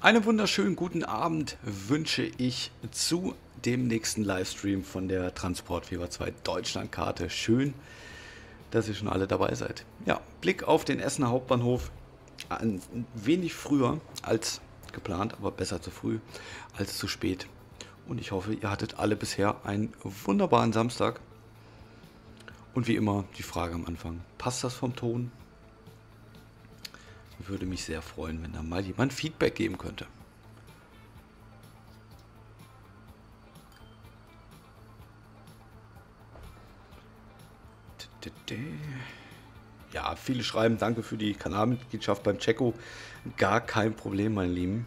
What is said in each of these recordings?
Einen wunderschönen guten Abend wünsche ich zu dem nächsten Livestream von der Transportfeber 2 Deutschlandkarte. Schön, dass ihr schon alle dabei seid. Ja, Blick auf den Essener Hauptbahnhof. Ein wenig früher als geplant, aber besser zu früh als zu spät. Und ich hoffe, ihr hattet alle bisher einen wunderbaren Samstag. Und wie immer die Frage am Anfang, passt das vom Ton? Würde mich sehr freuen, wenn da mal jemand Feedback geben könnte. Ja, viele schreiben, danke für die Kanalmitgliedschaft beim Checo. Gar kein Problem, meine Lieben.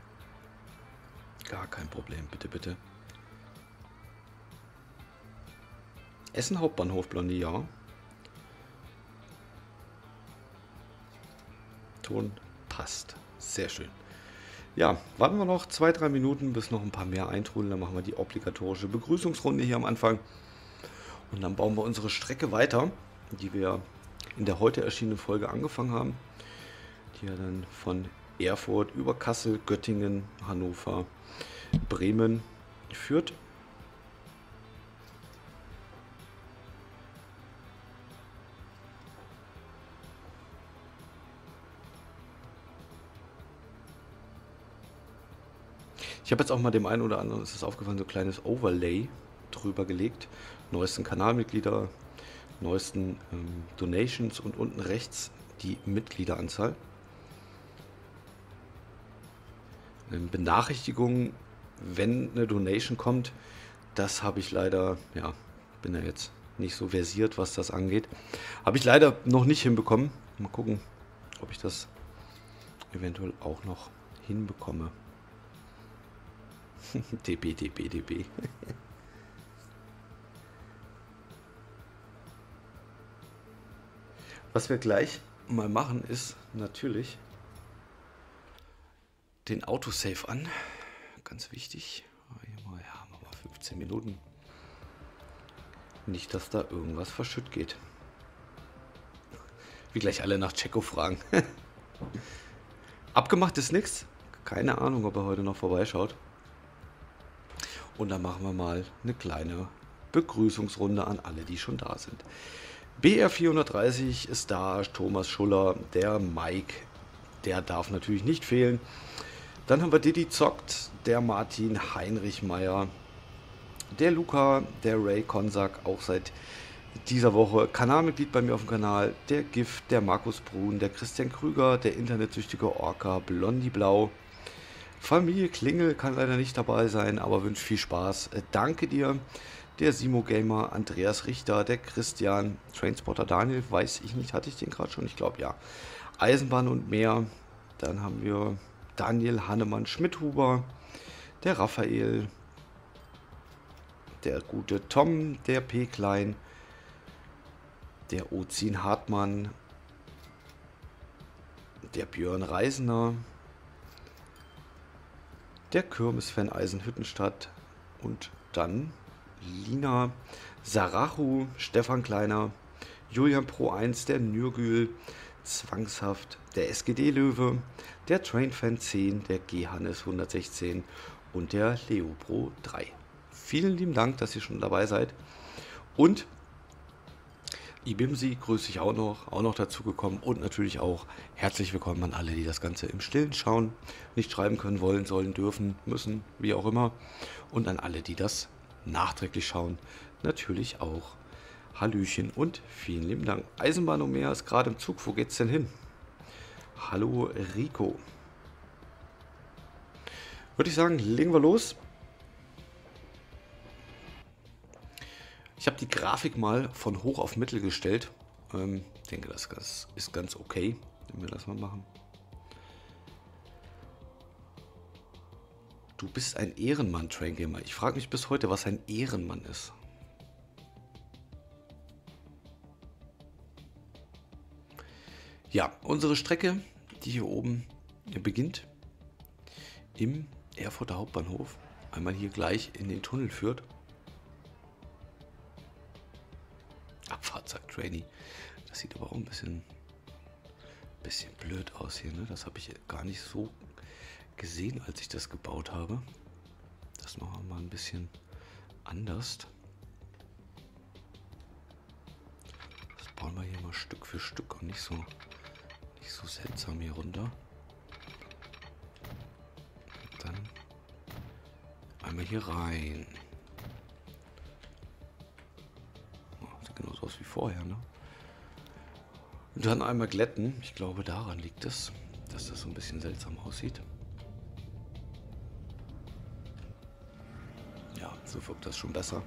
Gar kein Problem, bitte, bitte. Essen Hauptbahnhof, Blondie, ja. Ton passt. Sehr schön. Ja, warten wir noch 2-3 Minuten, bis noch ein paar mehr eintrudeln. Dann machen wir die obligatorische Begrüßungsrunde hier am Anfang. Und dann bauen wir unsere Strecke weiter, die wir in der heute erschienenen Folge angefangen haben. Die ja dann von Erfurt über Kassel, Göttingen, Hannover, Bremen führt. Ich habe jetzt auch mal dem einen oder anderen, ist es aufgefallen, so ein kleines Overlay drüber gelegt. Neuesten Kanalmitglieder, neuesten Donations und unten rechts die Mitgliederanzahl. Benachrichtigungen, wenn eine Donation kommt, das habe ich leider, ja, bin ja jetzt nicht so versiert, was das angeht. Habe ich leider noch nicht hinbekommen. Mal gucken, ob ich das eventuell auch noch hinbekomme. DB, DB, DB. Was wir gleich mal machen, ist natürlich den Autosave an. Ganz wichtig. Hier mal, ja, machen wir 15 Minuten. Nicht, dass da irgendwas verschütt geht. Wie gleich alle nach Checo fragen. Abgemacht ist nichts. Keine Ahnung, ob er heute noch vorbeischaut. Und dann machen wir mal eine kleine Begrüßungsrunde an alle, die schon da sind. BR430 ist da, Thomas Schuller, der Mike, der darf natürlich nicht fehlen. Dann haben wir Didi Zockt, der Martin Heinrich Meier, der Luca, der Ray Konsak, auch seit dieser Woche Kanalmitglied bei mir auf dem Kanal, der Gift, der Markus Brun, der Christian Krüger, der internetsüchtige Orca, Blondie Blau. Familie Klingel kann leider nicht dabei sein, aber wünscht viel Spaß. Danke dir. Der Simo Gamer, Andreas Richter, der Christian, Trainspotter Daniel, weiß ich nicht, hatte ich den gerade schon? Ich glaube ja. Eisenbahn und mehr. Dann haben wir Daniel Hannemann Schmidhuber, der Raphael, der gute Tom, der P. Klein, der Ozin Hartmann, der Björn Reisner, der Kirmes-Fan Eisenhüttenstadt und dann Lina Sarachu, Stefan Kleiner, Julian Pro 1, der Nürgül, Zwangshaft, der SGD-Löwe, der Trainfan 10, der G-Hannes 116 und der Leo Pro 3. Vielen lieben Dank, dass ihr schon dabei seid. Und Ibimsi grüße ich auch noch dazu gekommen und natürlich auch herzlich willkommen an alle, die das Ganze im Stillen schauen, nicht schreiben können, wollen, sollen, dürfen, müssen, wie auch immer. Und an alle, die das nachträglich schauen, natürlich auch Hallöchen und vielen lieben Dank. Eisenbahn und mehr ist gerade im Zug, wo geht's denn hin? Hallo Rico. Würde ich sagen, legen wir los. Ich habe die Grafik mal von hoch auf mittel gestellt. Ich denke, das ist ganz okay, wenn wir das mal machen. Du bist ein Ehrenmann, Train Gamer. Ich frage mich bis heute, was ein Ehrenmann ist. Ja, unsere Strecke, die hier oben beginnt, im Erfurter Hauptbahnhof, einmal hier gleich in den Tunnel führt. Abfahrt, sagt Trainee. Das sieht aber auch ein bisschen blöd aus hier, ne? Das habe ich gar nicht so gesehen, als ich das gebaut habe. Das machen wir mal ein bisschen anders. Das bauen wir hier mal Stück für Stück und nicht so seltsam hier runter. Und dann einmal hier rein. Oh, sieht genauso aus wie vorher, ne? Und dann einmal glätten. Ich glaube, daran liegt es, dass das so ein bisschen seltsam aussieht. Ja, so wirkt das schon besser.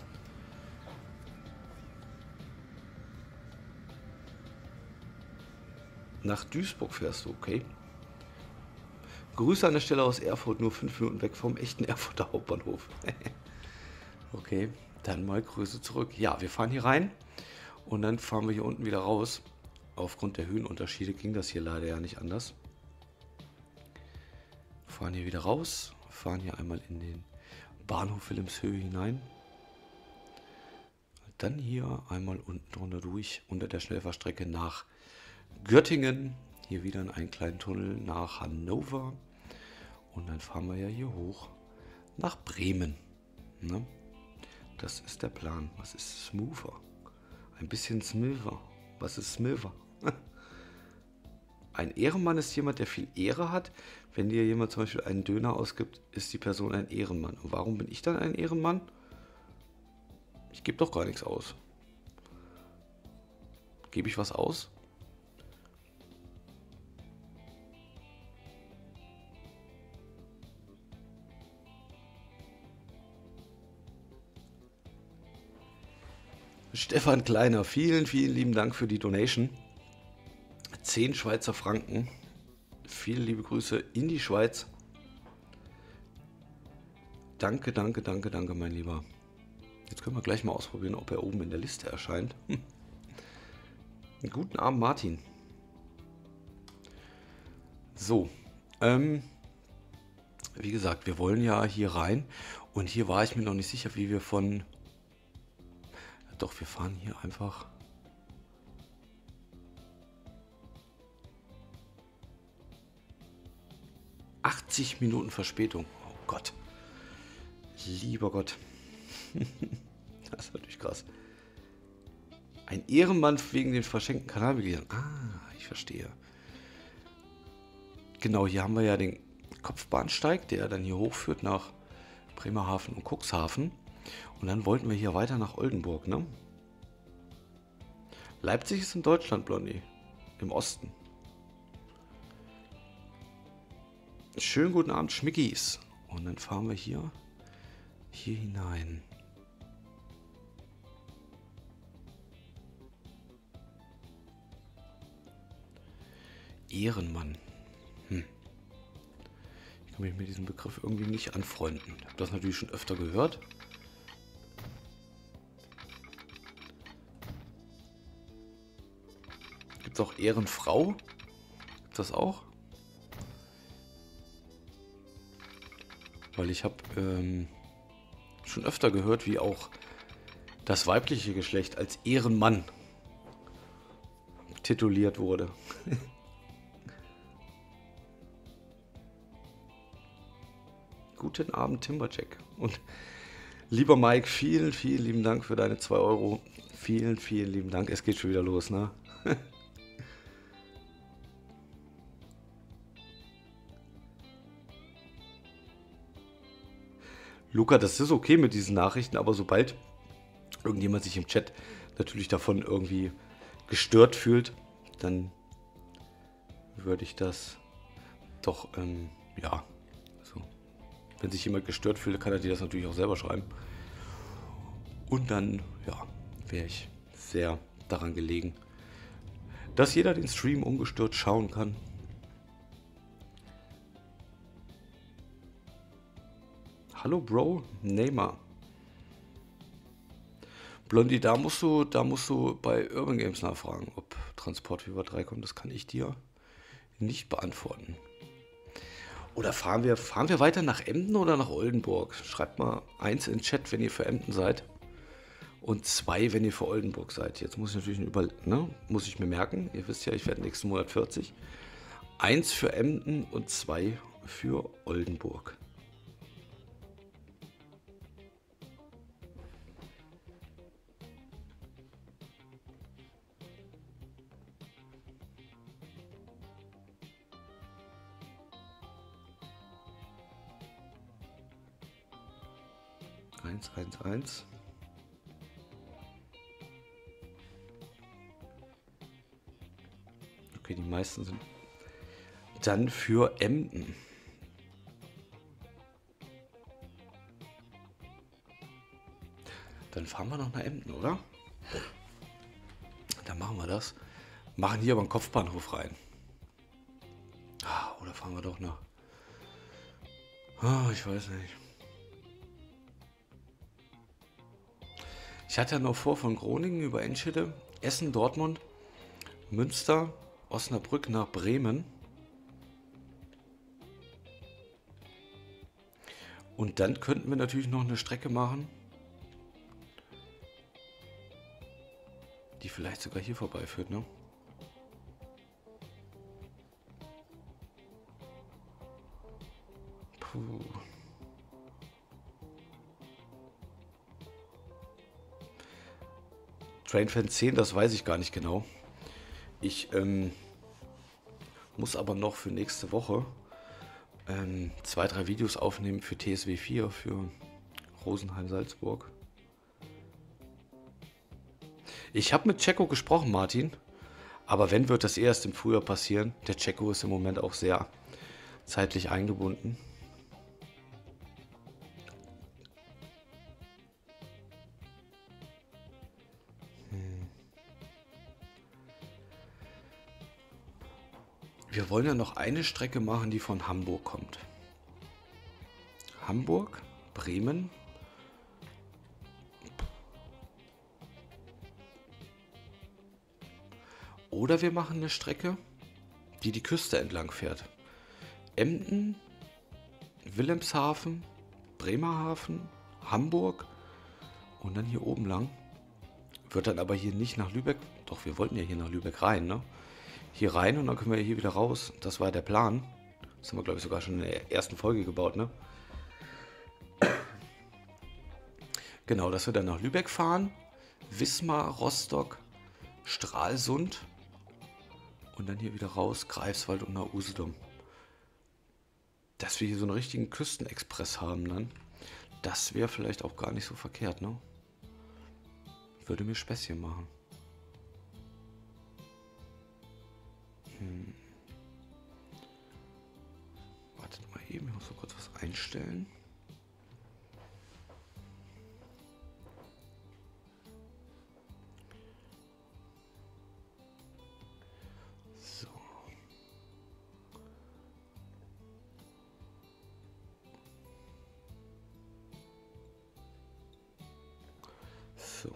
Nach Duisburg fährst du, okay. Grüße an der Stelle aus Erfurt, nur 5 Minuten weg vom echten Erfurter Hauptbahnhof. Okay, dann mal Grüße zurück. Ja, wir fahren hier rein und dann fahren wir hier unten wieder raus. Aufgrund der Höhenunterschiede ging das hier leider ja nicht anders. Fahren hier wieder raus, fahren hier einmal in den Bahnhof Wilhelmshöhe hinein. Dann hier einmal unten drunter durch, unter der Schnellfahrstrecke nach Göttingen. Hier wieder in einen kleinen Tunnel nach Hannover. Und dann fahren wir ja hier hoch nach Bremen. Ne? Das ist der Plan. Was ist smoother? Ein bisschen smoother. Was ist smoother? Ein Ehrenmann ist jemand, der viel Ehre hat. Wenn dir jemand zum Beispiel einen Döner ausgibt, ist die Person ein Ehrenmann. Und warum bin ich dann ein Ehrenmann? Ich gebe doch gar nichts aus. Gebe ich was aus? Stefan Kleiner, vielen, vielen lieben Dank für die Donation. 10 Schweizer Franken. Viele liebe Grüße in die Schweiz. Danke, danke, danke, danke, mein Lieber. Jetzt können wir gleich mal ausprobieren, ob er oben in der Liste erscheint. Guten Abend, Martin. So, wie gesagt, wir wollen ja hier rein. Und hier war ich mir noch nicht sicher, wie wir von... Doch, wir fahren hier einfach... 80 Minuten Verspätung. Oh Gott. Lieber Gott. Das ist natürlich krass. Ein Ehrenmann wegen den verschenkten Kanalmitgliedern. Ah, ich verstehe. Genau, hier haben wir ja den Kopfbahnsteig, der dann hier hochführt nach Bremerhaven und Cuxhaven. Und dann wollten wir hier weiter nach Oldenburg, ne? Leipzig ist in Deutschland, Blondie. Im Osten. Schönen guten Abend, Schmickis. Und dann fahren wir hier hinein. Ehrenmann. Ich kann mich mit diesem Begriff irgendwie nicht anfreunden. Ich habe das natürlich schon öfter gehört. Gibt es auch Ehrenfrau? Gibt das auch? Weil ich habe schon öfter gehört, wie auch das weibliche Geschlecht als Ehrenmann tituliert wurde. Guten Abend, Timberjack. Und lieber Mike, vielen, vielen lieben Dank für deine 2 Euro. Vielen, vielen lieben Dank. Es geht schon wieder los, ne? Luca, das ist okay mit diesen Nachrichten, aber sobald irgendjemand sich im Chat natürlich davon irgendwie gestört fühlt, dann würde ich das doch, ja, so. Wenn sich jemand gestört fühlt, kann er dir das natürlich auch selber schreiben. Und dann, ja, wäre ich sehr daran gelegen, dass jeder den Stream ungestört schauen kann. Hallo Bro, Neymar. Blondie, da musst du bei Urban Games nachfragen, ob Transport Fever 3 kommt. Das kann ich dir nicht beantworten. Oder fahren wir weiter nach Emden oder nach Oldenburg? Schreibt mal 1 in den Chat, wenn ihr für Emden seid. Und 2, wenn ihr für Oldenburg seid. Jetzt muss ich natürlich muss ich mir merken. Ihr wisst ja, ich werde nächsten Monat 40. 1 für Emden und 2 für Oldenburg. Eins, eins, eins. Okay, die meisten sind dann für Emden. Dann fahren wir noch nach Emden, oder? Dann machen wir das. Machen hier aber einen Kopfbahnhof rein. Oder fahren wir doch nach... ich weiß nicht. Ich hatte ja noch vor von Groningen über Enschede, Essen, Dortmund, Münster, Osnabrück nach Bremen. Und dann könnten wir natürlich noch eine Strecke machen, die vielleicht sogar hier vorbeiführt, ne? Puh. Trainfan 10, das weiß ich gar nicht genau. Ich muss aber noch für nächste Woche 2, 3 Videos aufnehmen für TSW 4, für Rosenheim-Salzburg. Ich habe mit Checo gesprochen, Martin. Aber wenn, wird das erst im Frühjahr passieren. Der Checo ist im Moment auch sehr zeitlich eingebunden. Wir wollen ja noch eine Strecke machen, die von Hamburg kommt. Hamburg, Bremen. Oder wir machen eine Strecke, die die Küste entlang fährt. Emden, Wilhelmshaven, Bremerhaven, Hamburg und dann hier oben lang. Wird dann aber hier nicht nach Lübeck, doch wir wollten ja hier nach Lübeck rein, ne? Hier rein und dann können wir hier wieder raus. Das war der Plan. Das haben wir, glaube ich, sogar schon in der ersten Folge gebaut, ne? Genau, dass wir dann nach Lübeck fahren, Wismar, Rostock, Stralsund und dann hier wieder raus, Greifswald und nach Usedom. Dass wir hier so einen richtigen Küstenexpress haben dann, das wäre vielleicht auch gar nicht so verkehrt, ne? Würde mir Späßchen machen. Wartet mal eben, ich muss mal kurz was einstellen. So. So.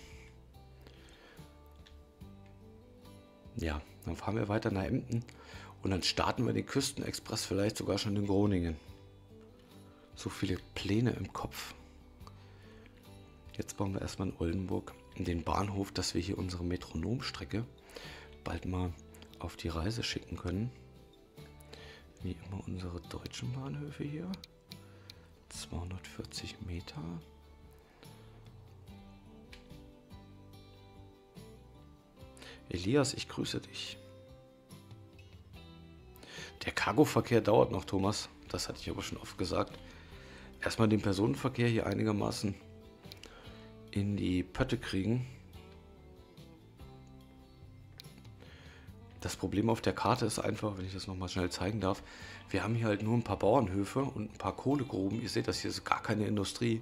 Ja, dann fahren wir weiter nach Emden und dann starten wir den Küstenexpress vielleicht sogar schon in Groningen. So viele Pläne im Kopf. Jetzt bauen wir erstmal in Oldenburg den Bahnhof, dass wir hier unsere Metronomstrecke bald mal auf die Reise schicken können. Wie immer unsere deutschen Bahnhöfe hier. 240 Meter. Elias, ich grüße dich. Der Cargoverkehr dauert noch, Thomas. Das hatte ich aber schon oft gesagt. Erstmal den Personenverkehr hier einigermaßen in die Pötte kriegen. Das Problem auf der Karte ist einfach, wenn ich das nochmal schnell zeigen darf, wir haben hier halt nur ein paar Bauernhöfe und ein paar Kohlegruben. Ihr seht das, hier ist gar keine Industrie.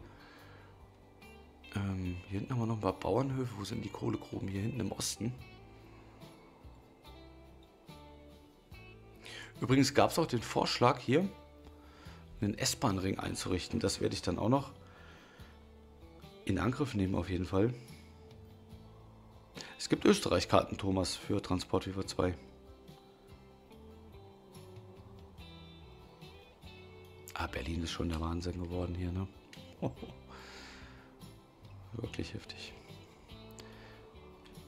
Hier hinten haben wir noch ein paar Bauernhöfe. Wo sind die Kohlegruben? Hier hinten im Osten. Übrigens gab es auch den Vorschlag hier, einen S-Bahn-Ring einzurichten. Das werde ich dann auch noch in Angriff nehmen auf jeden Fall. Es gibt Österreich-Karten, Thomas, für Transport Viva 2. Berlin ist schon der Wahnsinn geworden hier, ne? Wirklich heftig.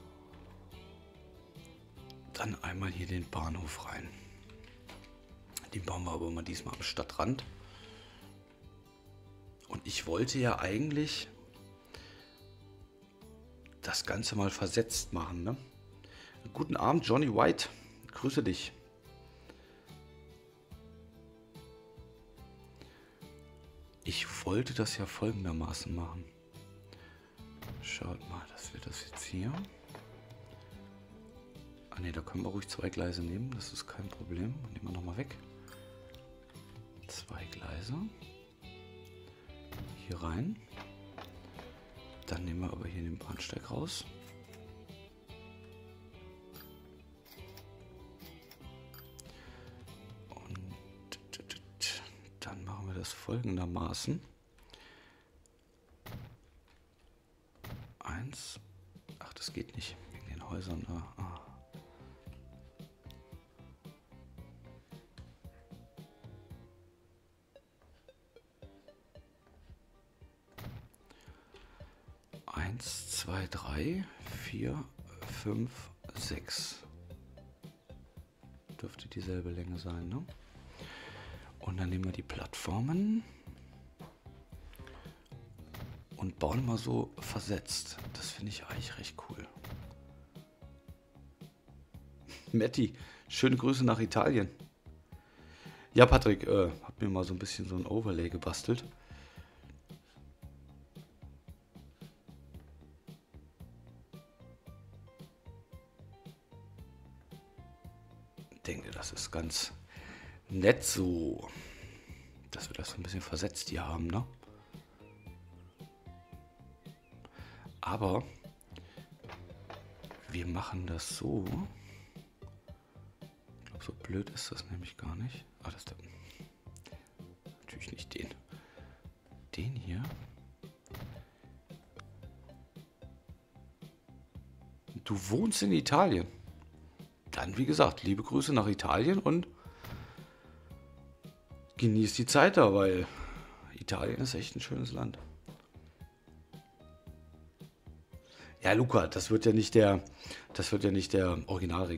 Dann einmal hier den Bahnhof rein. Den bauen wir aber mal diesmal am Stadtrand. Und ich wollte ja eigentlich das Ganze mal versetzt machen, ne? Guten Abend, Johnny White. Grüße dich. Ich wollte das ja folgendermaßen machen. Schaut mal, dass wir das jetzt hier... Ah ne, da können wir ruhig 2 Gleise nehmen. Das ist kein Problem. Nehmen wir nochmal weg. 2 Gleise. Hier rein. Dann nehmen wir aber hier den Bahnsteig raus. Und dann machen wir das folgendermaßen. 1. Ach, das geht nicht. Wegen den Häusern da. Ah. Eins, 2, 3, 4, 5, 6. Dürfte dieselbe Länge sein, ne? Und dann nehmen wir die Plattformen und bauen mal so versetzt. Das finde ich eigentlich recht cool. Matti, schöne Grüße nach Italien. Ja, Patrick, hab mir mal so ein bisschen so ein Overlay gebastelt. Ich denke, das ist ganz nett so, dass wir das so ein bisschen versetzt hier haben, ne? Aber wir machen das so. Ich glaube, so blöd ist das nämlich gar nicht. Ah, das da. Natürlich nicht den. Den hier. Du wohnst in Italien. Dann, wie gesagt, liebe Grüße nach Italien und genieß die Zeit da, weil Italien ist echt ein schönes Land. Ja, Luca, das wird ja nicht der Originalring.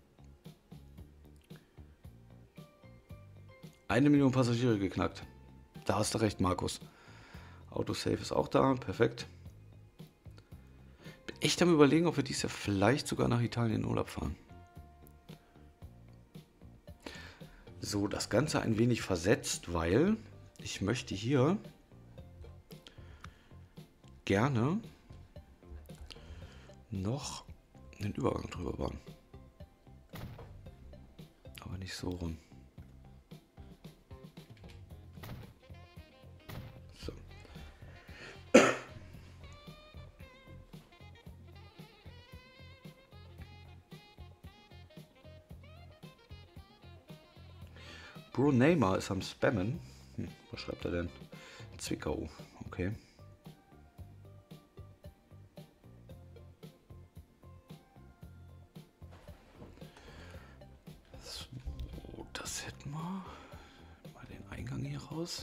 1 Million Passagiere geknackt. Da hast du recht, Markus. Autosave ist auch da, perfekt. Bin echt am Überlegen, ob wir dieses Jahr vielleicht sogar nach Italien in Urlaub fahren. So, das Ganze ein wenig versetzt, weil ich möchte hier gerne noch einen Übergang drüber bauen. Aber nicht so rum. So. Bro Neymar ist am Spammen. Was schreibt er denn? Zwickau. Okay. So, das hätten wir. Mal den Eingang hier raus.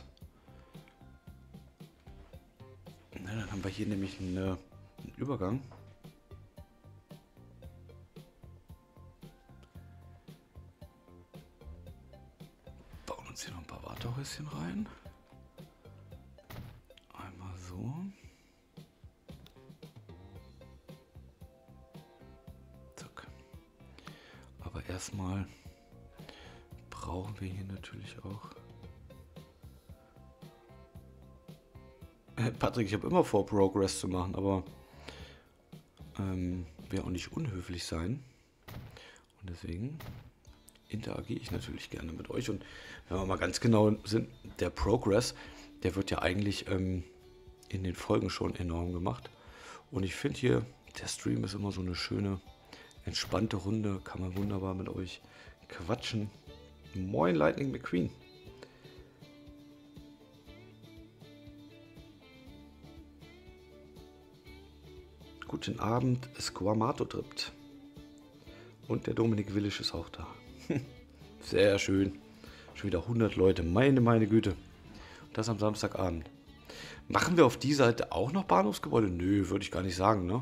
Na, dann haben wir hier nämlich einen Übergang. Bauen uns hier noch ein paar Wartehäuschen rein. Einmal so. Zack. Aber erstmal brauchen wir hier natürlich auch. Patrick, ich habe immer vor, Progress zu machen, aber will auch nicht unhöflich sein. Und deswegen interagiere ich natürlich gerne mit euch. Und wenn wir mal ganz genau sind, der Progress, der wird ja eigentlich in den Folgen schon enorm gemacht. Und ich finde hier, der Stream ist immer so eine schöne, entspannte Runde. Kann man wunderbar mit euch quatschen. Moin, Lightning McQueen. Guten Abend, Squamato trippt. Und der Dominik Willisch ist auch da. Sehr schön. Schon wieder 100 Leute. Meine Güte. Und das am Samstagabend. Machen wir auf die Seite auch noch Bahnhofsgebäude? Nö, würde ich gar nicht sagen, ne?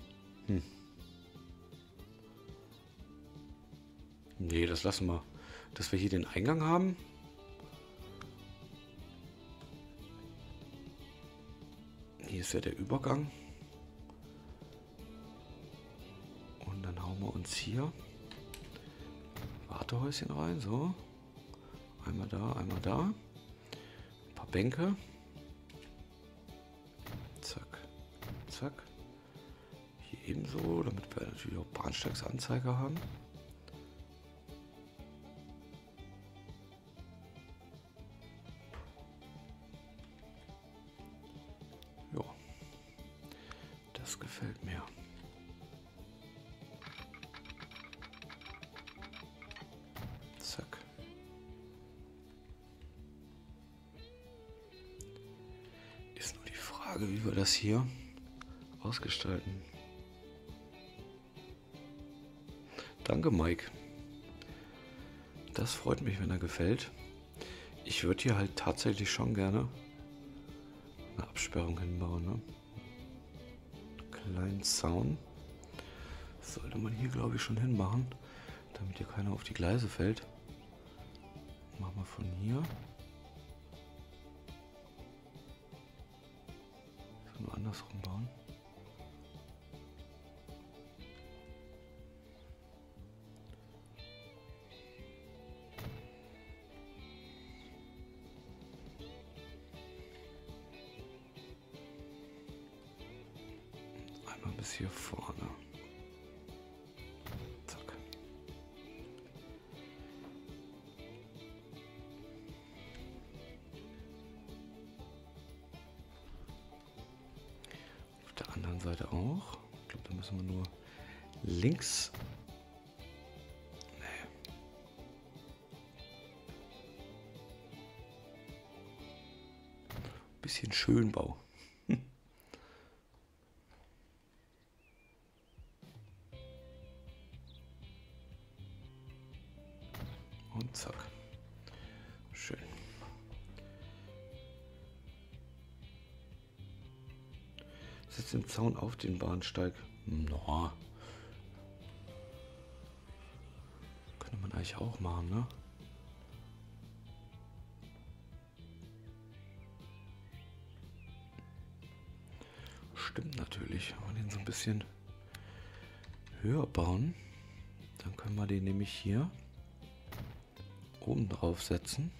Nee, das lassen wir. dass wir hier den Eingang haben. Hier ist ja der Übergang. Und dann hauen wir uns hier Wartehäuschen rein. So. Einmal da, einmal da. Ein paar Bänke. Zack, zack. Hier ebenso, damit wir natürlich auch Bahnsteigsanzeiger haben. Ja, das gefällt mir. Zack. Ist nur die Frage, wie wir das hier ausgestalten. Danke, Mike. Das freut mich, wenn er gefällt. Ich würde hier halt tatsächlich schon gerne eine Absperrung hinbauen. Ne? Kleinen Zaun. Das sollte man hier, glaube ich, schon hinmachen, damit hier keiner auf die Gleise fällt. Machen wir von hier. Nur andersrum bauen. Einmal bis hier vorne. Zack. Auf der anderen Seite auch. Ich glaube, da müssen wir nur links. Nee. Bisschen Schönbau. Und zack. Schön. Setzt den Zaun auf den Bahnsteig. No. Könnte man eigentlich auch machen, ne? Stimmt natürlich. Wenn wir den so ein bisschen höher bauen, dann können wir den nämlich hier oben drauf setzen.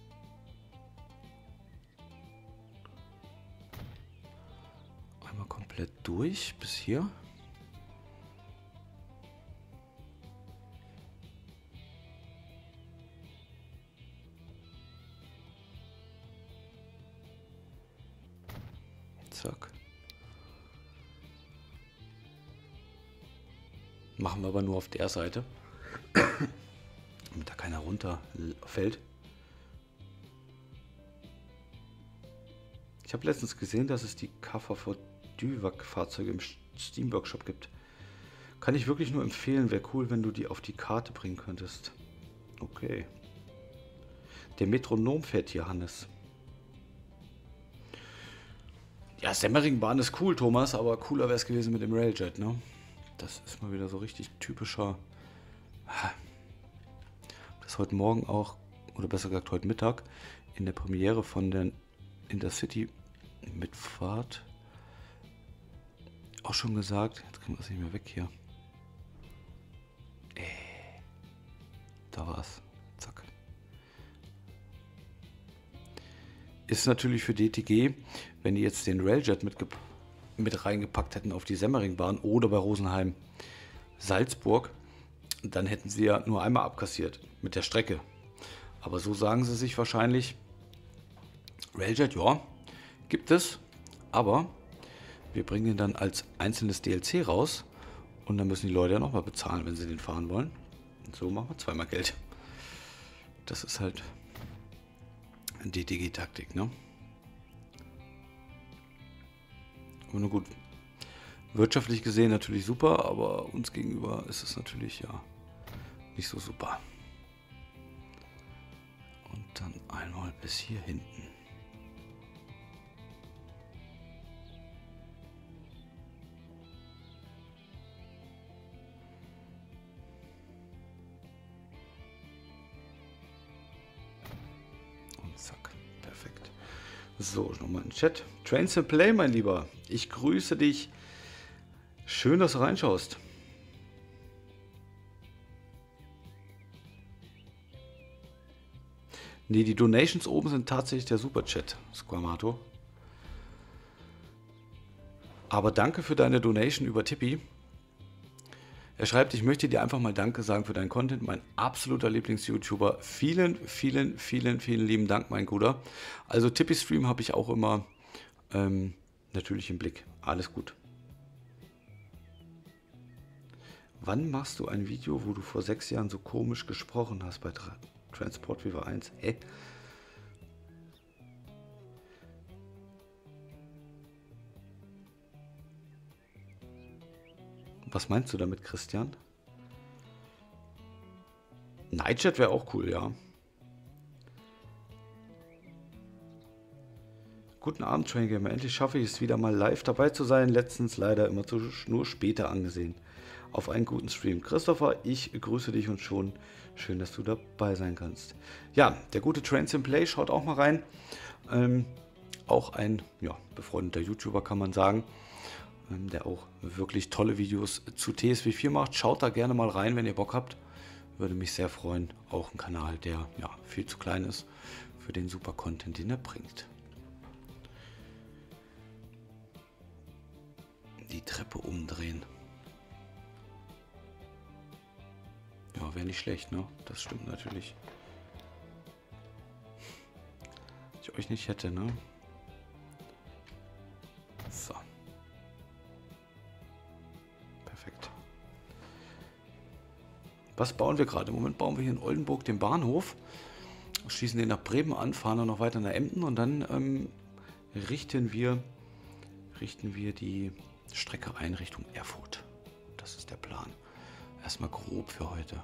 Einmal komplett durch bis hier. Zack. Machen wir aber nur auf der Seite, damit da keiner runterfällt. Ich habe letztens gesehen, dass es die KVV Fahrzeuge im Steam Workshop gibt. Kann ich wirklich nur empfehlen. Wäre cool, wenn du die auf die Karte bringen könntest. Okay. Der Metronom fährt hier, Hannes. Ja, Semmeringbahn ist cool, Thomas, aber cooler wäre es gewesen mit dem Railjet, ne? Das ist mal wieder so richtig typischer. Das heute Morgen auch, oder besser gesagt heute Mittag, in der Premiere von der Intercity-Mitfahrt auch schon gesagt. Jetzt kriegen wir es nicht mehr weg hier. Da war es. Zack. Ist natürlich für DTG, wenn die jetzt den Railjet mit reingepackt hätten auf die Semmeringbahn oder bei Rosenheim Salzburg, dann hätten sie ja nur einmal abkassiert mit der Strecke. Aber so sagen sie sich wahrscheinlich, Railjet, ja, gibt es, aber wir bringen ihn dann als einzelnes DLC raus und dann müssen die Leute ja nochmal bezahlen, wenn sie den fahren wollen. Und so machen wir zweimal Geld. Das ist halt DTG-Taktik, ne? Aber nur gut, wirtschaftlich gesehen natürlich super, aber uns gegenüber ist es natürlich ja nicht so super. Und dann einmal bis hier hinten. Perfekt. So, nochmal in den Chat. Trains and Play, mein Lieber. Ich grüße dich. Schön, dass du reinschaust. Ne, die Donations oben sind tatsächlich der Superchat, Squamato. Aber danke für deine Donation über Tippi. Er schreibt, ich möchte dir einfach mal Danke sagen für deinen Content, mein absoluter Lieblings-YouTuber. Vielen, vielen, vielen, vielen lieben Dank, mein Guter. Also Tippi-Stream habe ich auch immer natürlich im Blick. Alles gut. Wann machst du ein Video, wo du vor 6 Jahren so komisch gesprochen hast bei Transport Fever 1? Hä? Was meinst du damit, Christian? Nightchat wäre auch cool, ja. Guten Abend, Train Gamer. Endlich schaffe ich es wieder mal live dabei zu sein. Letztens leider immer nur später angesehen. Auf einen guten Stream. Christopher, ich grüße dich und schon schön, dass du dabei sein kannst. Ja, der gute Trains in Play, schaut auch mal rein. Auch ein befreundeter YouTuber, kann man sagen, der auch wirklich tolle Videos zu TSW 4 macht. Schaut da gerne mal rein, wenn ihr Bock habt. Würde mich sehr freuen. Auch ein Kanal, der viel zu klein ist für den super Content, den er bringt. Die Treppe umdrehen. Ja, wäre nicht schlecht, ne? Das stimmt natürlich. Ich euch nicht hätte, ne? So. Perfekt. Was bauen wir gerade? Im Moment bauen wir hier in Oldenburg den Bahnhof. Schließen den nach Bremen an, fahren dann noch weiter nach Emden und dann richten wir die Strecke ein Richtung Erfurt. Das ist der Plan. Erstmal grob für heute.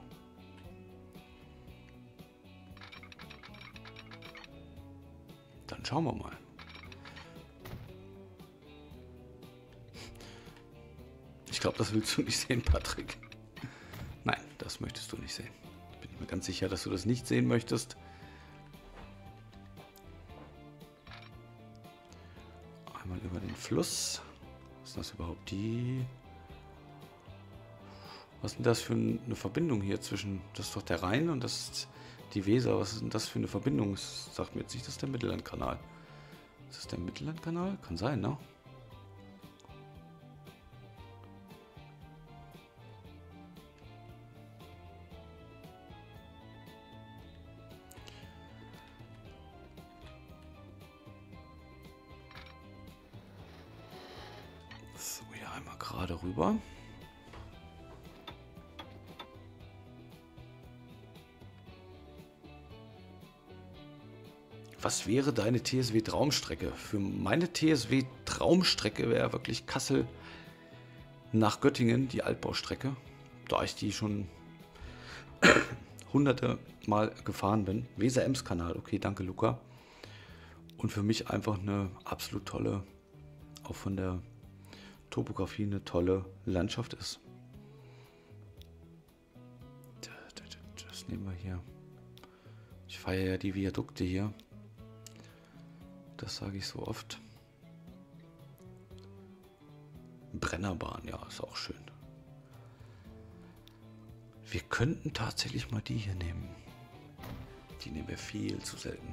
Dann schauen wir mal. Ich glaube, das willst du nicht sehen, Patrick. Nein, das möchtest du nicht sehen. Bin ich mir ganz sicher, dass du das nicht sehen möchtest. Einmal über den Fluss. Was ist das überhaupt? Was ist denn das für eine Verbindung hier zwischen... Das ist doch der Rhein und das ist die Weser. Was ist denn das für eine Verbindung? Das sagt mir jetzt nicht, das ist der Mittellandkanal. Ist das der Mittellandkanal? Kann sein, ne? So, hier einmal gerade rüber. Was wäre deine TSW-Traumstrecke? Für meine TSW-Traumstrecke wäre wirklich Kassel nach Göttingen, die Altbaustrecke. Da ich die schon hunderte Mal gefahren bin. Weser-Ems-Kanal, okay, danke Luca. Und für mich einfach eine absolut tolle, auch von der Topografie eine tolle Landschaft ist. Das nehmen wir hier. Ich feiere ja die Viadukte hier. Das sage ich so oft. Brennerbahn, ja, ist auch schön. Wir könnten tatsächlich mal die hier nehmen. Die nehmen wir viel zu selten.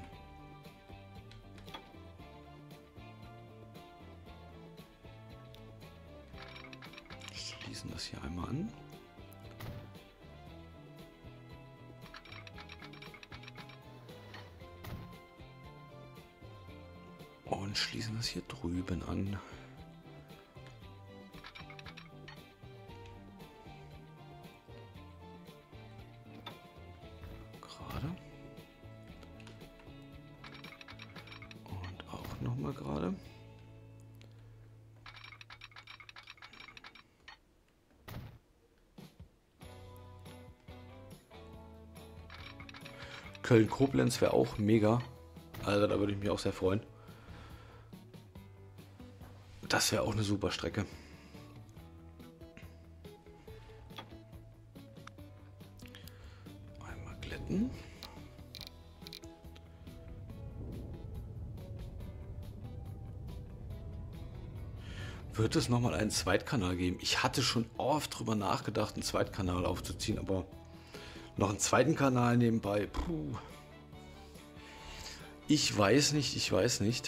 Schließen das hier einmal an. Und schließen das hier drüben an. Gerade. Und auch nochmal gerade. Köln-Koblenz wäre auch mega. Also da würde ich mich auch sehr freuen. Das wäre auch eine super Strecke. Einmal glätten. Wird es nochmal einen Zweitkanal geben? Ich hatte schon oft drüber nachgedacht, einen Zweitkanal aufzuziehen, aber noch einen zweiten Kanal nebenbei, puh. Ich weiß nicht, ich weiß nicht.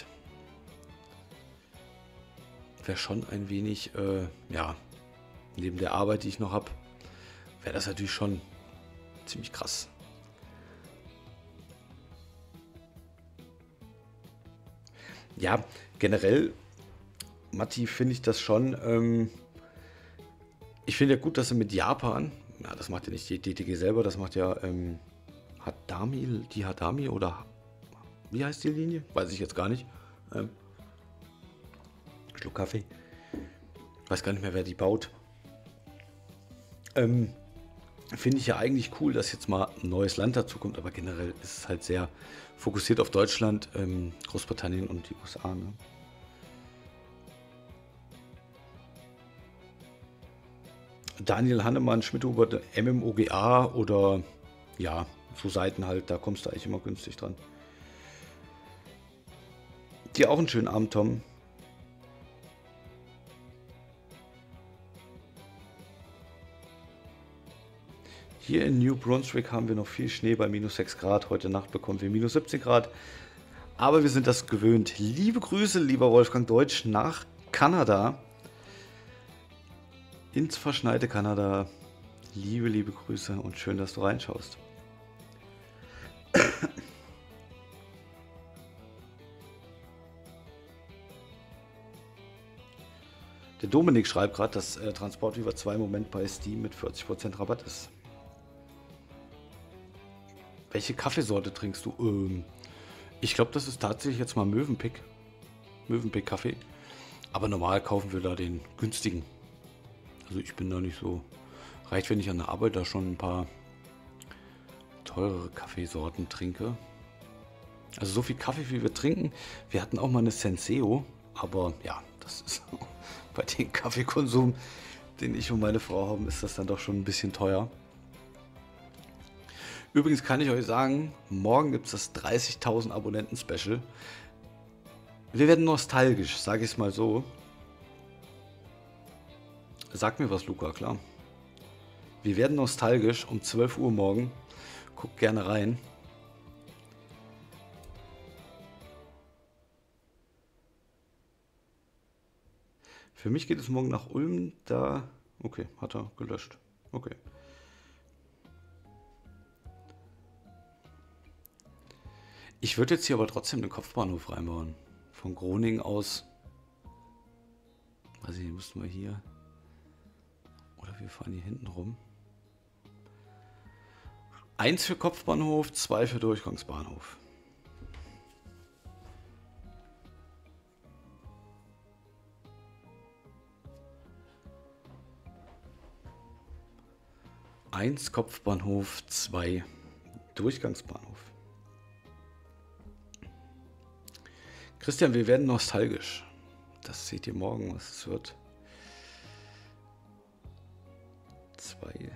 Wäre schon ein wenig, ja, neben der Arbeit, die ich noch habe, wäre das natürlich schon ziemlich krass. Ja, generell, Matti, finde ich das schon. Ich finde ja gut, dass sie mit Japan, ja, das macht ja nicht die DTG selber, das macht ja Hadami oder wie heißt die Linie? Weiß ich jetzt gar nicht. Schluck Kaffee. Weiß gar nicht mehr, wer die baut. Finde ich ja eigentlich cool, dass jetzt mal ein neues Land dazu kommt, aber generell ist es halt sehr fokussiert auf Deutschland, Großbritannien und die USA. Ne? Daniel Hannemann, Schmidhuber, MMOGA oder ja, so Seiten halt, da kommst du eigentlich immer günstig dran. Dir auch einen schönen Abend, Tom. Hier in New Brunswick haben wir noch viel Schnee bei minus 6 Grad. Heute Nacht bekommen wir minus 17 Grad. Aber wir sind das gewöhnt. Liebe Grüße, lieber Wolfgang Deutsch, nach Kanada. Ins verschneite Kanada. Liebe, liebe Grüße und schön, dass du reinschaust. Der Dominik schreibt gerade, dass Transportviva 2 im Moment bei Steam mit 40% Rabatt ist. Welche Kaffeesorte trinkst du? Ich glaube, das ist tatsächlich jetzt mal Mövenpick. Mövenpick Kaffee. Aber normal kaufen wir da den günstigen. Also ich bin da nicht so... Reicht, wenn ich an der Arbeit da schon ein paar teurere Kaffeesorten trinke. Also so viel Kaffee, wie wir trinken. Wir hatten auch mal eine Senseo. Aber ja, das ist bei dem Kaffeekonsum, den ich und meine Frau haben, ist das dann doch schon ein bisschen teuer. Übrigens kann ich euch sagen, morgen gibt es das 30.000 Abonnenten-Special. Wir werden nostalgisch, sage ich es mal so. Sag mir was, Luca, klar. Wir werden nostalgisch um 12 Uhr morgen. Guckt gerne rein. Für mich geht es morgen nach Ulm, da... Okay, hat er gelöscht. Okay. Ich würde jetzt hier aber trotzdem den Kopfbahnhof reinbauen. Von Groningen aus. Weiß ich nicht, müssten wir hier. Oder wir fahren hier hinten rum. 1 für Kopfbahnhof, 2 für Durchgangsbahnhof. Eins Kopfbahnhof, 2 Durchgangsbahnhof. Christian, wir werden nostalgisch. Das seht ihr morgen, was es wird. 2.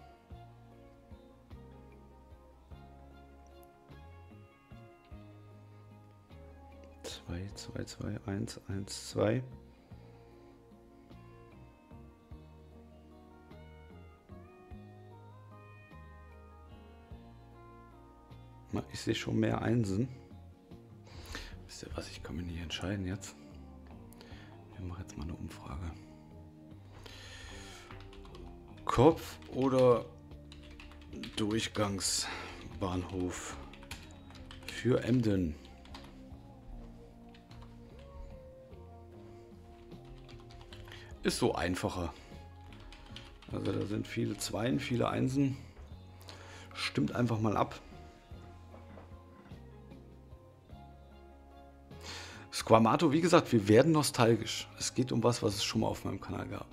2, 2, 1, 1, 2. Ich sehe schon mehr Einsen. Wisst ihr was, ich kann mich nicht entscheiden jetzt. Wir machen jetzt mal eine Umfrage. Kopf- oder Durchgangsbahnhof für Emden? Ist so einfacher. Also da sind viele Zweien, viele Einsen. Stimmt einfach mal ab. Squamato, wie gesagt, wir werden nostalgisch. Es geht um was, was es schon mal auf meinem Kanal gab.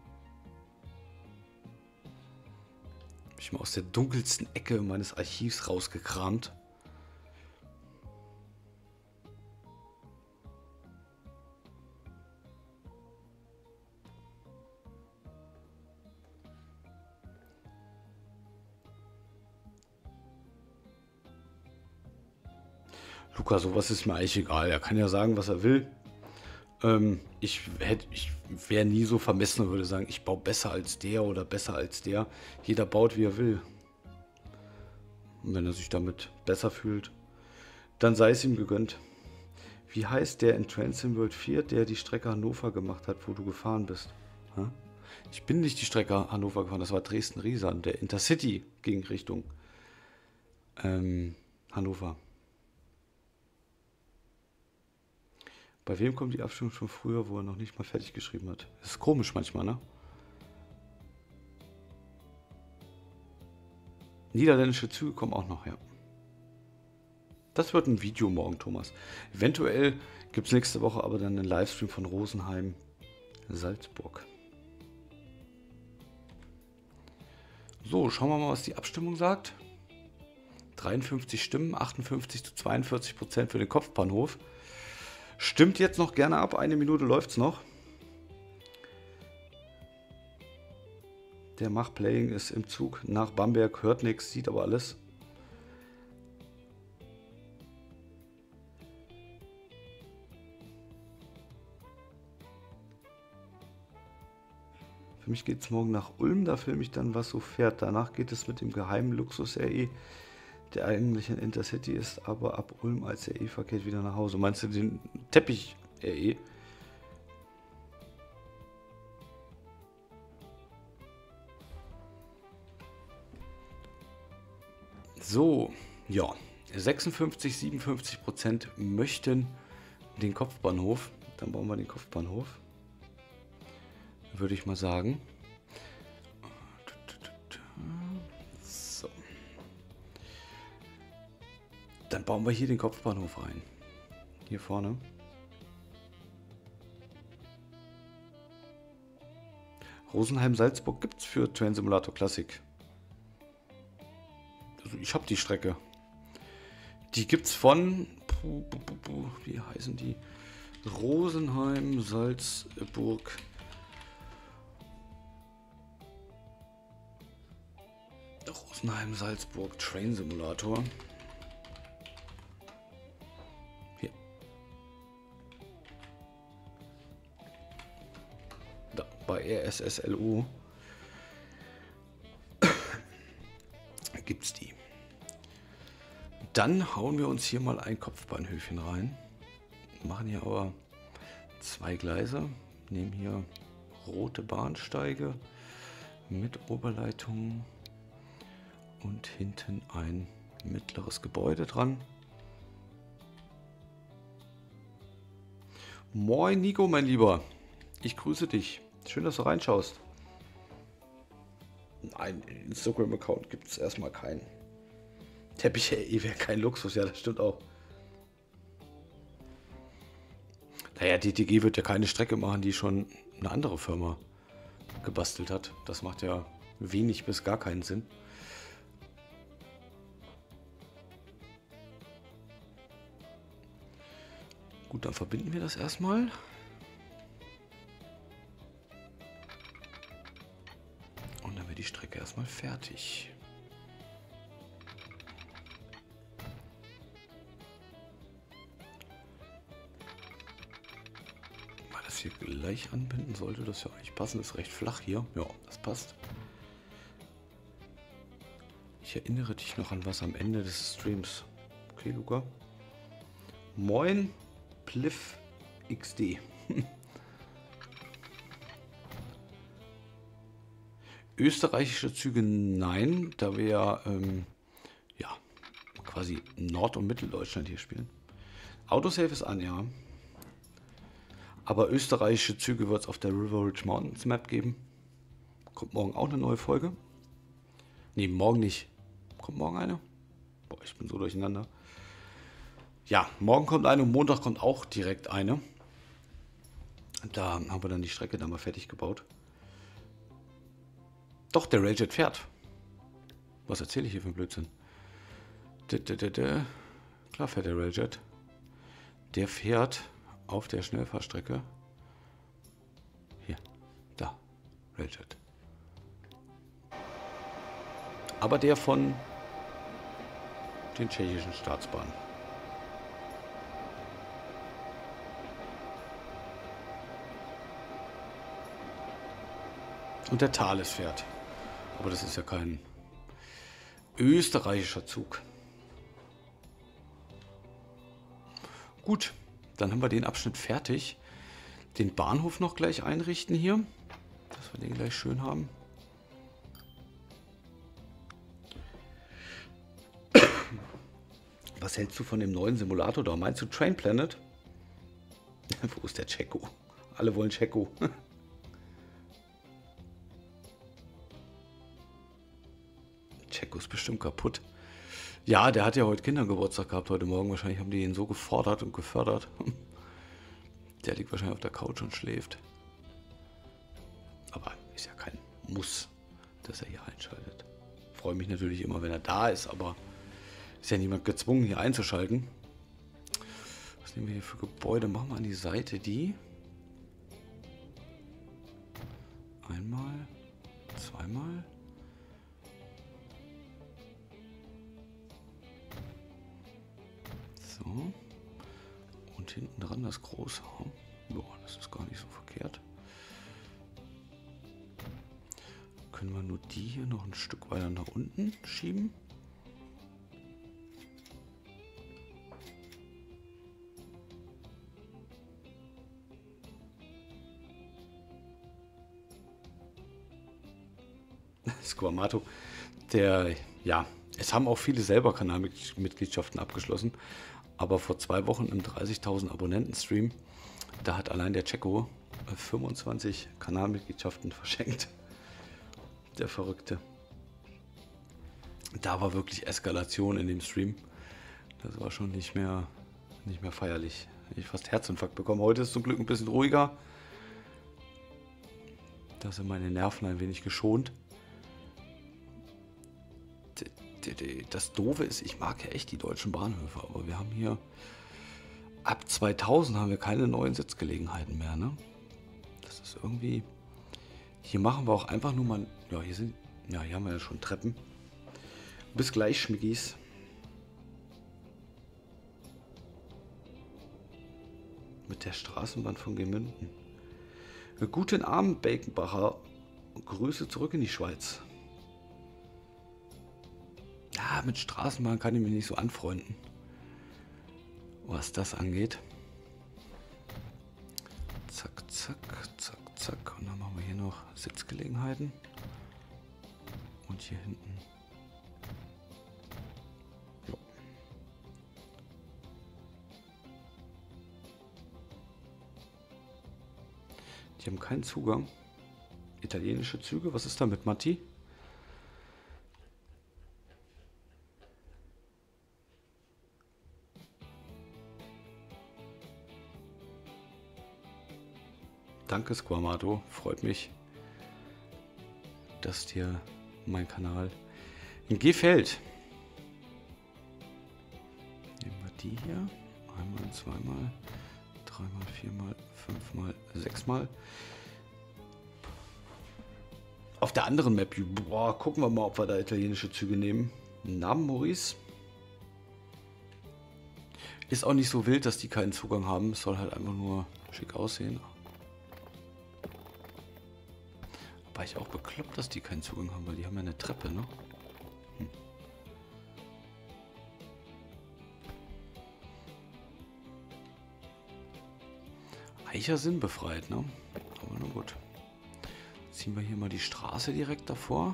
Habe ich mal aus der dunkelsten Ecke meines Archivs rausgekramt. Luca, sowas ist mir eigentlich egal. Er kann ja sagen, was er will. Ich wäre nie so vermessen und würde sagen, ich baue besser als der oder besser als der. Jeder baut, wie er will. Und wenn er sich damit besser fühlt, dann sei es ihm gegönnt. Wie heißt der in Train Sim World 4, der die Strecke Hannover gemacht hat, wo du gefahren bist? Hä? Ich bin nicht die Strecke Hannover gefahren, das war Dresden-Riesan. Der Intercity ging Richtung Hannover. Bei wem kommt die Abstimmung schon früher, wo er noch nicht mal fertig geschrieben hat? Das ist komisch manchmal, ne? Niederländische Züge kommen auch noch, ja. Das wird ein Video morgen, Thomas. Eventuell gibt es nächste Woche aber dann einen Livestream von Rosenheim, Salzburg. So, schauen wir mal, was die Abstimmung sagt. 53 Stimmen, 58-42% für den Kopfbahnhof. Stimmt jetzt noch gerne ab, 1 Minute läuft es noch. Der Mach-Playing ist im Zug nach Bamberg, hört nichts, sieht aber alles. Für mich geht es morgen nach Ulm, da filme ich dann, was so fährt. Danach geht es mit dem geheimen Luxus-RE, der eigentlich ein Intercity ist, aber ab Ulm als RE verkehrt wieder nach Hause. Meinst du den Teppich-RE? So, ja, 56-57% möchten den Kopfbahnhof. Dann bauen wir den Kopfbahnhof. Würde ich mal sagen. So. Dann bauen wir hier den Kopfbahnhof rein. Hier vorne. Rosenheim-Salzburg gibt es für Train Simulator Classic. Also ich habe die Strecke. Die gibt es von... Wie heißen die? Rosenheim-Salzburg... Rosenheim-Salzburg Train Simulator. Hier. Da, bei RSSLU gibt's die. Dann hauen wir uns hier mal ein Kopfbahnhöfchen rein. Machen hier aber 2 Gleise. Nehmen hier rote Bahnsteige mit Oberleitung. Und hinten ein mittleres Gebäude dran. Moin Nico, mein Lieber. Ich grüße dich. Schön, dass du reinschaust. Nein, Instagram-Account gibt es erstmal keinen. Teppich wäre kein Luxus, ja, das stimmt auch. Naja, DTG wird ja keine Strecke machen, die schon eine andere Firma gebastelt hat. Das macht ja wenig bis gar keinen Sinn. Gut, dann verbinden wir das erstmal. Und dann wird die Strecke erstmal fertig. Mal das hier gleich anbinden sollte das ja eigentlich passen. Das ist recht flach hier. Ja, das passt. Ich erinnere dich noch an was am Ende des Streams. Okay, Luca. Moin. Pliff XD. Österreichische Züge nein, da wir ja quasi Nord- und Mitteldeutschland hier spielen. Autosave ist an, ja. Aber österreichische Züge wird es auf der River Ridge Mountains Map geben. Kommt morgen auch eine neue Folge. Ne, morgen nicht. Kommt morgen eine? Boah, ich bin so durcheinander. Ja, morgen kommt eine und Montag kommt auch direkt eine. Da haben wir dann die Strecke dann mal fertig gebaut. Doch, der Railjet fährt. Was erzähle ich hier für einen Blödsinn? Klar fährt der Railjet. Der fährt auf der Schnellfahrstrecke. Hier, da, Railjet. Aber der von den tschechischen Staatsbahnen. Und der Thales fährt. Aber das ist ja kein österreichischer Zug. Gut, dann haben wir den Abschnitt fertig. Den Bahnhof noch gleich einrichten hier, dass wir den gleich schön haben. Was hältst du von dem neuen Simulator da? Meinst du Train Planet? Wo ist der Checo? Alle wollen Checo. Checo ist bestimmt kaputt. Ja, der hat ja heute Kindergeburtstag gehabt heute Morgen. Wahrscheinlich haben die ihn so gefordert und gefördert. Der liegt wahrscheinlich auf der Couch und schläft. Aber ist ja kein Muss, dass er hier einschaltet. Freue mich natürlich immer, wenn er da ist, aber ist ja niemand gezwungen, hier einzuschalten. Was nehmen wir hier für Gebäude? Machen wir an die Seite die. Einmal, zweimal. So. Und hinten dran das große. Boah, das ist gar nicht so verkehrt. Können wir nur die hier noch ein Stück weiter nach unten schieben? Squamato, ja, es haben auch viele selber Kanalmitgliedschaften abgeschlossen, aber vor 2 Wochen im 30.000 Abonnenten-Stream, da hat allein der Checo 25 Kanalmitgliedschaften verschenkt. Der Verrückte. Da war wirklich Eskalation in dem Stream. Das war schon nicht mehr feierlich. Ich fast Herzinfarkt bekommen. Heute ist zum Glück ein bisschen ruhiger. Da sind meine Nerven ein wenig geschont. Das Doofe ist, ich mag ja echt die deutschen Bahnhöfe, aber wir haben hier ab 2000 haben wir keine neuen Sitzgelegenheiten mehr, ne? Das ist irgendwie. Hier machen wir auch einfach nur mal. Ja, hier haben wir ja schon Treppen. Bis gleich, Schmickis. Mit der Straßenbahn von Gemünden. Guten Abend, Baconbacher. Grüße zurück in die Schweiz. Ja, mit Straßenbahn kann ich mich nicht so anfreunden, was das angeht. Zack, zack, zack, zack. Und dann machen wir hier noch Sitzgelegenheiten. Und hier hinten. Jo. Die haben keinen Zugang. Italienische Züge, was ist damit, Matti? Danke, Squamato. Freut mich, dass dir mein Kanal gefällt. Nehmen wir die hier. Einmal, zweimal, dreimal, viermal, fünfmal, sechsmal. Auf der anderen Map, boah, gucken wir mal, ob wir da italienische Züge nehmen. Namen Maurice. Ist auch nicht so wild, dass die keinen Zugang haben. Es soll halt einfach nur schick aussehen. War ich auch bekloppt, dass die keinen Zugang haben, weil die haben ja eine Treppe, ne? Eicher sind befreit, ne? Aber na gut. Ziehen wir hier mal die Straße direkt davor.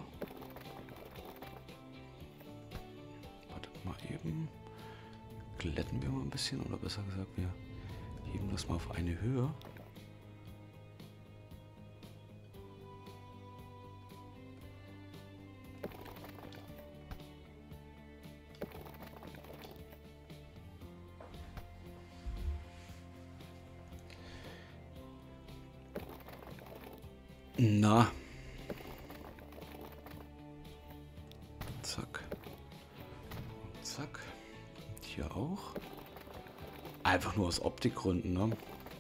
Wartet mal eben. Glätten wir mal ein bisschen, oder besser gesagt, wir heben das mal auf eine Höhe. Na. Zack. Und zack. Und hier auch. Einfach nur aus Optikgründen, ne?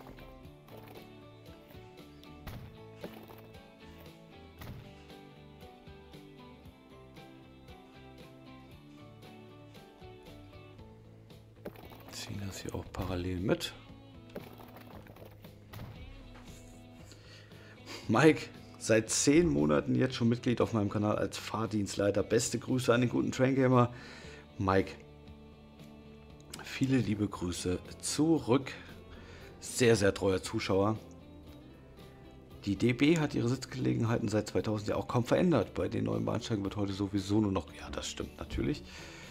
Ziehen das hier auch parallel mit. Mike, Seit 10 Monaten jetzt schon Mitglied auf meinem Kanal als Fahrdienstleiter. Beste Grüße an den guten Traingamer Mike. Viele liebe Grüße zurück. Sehr, sehr treuer Zuschauer. Die DB hat ihre Sitzgelegenheiten seit 2000 ja auch kaum verändert. Bei den neuen Bahnsteigen wird heute sowieso nur noch... Ja, das stimmt natürlich.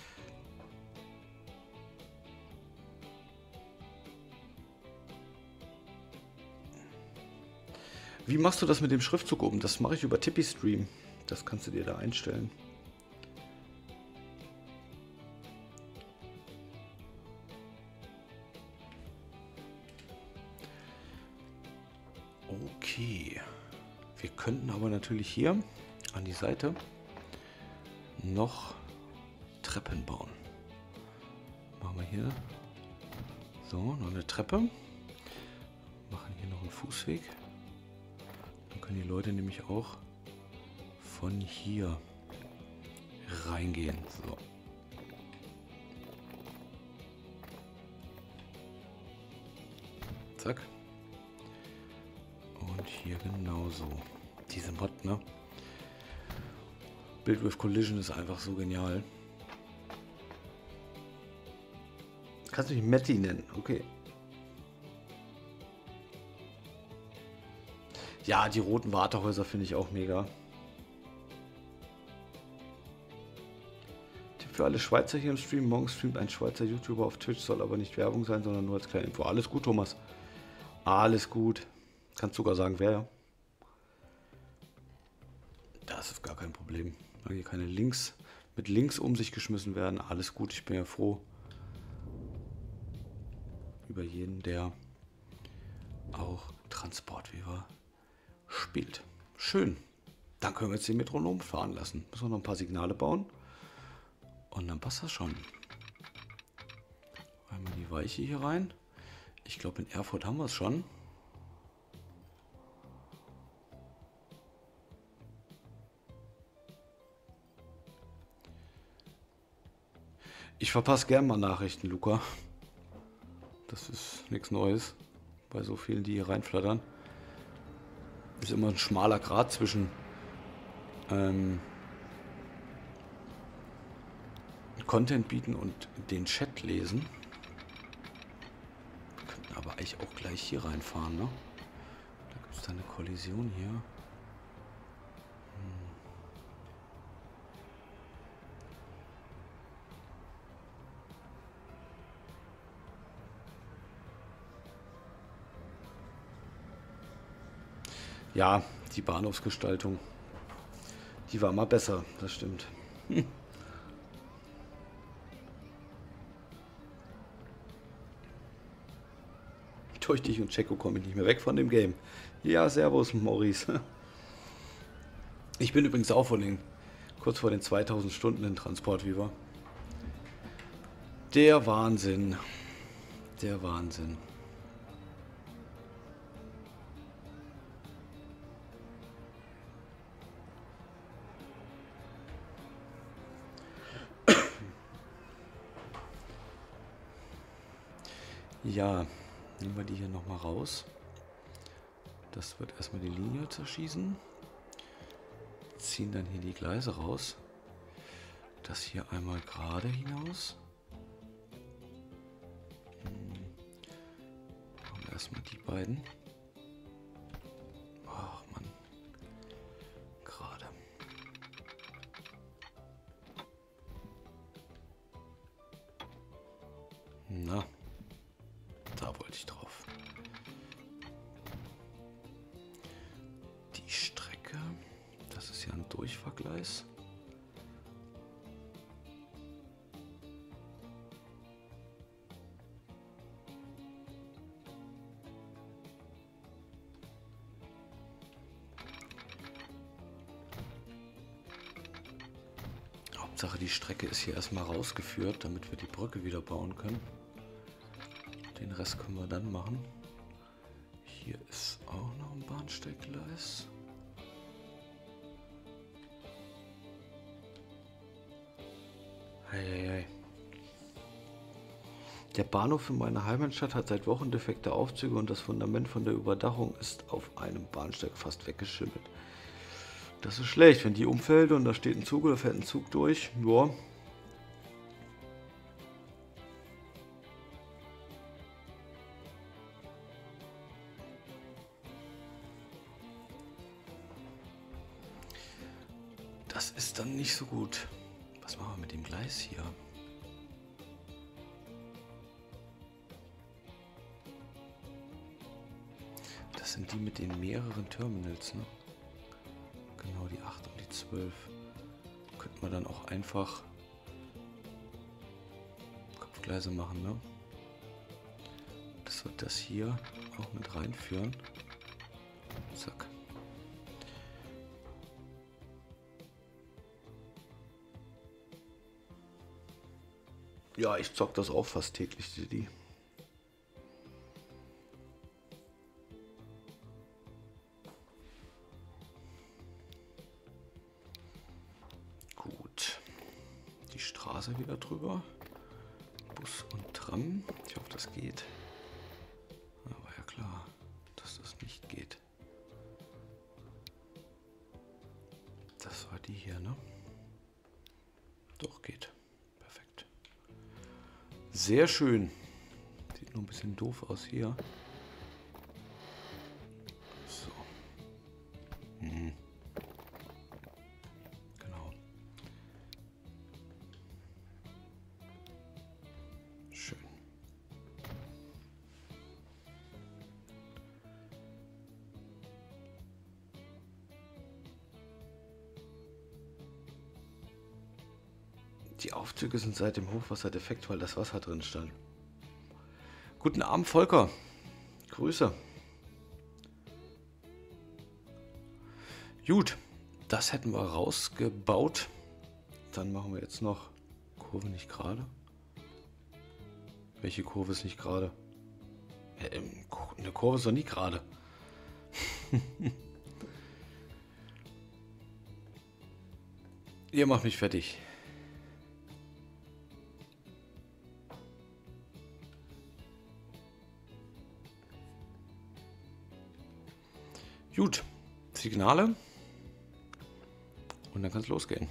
Wie machst du das mit dem Schriftzug oben? Das mache ich über Tippy-Stream. Das kannst du dir da einstellen. Okay. Wir könnten aber natürlich hier an die Seite noch Treppen bauen. Machen wir hier so noch eine Treppe. Machen hier noch einen Fußweg. Dann können die Leute nämlich auch von hier reingehen. So. Zack. Und hier genauso. Diese Mod, ne? Build with Collision ist einfach so genial. Kannst du mich Matti nennen? Okay. Ja, die roten Wartehäuser finde ich auch mega. Tipp für alle Schweizer hier im Stream. Morgen streamt ein Schweizer YouTuber auf Twitch, soll aber nicht Werbung sein, sondern nur als kleine Info. Alles gut, Thomas. Alles gut. Kannst sogar sagen, wer. Das ist gar kein Problem. Weil hier keine Links mit Links um sich geschmissen werden. Alles gut, ich bin ja froh über jeden, der auch Transportweaver spielt. Schön. Dann können wir jetzt den Metronom fahren lassen. Müssen wir noch ein paar Signale bauen. Und dann passt das schon. Einmal die Weiche hier rein. Ich glaube, in Erfurt haben wir es schon. Ich verpasse gern mal Nachrichten, Luca. Das ist nichts Neues. Bei so vielen, die hier reinflattern. Ist immer ein schmaler Grat zwischen Content bieten und den Chat lesen. Wir könnten aber eigentlich auch gleich hier reinfahren, ne? Da gibt es dann eine Kollision hier. Ja, die Bahnhofsgestaltung, die war mal besser, das stimmt. Durch dich und Checo komme ich nicht mehr weg von dem Game. Ja, servus, Maurice. Ich bin übrigens auch kurz vor den 2000 Stunden in Transportweaver. Der Wahnsinn. Der Wahnsinn. Ja, nehmen wir die hier nochmal raus. Das wird erstmal die Linie zerschießen. Ziehen dann hier die Gleise raus. Das hier einmal gerade hinaus. Machen wir erstmal die beiden. Ach Mann. Gerade. Na. Da wollte ich drauf. Die Strecke, das ist ja ein Durchfahrgleis. Hauptsache die Strecke ist hier erstmal rausgeführt, damit wir die Brücke wieder bauen können. Den Rest können wir dann machen. Hier ist auch noch ein Bahnsteiggleis. Hey. Der Bahnhof in meiner Heimatstadt hat seit Wochen defekte Aufzüge und das Fundament von der Überdachung ist auf einem Bahnsteig fast weggeschimmelt. Das ist schlecht, wenn die umfällt und da steht ein Zug oder fährt ein Zug durch. Ja. Das ist dann nicht so gut. Was machen wir mit dem Gleis hier? Das sind die mit den mehreren Terminals, ne? Genau, die 8 und die 12. Könnte man dann auch einfach Kopfgleise machen, ne? Das wird das hier auch mit reinführen. Zack. Ja, ich zock das auch fast täglich, die. Gut. Die Straße wieder drüber. Bus und Tram. Ich hoffe, das geht. Aber ja klar, dass das nicht geht. Das war die hier, ne? Doch, geht. Perfekt. Sehr schön. Sieht nur ein bisschen doof aus hier. So. Genau. Schön. Die Aufzüge sind seit dem Hochwasser defekt, weil das Wasser drin stand. Guten Abend, Volker. Grüße. Gut, das hätten wir rausgebaut. Dann machen wir jetzt noch Kurve nicht gerade. Welche Kurve ist nicht gerade? Eine Kurve ist doch nie gerade. Ihr macht mich fertig. Gut, Signale und dann kann es losgehen.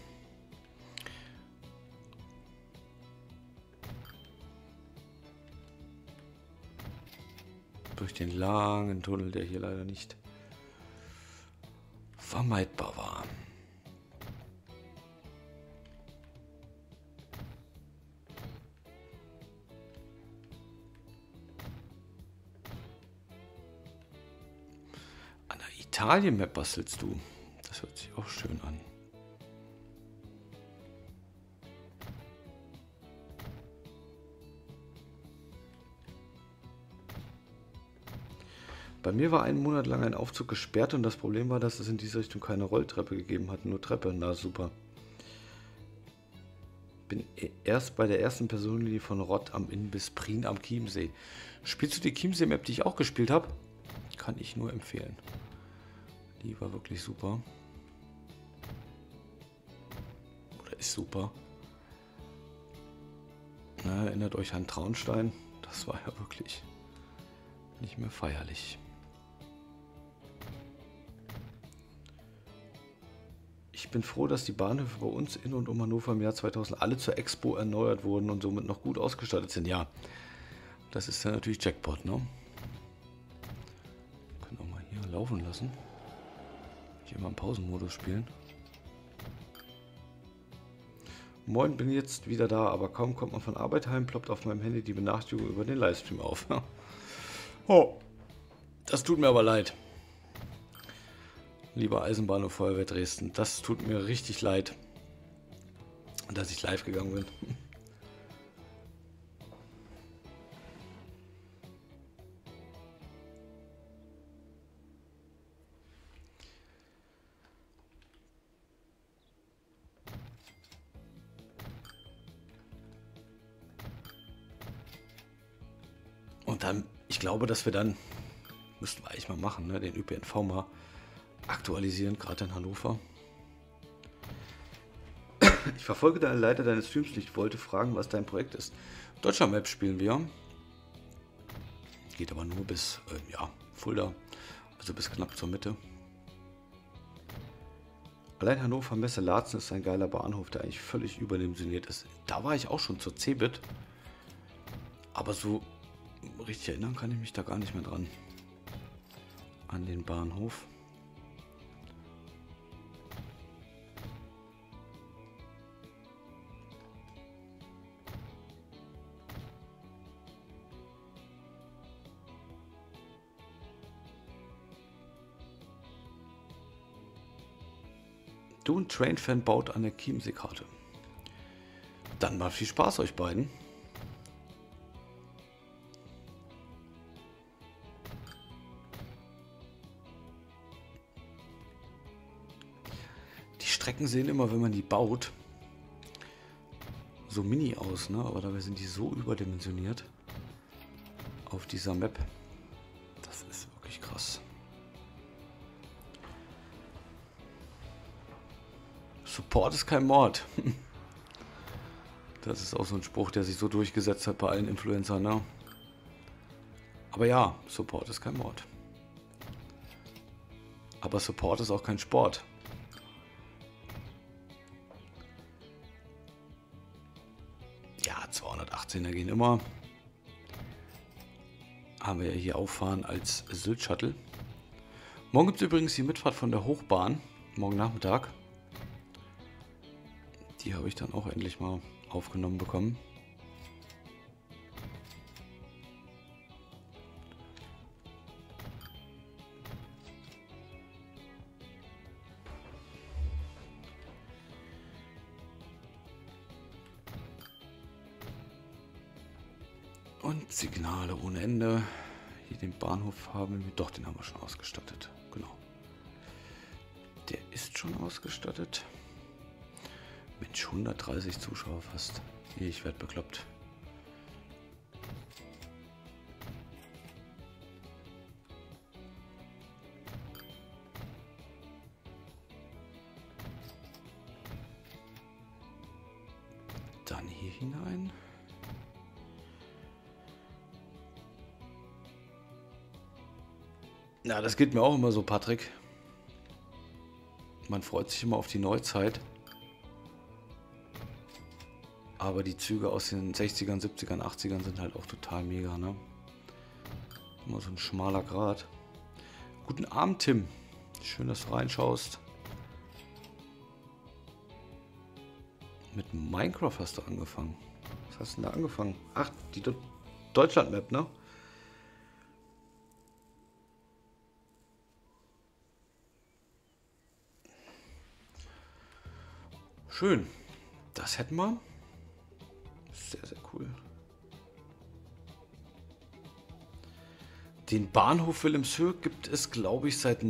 Durch den langen Tunnel, der hier leider nicht vermeidbar war. Italien-Map bastelst du. Das hört sich auch schön an. Bei mir war einen Monat lang ein Aufzug gesperrt und das Problem war, dass es in diese Richtung keine Rolltreppe gegeben hat, nur Treppe. Na super. Bin erst bei der ersten Personenlinie von Rott am Inn bis Prien am Chiemsee. Spielst du die Chiemsee-Map, die ich auch gespielt habe? Kann ich nur empfehlen. Die war wirklich super. Oder ist super. Na, erinnert euch an Traunstein. Das war ja wirklich nicht mehr feierlich. Ich bin froh, dass die Bahnhöfe bei uns in und um Hannover im Jahr 2000 alle zur Expo erneuert wurden und somit noch gut ausgestattet sind. Ja, das ist ja natürlich Jackpot, ne? Können auch mal hier laufen lassen. Hier mal im Pausenmodus spielen. Moin, bin jetzt wieder da, aber kaum kommt man von Arbeit heim, ploppt auf meinem Handy die Benachrichtigung über den Livestream auf. Oh, das tut mir aber leid. Lieber Eisenbahn und Feuerwehr Dresden, das tut mir richtig leid, dass ich live gegangen bin. Und dann, ich glaube, dass wir dann, müssten wir eigentlich mal machen, ne, den ÖPNV mal aktualisieren, gerade in Hannover. Ich verfolge deinen Leiter deines Streams nicht, wollte fragen, was dein Projekt ist. Deutschland Map spielen wir. Geht aber nur bis, ja, Fulda, also bis knapp zur Mitte. Allein Hannover Messe Laatzen ist ein geiler Bahnhof, der eigentlich völlig überdimensioniert ist. Da war ich auch schon zur Cebit. Aber so richtig erinnern kann ich mich da gar nicht mehr dran. An den Bahnhof. Du, ein Train-Fan, baut eine Chiemsee-Karte. Dann mal viel Spaß euch beiden. Die Strecken sehen immer, wenn man die baut, so mini aus, ne? Aber dabei sind die so überdimensioniert auf dieser Map. Das ist wirklich krass. Support ist kein Mord. Das ist auch so ein Spruch, der sich so durchgesetzt hat bei allen Influencern, ne? Aber ja, Support ist kein Mord. Aber Support ist auch kein Sport. Ja, 218er gehen immer. Haben wir ja hier auffahren als Sylt-Shuttle. Morgen gibt es übrigens die Mitfahrt von der Hochbahn. Morgen Nachmittag. Die habe ich dann auch endlich mal aufgenommen bekommen. Und Signale ohne Ende. Hier den Bahnhof haben wir. Doch, den haben wir schon ausgestattet. Genau. Der ist schon ausgestattet. Mensch, 130 Zuschauer fast. Ich werde bekloppt. Dann hier hinein. Na, das geht mir auch immer so, Patrick. Man freut sich immer auf die Neuzeit. Aber die Züge aus den 60ern, 70ern, 80ern sind halt auch total mega, ne? Immer so ein schmaler Grat. Guten Abend, Tim. Schön, dass du reinschaust. Mit Minecraft hast du angefangen. Was hast du denn da angefangen? Ach, die Deutschland-Map, ne? Schön. Das hätten wir. Sehr, sehr cool. Den Bahnhof Wilhelmshöhe gibt es, glaube ich, seit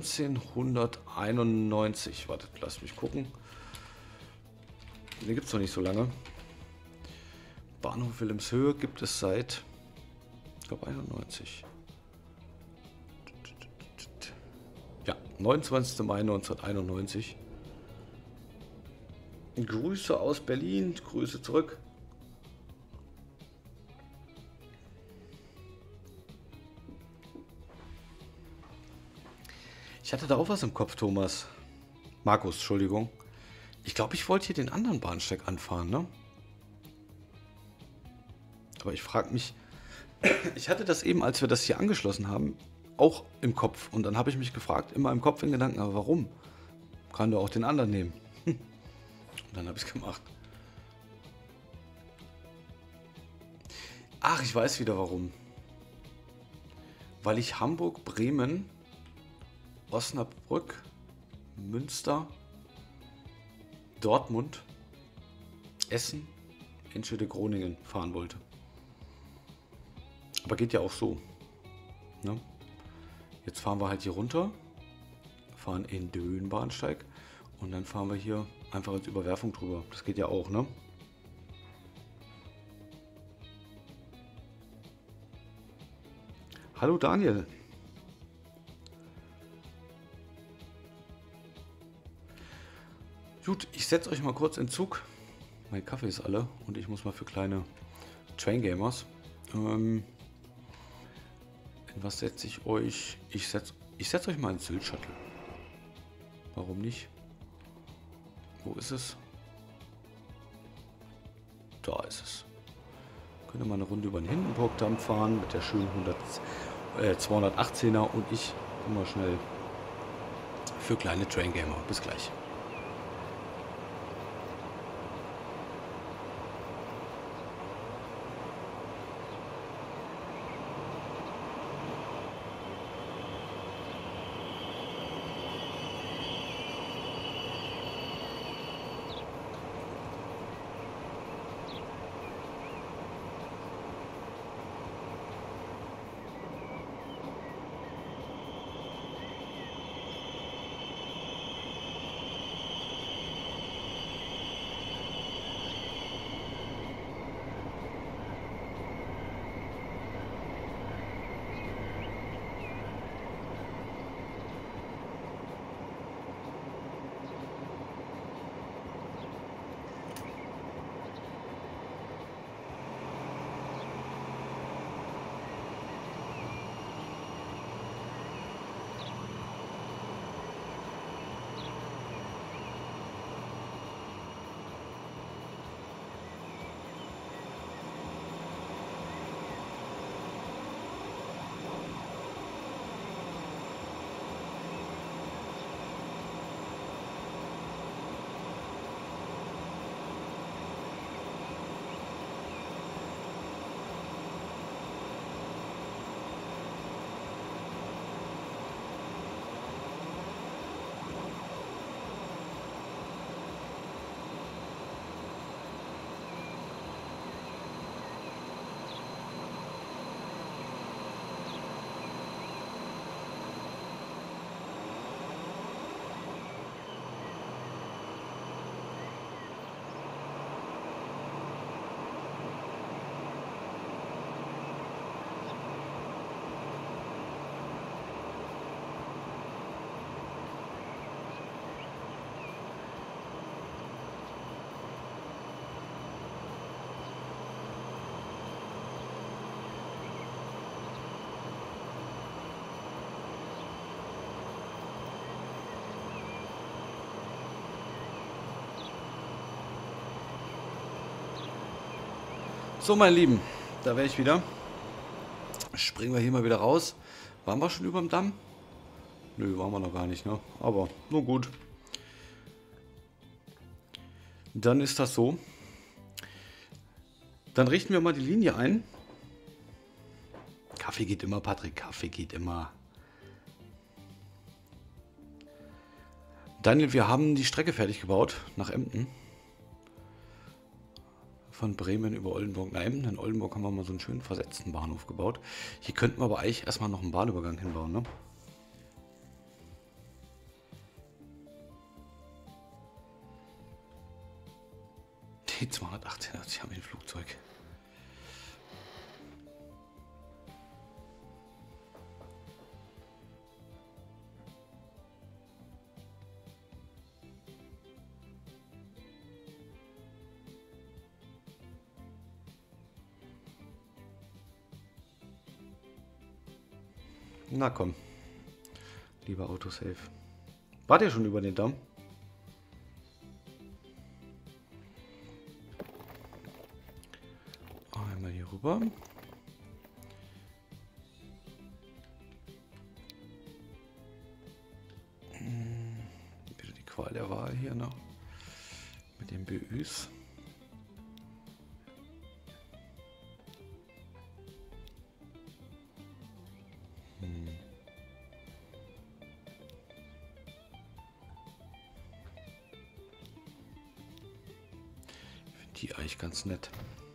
1991. Wartet, lasst mich gucken. Den gibt es noch nicht so lange. Bahnhof Wilhelmshöhe gibt es seit, ich glaube, 91. Ja, 29. Mai 1991. Grüße aus Berlin, Grüße zurück. Ich hatte da auch was im Kopf, Thomas. Markus, Entschuldigung. Ich glaube, ich wollte hier den anderen Bahnsteig anfahren, ne? Aber ich frage mich, ich hatte das eben, als wir das hier angeschlossen haben, auch im Kopf. Und dann habe ich mich gefragt, immer im Kopf in Gedanken, aber warum? Kann du auch den anderen nehmen? Und dann habe ich es gemacht. Ach, ich weiß wieder warum. Weil ich Hamburg, Bremen, Osnabrück, Münster, Dortmund, Essen, Enschede-Groningen fahren wollte. Aber geht ja auch so. Ne? Jetzt fahren wir halt hier runter, fahren in den Höhenbahnsteig und dann fahren wir hier einfach als Überwerfung drüber. Das geht ja auch, ne? Hallo Daniel. Gut, ich setze euch mal kurz in Zug. Mein Kaffee ist alle und ich muss mal für kleine Train Gamers. In was setze ich euch? Ich setz euch mal ins Sylt-Shuttle. Warum nicht? Wo ist es? Da ist es. Können wir mal eine Runde über den Hindenburgdamm fahren mit der schönen 218er und ich immer schnell für kleine Train Gamer. Bis gleich. So, meine Lieben, da wäre ich wieder. Springen wir hier mal wieder raus. Waren wir schon über dem Damm? Nö, waren wir noch gar nicht, ne? Aber nur gut. Dann ist das so. Dann richten wir mal die Linie ein. Kaffee geht immer, Patrick. Kaffee geht immer. Daniel, wir haben die Strecke fertig gebaut nach Emden. Von Bremen über Oldenburg nach Emden. In Oldenburg haben wir mal so einen schönen versetzten Bahnhof gebaut. Hier könnten wir aber eigentlich erstmal noch einen Bahnübergang hinbauen, ne? Die 218, die haben ein Flugzeug. Na komm, lieber Autosave. Wart ihr schon über den Damm? Einmal hier rüber. Wieder die Qual der Wahl hier noch. Mit den BÜs. Die eigentlich ganz nett.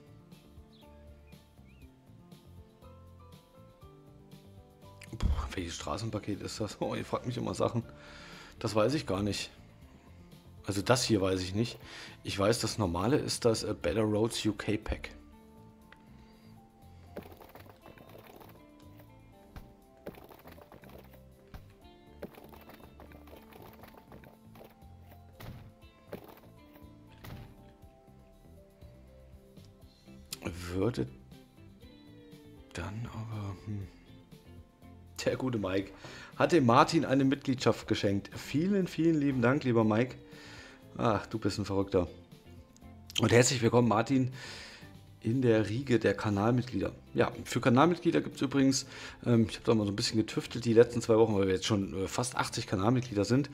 Puh, welches Straßenpaket ist das? Oh, ihr fragt mich immer Sachen. Das weiß ich gar nicht. Also das hier weiß ich nicht. Ich weiß, das normale ist das Better Roads UK Pack. Würde dann aber... Der gute Mike hat dem Martin eine Mitgliedschaft geschenkt. Vielen, vielen lieben Dank, lieber Mike. Ach, du bist ein Verrückter. Und herzlich willkommen, Martin, in der Riege der Kanalmitglieder. Ja, für Kanalmitglieder gibt es übrigens, ich habe da mal so ein bisschen getüftelt die letzten 2 Wochen, weil wir jetzt schon fast 80 Kanalmitglieder sind.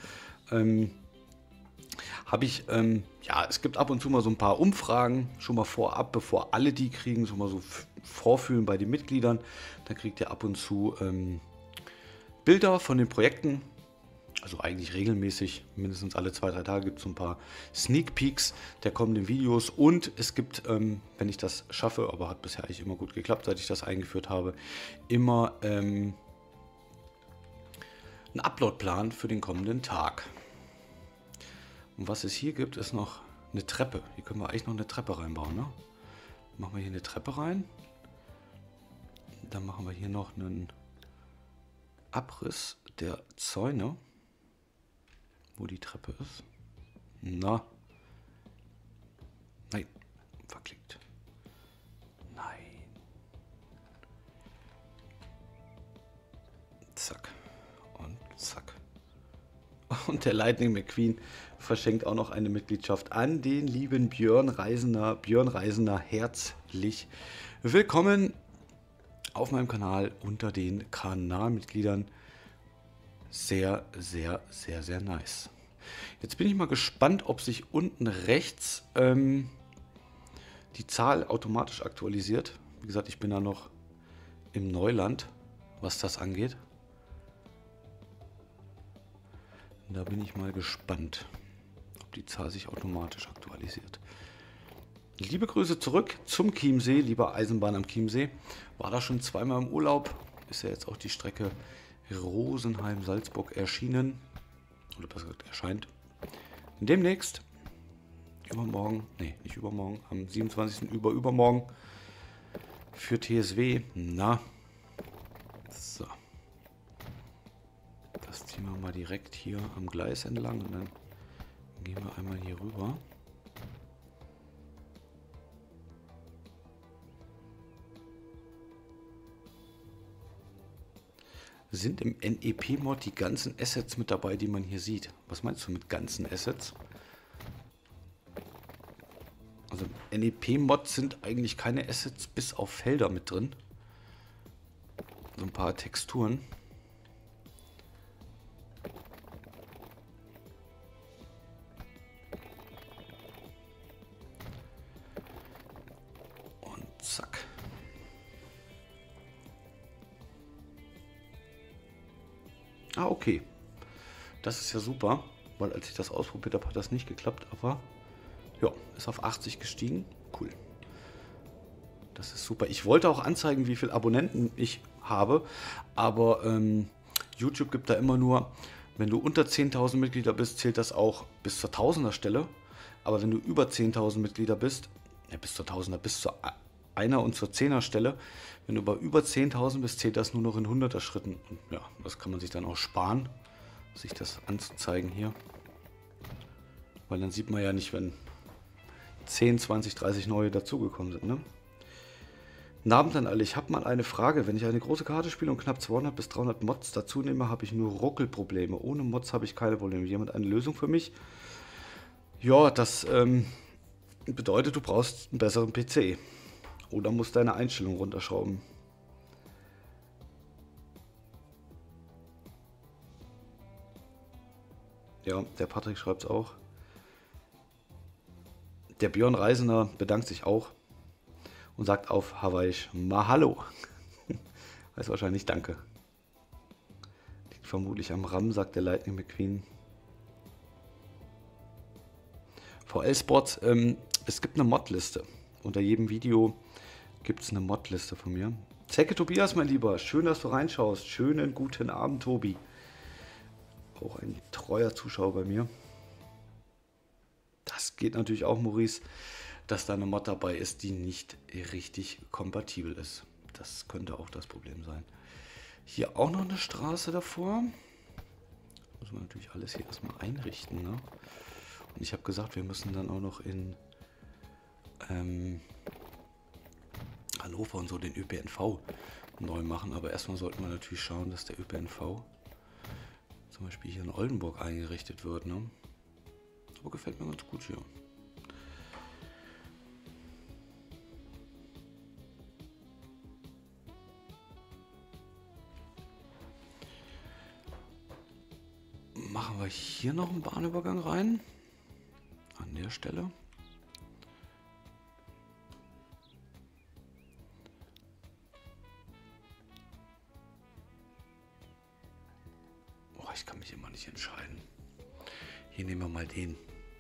Habe ich, ja, es gibt ab und zu mal so ein paar Umfragen, schon mal vorab, bevor alle die kriegen, schon mal so vorfühlen bei den Mitgliedern. Dann kriegt ihr ab und zu Bilder von den Projekten. Also eigentlich regelmäßig, mindestens alle 2, 3 Tage gibt es so ein paar Sneak Peeks der kommenden Videos. Und es gibt, wenn ich das schaffe, aber hat bisher eigentlich immer gut geklappt, seit ich das eingeführt habe, immer einen Uploadplan für den kommenden Tag. Und was es hier gibt, ist noch eine Treppe. Hier können wir eigentlich noch eine Treppe reinbauen, ne? Machen wir hier eine Treppe rein. Dann machen wir hier noch einen Abriss der Zäune. Wo die Treppe ist. Na. Nein. Verklickt. Nein. Zack. Und zack. Und der Lightning McQueen verschenkt auch noch eine Mitgliedschaft an den lieben Björn Reisender. Björn Reisender, herzlich willkommen auf meinem Kanal unter den Kanalmitgliedern. Sehr, sehr, sehr, sehr nice. Jetzt bin ich mal gespannt, ob sich unten rechts die Zahl automatisch aktualisiert. Wie gesagt, ich bin da noch im Neuland, was das angeht. Da bin ich mal gespannt, ob die Zahl sich automatisch aktualisiert. Liebe Grüße zurück zum Chiemsee, lieber Eisenbahn am Chiemsee. War da schon zweimal im Urlaub. Ist ja jetzt auch die Strecke Rosenheim-Salzburg erschienen. Oder besser gesagt erscheint. Demnächst, übermorgen, nee, nicht übermorgen, am 27. übermorgen für TSW. Na, so. Das ziehen wir mal direkt hier am Gleis entlang und dann gehen wir einmal hier rüber. Sind im NEP-Mod die ganzen Assets mit dabei, die man hier sieht? Was meinst du mit ganzen Assets? Also im NEP-Mod sind eigentlich keine Assets bis auf Felder mit drin. So ein paar Texturen. Und zack. Ah, okay. Das ist ja super, weil als ich das ausprobiert habe, hat das nicht geklappt, aber ja, ist auf 80 gestiegen. Cool. Das ist super. Ich wollte auch anzeigen, wie viele Abonnenten ich habe, aber YouTube gibt da immer nur, wenn du unter 10.000 Mitglieder bist, zählt das auch bis zur Tausender-Stelle. Aber wenn du über 10.000 Mitglieder bist, ja, bis zur Tausender, bis zur Einer- und zur Zehner-Stelle, wenn du über 10.000 bist, zählt das nur noch in 100er Schritten. Und ja, das kann man sich dann auch sparen, sich das anzuzeigen hier. Weil dann sieht man ja nicht, wenn 10, 20, 30 neue dazugekommen sind, ne? Guten Abend an alle. Ich habe mal eine Frage. Wenn ich eine große Karte spiele und knapp 200 bis 300 Mods dazu nehme, habe ich nur Ruckelprobleme. Ohne Mods habe ich keine Probleme. Jemand eine Lösung für mich? Ja, das bedeutet, du brauchst einen besseren PC. Oder musst deine Einstellung runterschrauben. Ja, der Patrick schreibt es auch. Der Björn Reisender bedankt sich auch und sagt auf Hawaiisch Mahalo. Weiß wahrscheinlich Danke. Liegt vermutlich am RAM, sagt der Lightning McQueen. VL Sports, es gibt eine Modliste. Unter jedem Video gibt es eine Modliste von mir. Zecke Tobias, mein Lieber, schön, dass du reinschaust. Schönen guten Abend, Tobi. Auch ein treuer Zuschauer bei mir. Das geht natürlich auch, Maurice, dass da eine Mod dabei ist, die nicht richtig kompatibel ist. Das könnte auch das Problem sein. Hier auch noch eine Straße davor. Muss man natürlich alles hier erstmal einrichten, ne? Und ich habe gesagt, wir müssen dann auch noch in Hannover und so den ÖPNV neu machen. Aber erstmal sollten wir natürlich schauen, dass der ÖPNV zum Beispiel hier in Oldenburg eingerichtet wird, ne? aber gefällt mir ganz gut hier. Machen wir hier noch einen Bahnübergang rein. An der Stelle. Oh, ich kann mich immer nicht entscheiden. Hier nehmen wir mal den.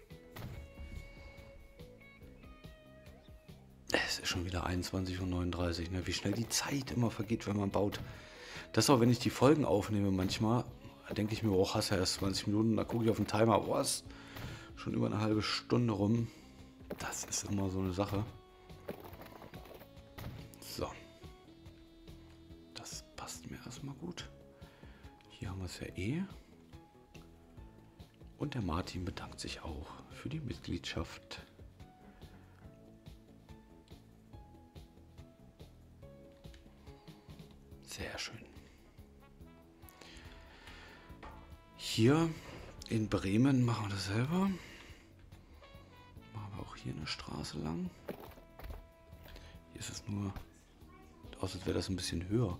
Es ist schon wieder 21:39 Uhr. Ne? Wie schnell die Zeit immer vergeht, wenn man baut. Das auch, wenn ich die Folgen aufnehme manchmal, denke ich mir, oh, hast ja erst 20 Minuten. Da gucke ich auf den Timer, oh, ist schon über eine halbe Stunde rum. Das ist immer so eine Sache. So. Das passt mir erstmal gut. Hier haben wir es ja eh. Und der Martin bedankt sich auch für die Mitgliedschaft. Sehr schön. Hier in Bremen machen wir das selber. Machen wir auch hier eine Straße lang. Hier ist es nur, aus als wäre das ein bisschen höher.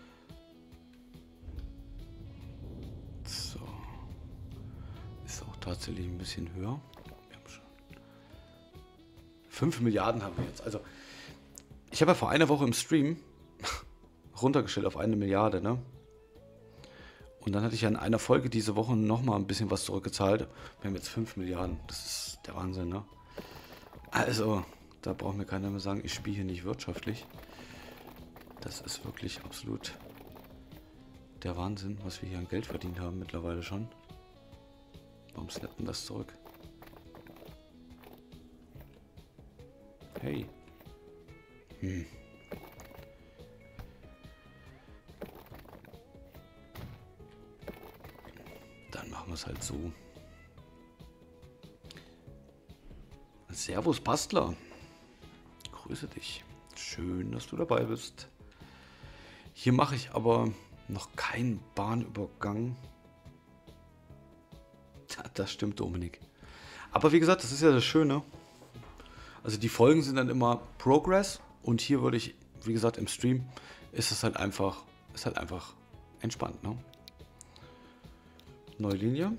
So. Ist auch tatsächlich ein bisschen höher. Wir haben schon 5 Milliarden haben wir jetzt. Also, ich habe ja vor einer Woche im Stream runtergestellt auf 1 Milliarde, ne? Und dann hatte ich ja in einer Folge diese Woche nochmal ein bisschen was zurückgezahlt. Wir haben jetzt 5 Milliarden. Das ist der Wahnsinn, ne? Also, da braucht mir keiner mehr sagen, ich spiele hier nicht wirtschaftlich. Das ist wirklich absolut der Wahnsinn, was wir hier an Geld verdient haben mittlerweile schon. Warum snappt denn das zurück? Hey. Dann machen wir es halt so. Servus Bastler. Grüße dich. Schön, dass du dabei bist. Hier mache ich aber noch keinen Bahnübergang. Das stimmt, Dominik. Aber wie gesagt, das ist ja das Schöne. Also die Folgen sind dann immer Progress. Und hier würde ich, wie gesagt, im Stream ist es halt einfach entspannt, ne? Neue Linie.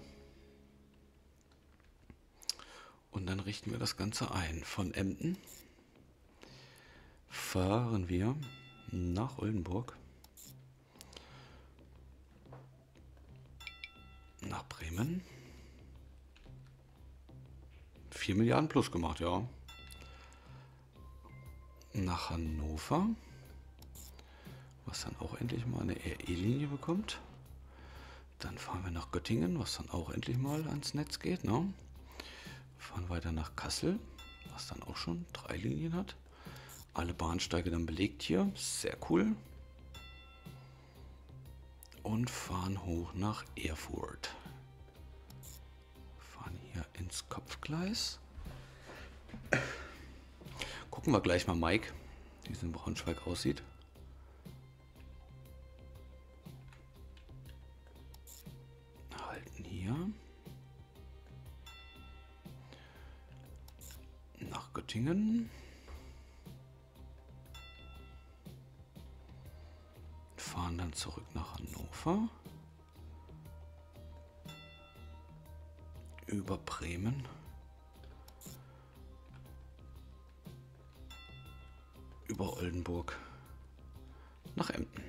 Und dann richten wir das Ganze ein. Von Emden fahren wir nach Oldenburg. Nach Bremen. 4 Milliarden plus gemacht, ja. Nach Hannover. Was dann auch endlich mal eine RE-Linie bekommt. Dann fahren wir nach Göttingen, was dann auch endlich mal ans Netz geht, ne? Fahren weiter nach Kassel, was dann auch schon 3 Linien hat. Alle Bahnsteige dann belegt hier, sehr cool. Und fahren hoch nach Erfurt. Fahren hier ins Kopfgleis. Gucken wir gleich mal Mike, wie es in Braunschweig aussieht. Halten hier. Nach Göttingen. Fahren dann zurück nach Hannover. Über Bremen. Über Oldenburg. Nach Emden.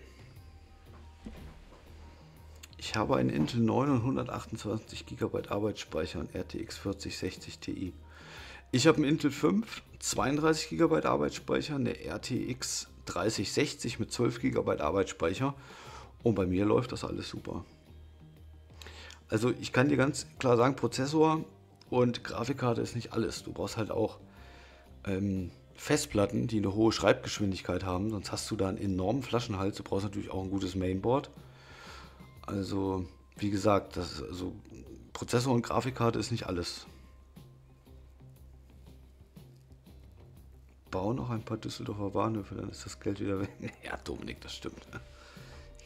Ich habe einen Intel 9 und 128 GB Arbeitsspeicher und RTX 4060 Ti. Ich habe einen Intel 5, 32 GB Arbeitsspeicher, eine RTX 3060 mit 12 GB Arbeitsspeicher und bei mir läuft das alles super. Also ich kann dir ganz klar sagen, Prozessor und Grafikkarte ist nicht alles. Du brauchst halt auch Festplatten, die eine hohe Schreibgeschwindigkeit haben, sonst hast du da einen enormen Flaschenhals. Du brauchst natürlich auch ein gutes Mainboard. Also wie gesagt, also Prozessor und Grafikkarte ist nicht alles. Bau noch ein paar Düsseldorfer Bahnhöfe, dann ist das Geld wieder weg. Ja, Dominik, das stimmt.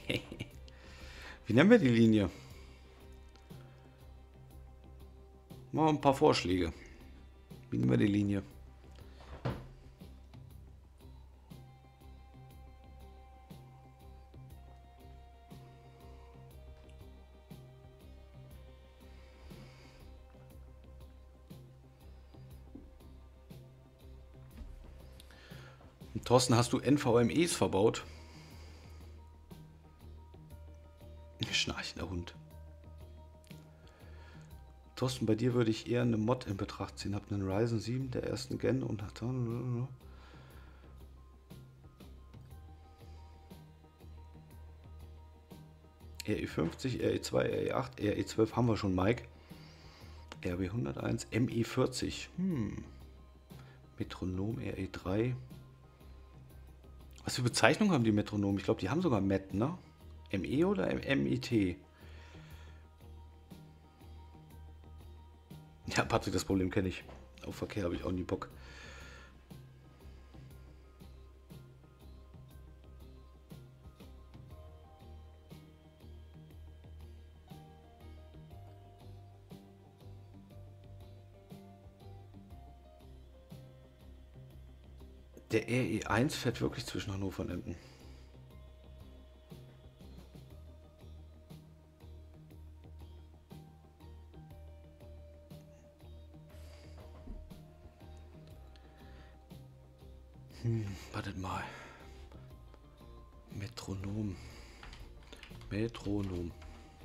Wie nennen wir die Linie? Machen wir ein paar Vorschläge. Wie nehmen wir die Linie? Und Thorsten, hast du NVMEs verbaut? Schnarchender Hund. Thorsten, bei dir würde ich eher eine Mod in Betracht ziehen. Hab einen Ryzen 7 der ersten Gen und hat dann RE50, RE2, RE8, RE12 haben wir schon, Mike. RB 101, ME40. Metronom RE3. Was für Bezeichnung haben die Metronomen? Ich glaube, die haben sogar Met, ne? ME oder MET? Ja, Patrick, das Problem kenne ich. Auf Verkehr habe ich auch nie Bock. Der RE1 fährt wirklich zwischen Hannover und Emden. Wartet mal. Metronom. Metronom.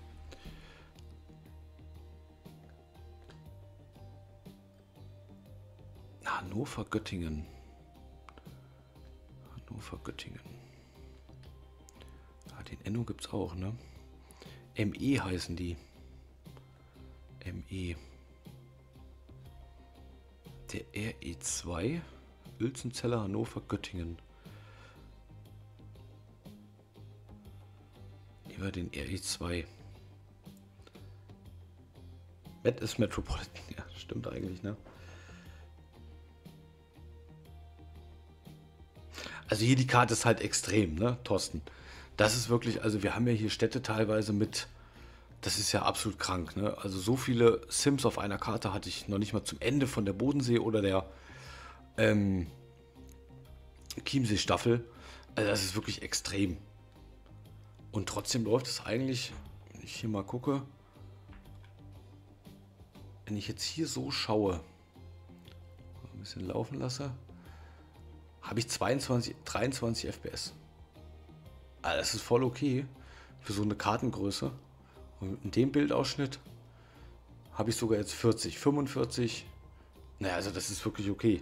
Hannover-Göttingen. Hannover-Göttingen. Ah, den Enno gibt es auch, ne? ME heißen die. ME. Der RE2. Uelzenzeller, Hannover, Göttingen. Über den RE2. Met ist Metropolitan. Ja, stimmt eigentlich, ne? Also hier die Karte ist halt extrem, ne, Thorsten? Das ist wirklich, also wir haben ja hier Städte teilweise mit, das ist ja absolut krank, ne? Also so viele Sims auf einer Karte hatte ich noch nicht mal zum Ende von der Bodensee oder der Chiemsee-Staffel. Also das ist wirklich extrem. Und trotzdem läuft es eigentlich, wenn ich hier mal gucke, wenn ich jetzt hier so schaue, ein bisschen laufen lasse, habe ich 22, 23 FPS. Also das ist voll okay für so eine Kartengröße. Und in dem Bildausschnitt habe ich sogar jetzt 40, 45. Naja, also das ist wirklich okay.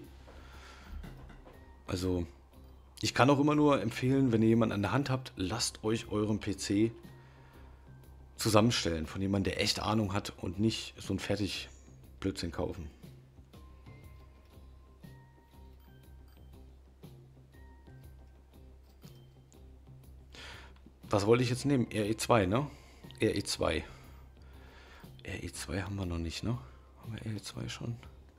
Also ich kann auch immer nur empfehlen, wenn ihr jemanden an der Hand habt, lasst euch euren PC zusammenstellen von jemandem, der echt Ahnung hat und nicht so ein fertig Blödsinn kaufen. Was wollte ich jetzt nehmen? RE2, ne? RE2. RE2 haben wir noch nicht, ne? Haben wir RE2 schon?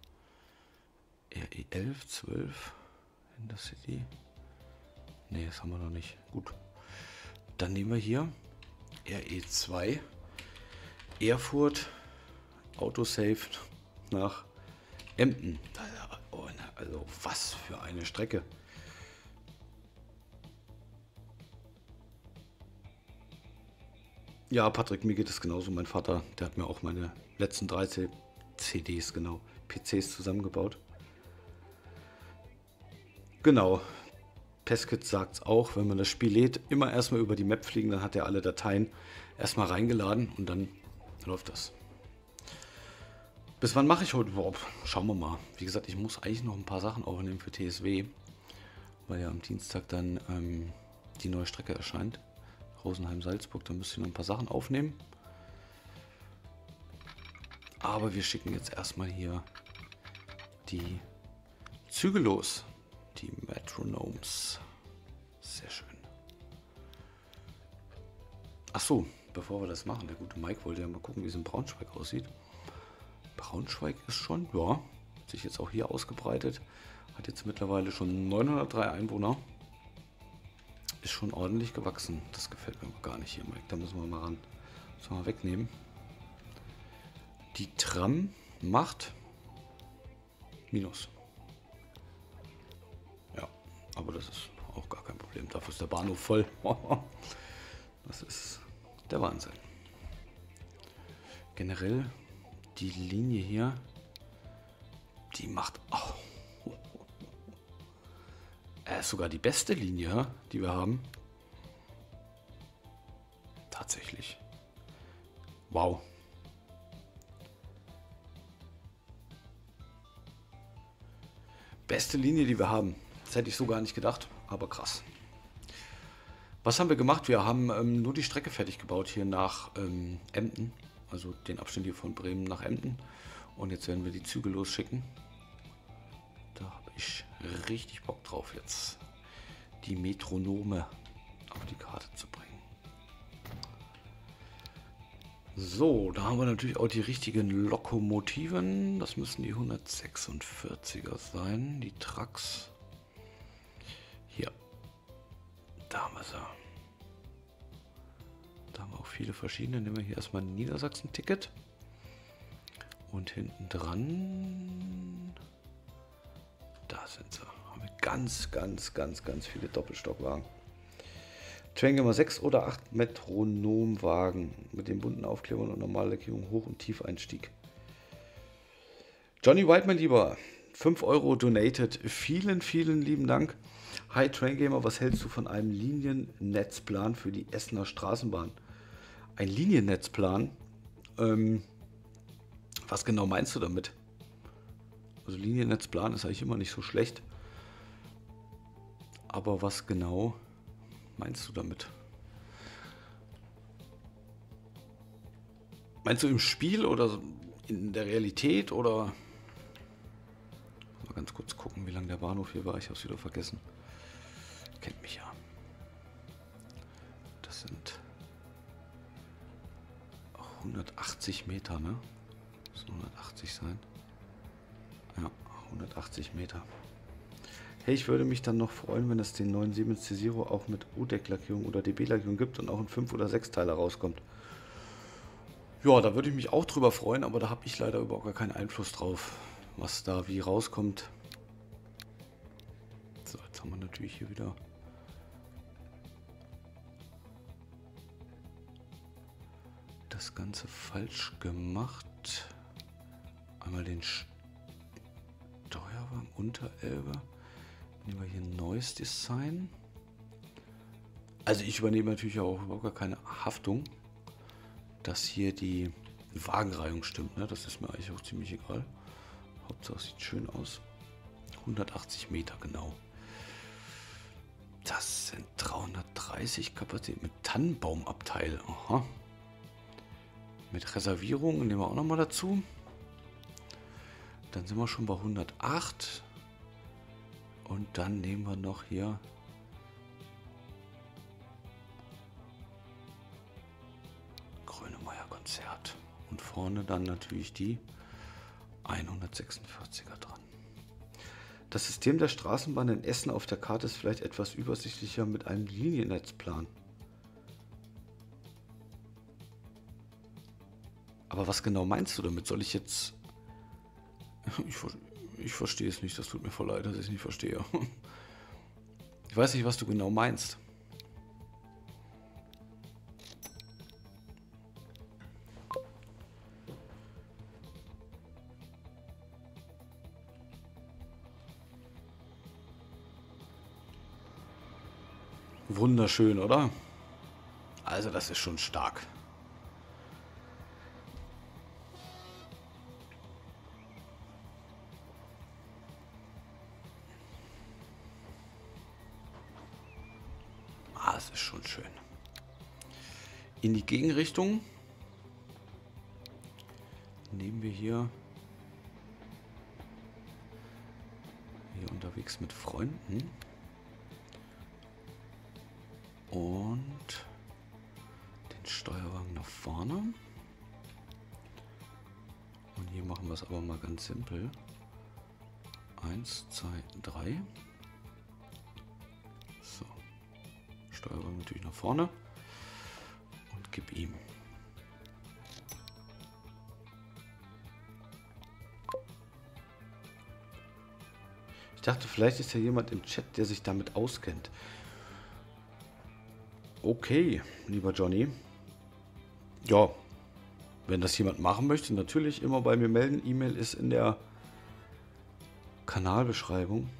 RE11, 12. In der City. Ne, das haben wir noch nicht. Gut. Dann nehmen wir hier RE2. Erfurt. Autosave nach Emden. Also was für eine Strecke. Ja, Patrick, mir geht es genauso. Mein Vater, der hat mir auch meine letzten 13 CDs, genau, PCs zusammengebaut. Genau. Peskit sagt es auch, wenn man das Spiel lädt, immer erstmal über die Map fliegen, dann hat er alle Dateien erstmal reingeladen und dann läuft das. Bis wann mache ich heute überhaupt? Schauen wir mal. Wie gesagt, ich muss eigentlich noch ein paar Sachen aufnehmen für TSW, weil ja am Dienstag dann die neue Strecke erscheint. Rosenheim-Salzburg, da müsste ich noch ein paar Sachen aufnehmen. Aber wir schicken jetzt erstmal hier die Züge los. Die Metronomes. Sehr schön. Achso, bevor wir das machen, der gute Mike wollte ja mal gucken, wie es in Braunschweig aussieht. Braunschweig ist schon, ja, hat sich jetzt auch hier ausgebreitet. Hat jetzt mittlerweile schon 903 Einwohner. Ist schon ordentlich gewachsen. Das gefällt mir aber gar nicht hier, Mike. Da müssen wir mal ran. Das mal wegnehmen. Die Tram macht Minus. Ja, aber das ist auch gar kein Problem. Dafür ist der Bahnhof voll. Das ist der Wahnsinn. Generell die Linie hier, die macht ist sogar die beste Linie, die wir haben. Tatsächlich. Wow. Beste Linie, die wir haben. Das hätte ich so gar nicht gedacht, aber krass. Was haben wir gemacht? Wir haben nur die Strecke fertig gebaut hier nach Emden. Also den Abschnitt hier von Bremen nach Emden. Und jetzt werden wir die Züge losschicken. Da habe ich richtig Bock drauf, jetzt die Metronome auf die Karte zu bringen. So, da haben wir natürlich auch die richtigen Lokomotiven. Das müssen die 146er sein, die Trucks. Hier, da haben wir sie. Da haben wir auch viele verschiedene. Nehmen wir hier erstmal ein Niedersachsen-Ticket. Und hinten dran, da sind sie. Haben wir ganz viele Doppelstockwagen. Traingamer 6 oder 8 Metronomwagen mit den bunten Aufklebern und normaler Lackierung, Hoch- und Tiefeinstieg. Johnny White, mein Lieber, 5 Euro donated. Vielen lieben Dank. Hi Traingamer, was hältst du von einem Liniennetzplan für die Essener Straßenbahn? Ein Liniennetzplan? Was genau meinst du damit? Also Liniennetzplan ist eigentlich immer nicht so schlecht. Aber was genau meinst du damit? Meinst du im Spiel oder in der Realität oder? Mal ganz kurz gucken, wie lange der Bahnhof hier war. Ich habe es wieder vergessen. Kennt mich ja. Das sind 180 Meter, ne? Das müssen 180 sein. Ja, 180 Meter. Hey, ich würde mich dann noch freuen, wenn es den neuen Siemens C0 auch mit U-Deck-Lackierung oder DB-Lackierung gibt und auch ein 5- oder 6-Teiler rauskommt. Ja, da würde ich mich auch drüber freuen, aber da habe ich leider überhaupt gar keinen Einfluss drauf, was da wie rauskommt. So, jetzt haben wir natürlich hier wieder das Ganze falsch gemacht. Einmal den Steuerwagen Unterelbe. Nehmen wir hier ein neues Design. Also ich übernehme natürlich auch überhaupt gar keine Haftung, dass hier die Wagenreihung stimmt. Ne? Das ist mir eigentlich auch ziemlich egal. Hauptsache sieht schön aus. 180 Meter genau. Das sind 330 Kapazität mit Tannenbaumabteil. Aha. Mit Reservierung nehmen wir auch nochmal dazu. Dann sind wir schon bei 108. Und dann nehmen wir noch hier Grönemeyer Konzert. Und vorne dann natürlich die 146er dran. Das System der Straßenbahn in Essen auf der Karte ist vielleicht etwas übersichtlicher mit einem Liniennetzplan. Aber was genau meinst du damit? Soll ich jetzt... Ich verstehe es nicht, das tut mir voll leid, dass ich es nicht verstehe. Ich weiß nicht, was du genau meinst. Wunderschön, oder? Also das ist schon stark. Es ist schon schön. In die Gegenrichtung nehmen wir hier unterwegs mit Freunden und den Steuerwagen nach vorne. Und hier machen wir es aber mal ganz simpel. 1, 2, 3. So. Steuerwagen natürlich nach vorne und gib ihm. dachte, vielleicht ist ja jemand im Chat, der sich damit auskennt. Okay, lieber Johnny. Ja, wenn das jemand machen möchte, natürlich immer bei mir melden. E-Mail ist in der Kanalbeschreibung.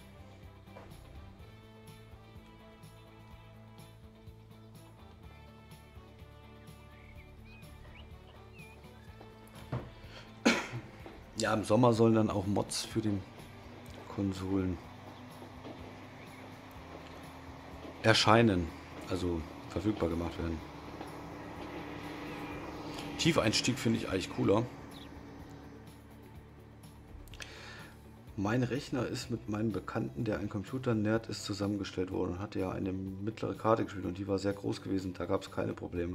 Ja, im Sommer sollen dann auch Mods für den Konsolen erscheinen, also verfügbar gemacht werden. Tiefeinstieg finde ich eigentlich cooler. Mein Rechner ist mit meinem Bekannten, der ein Computer-Nerd ist, zusammengestellt worden und hatte ja eine mittlere Karte gespielt und die war sehr groß gewesen, da gab es keine Probleme.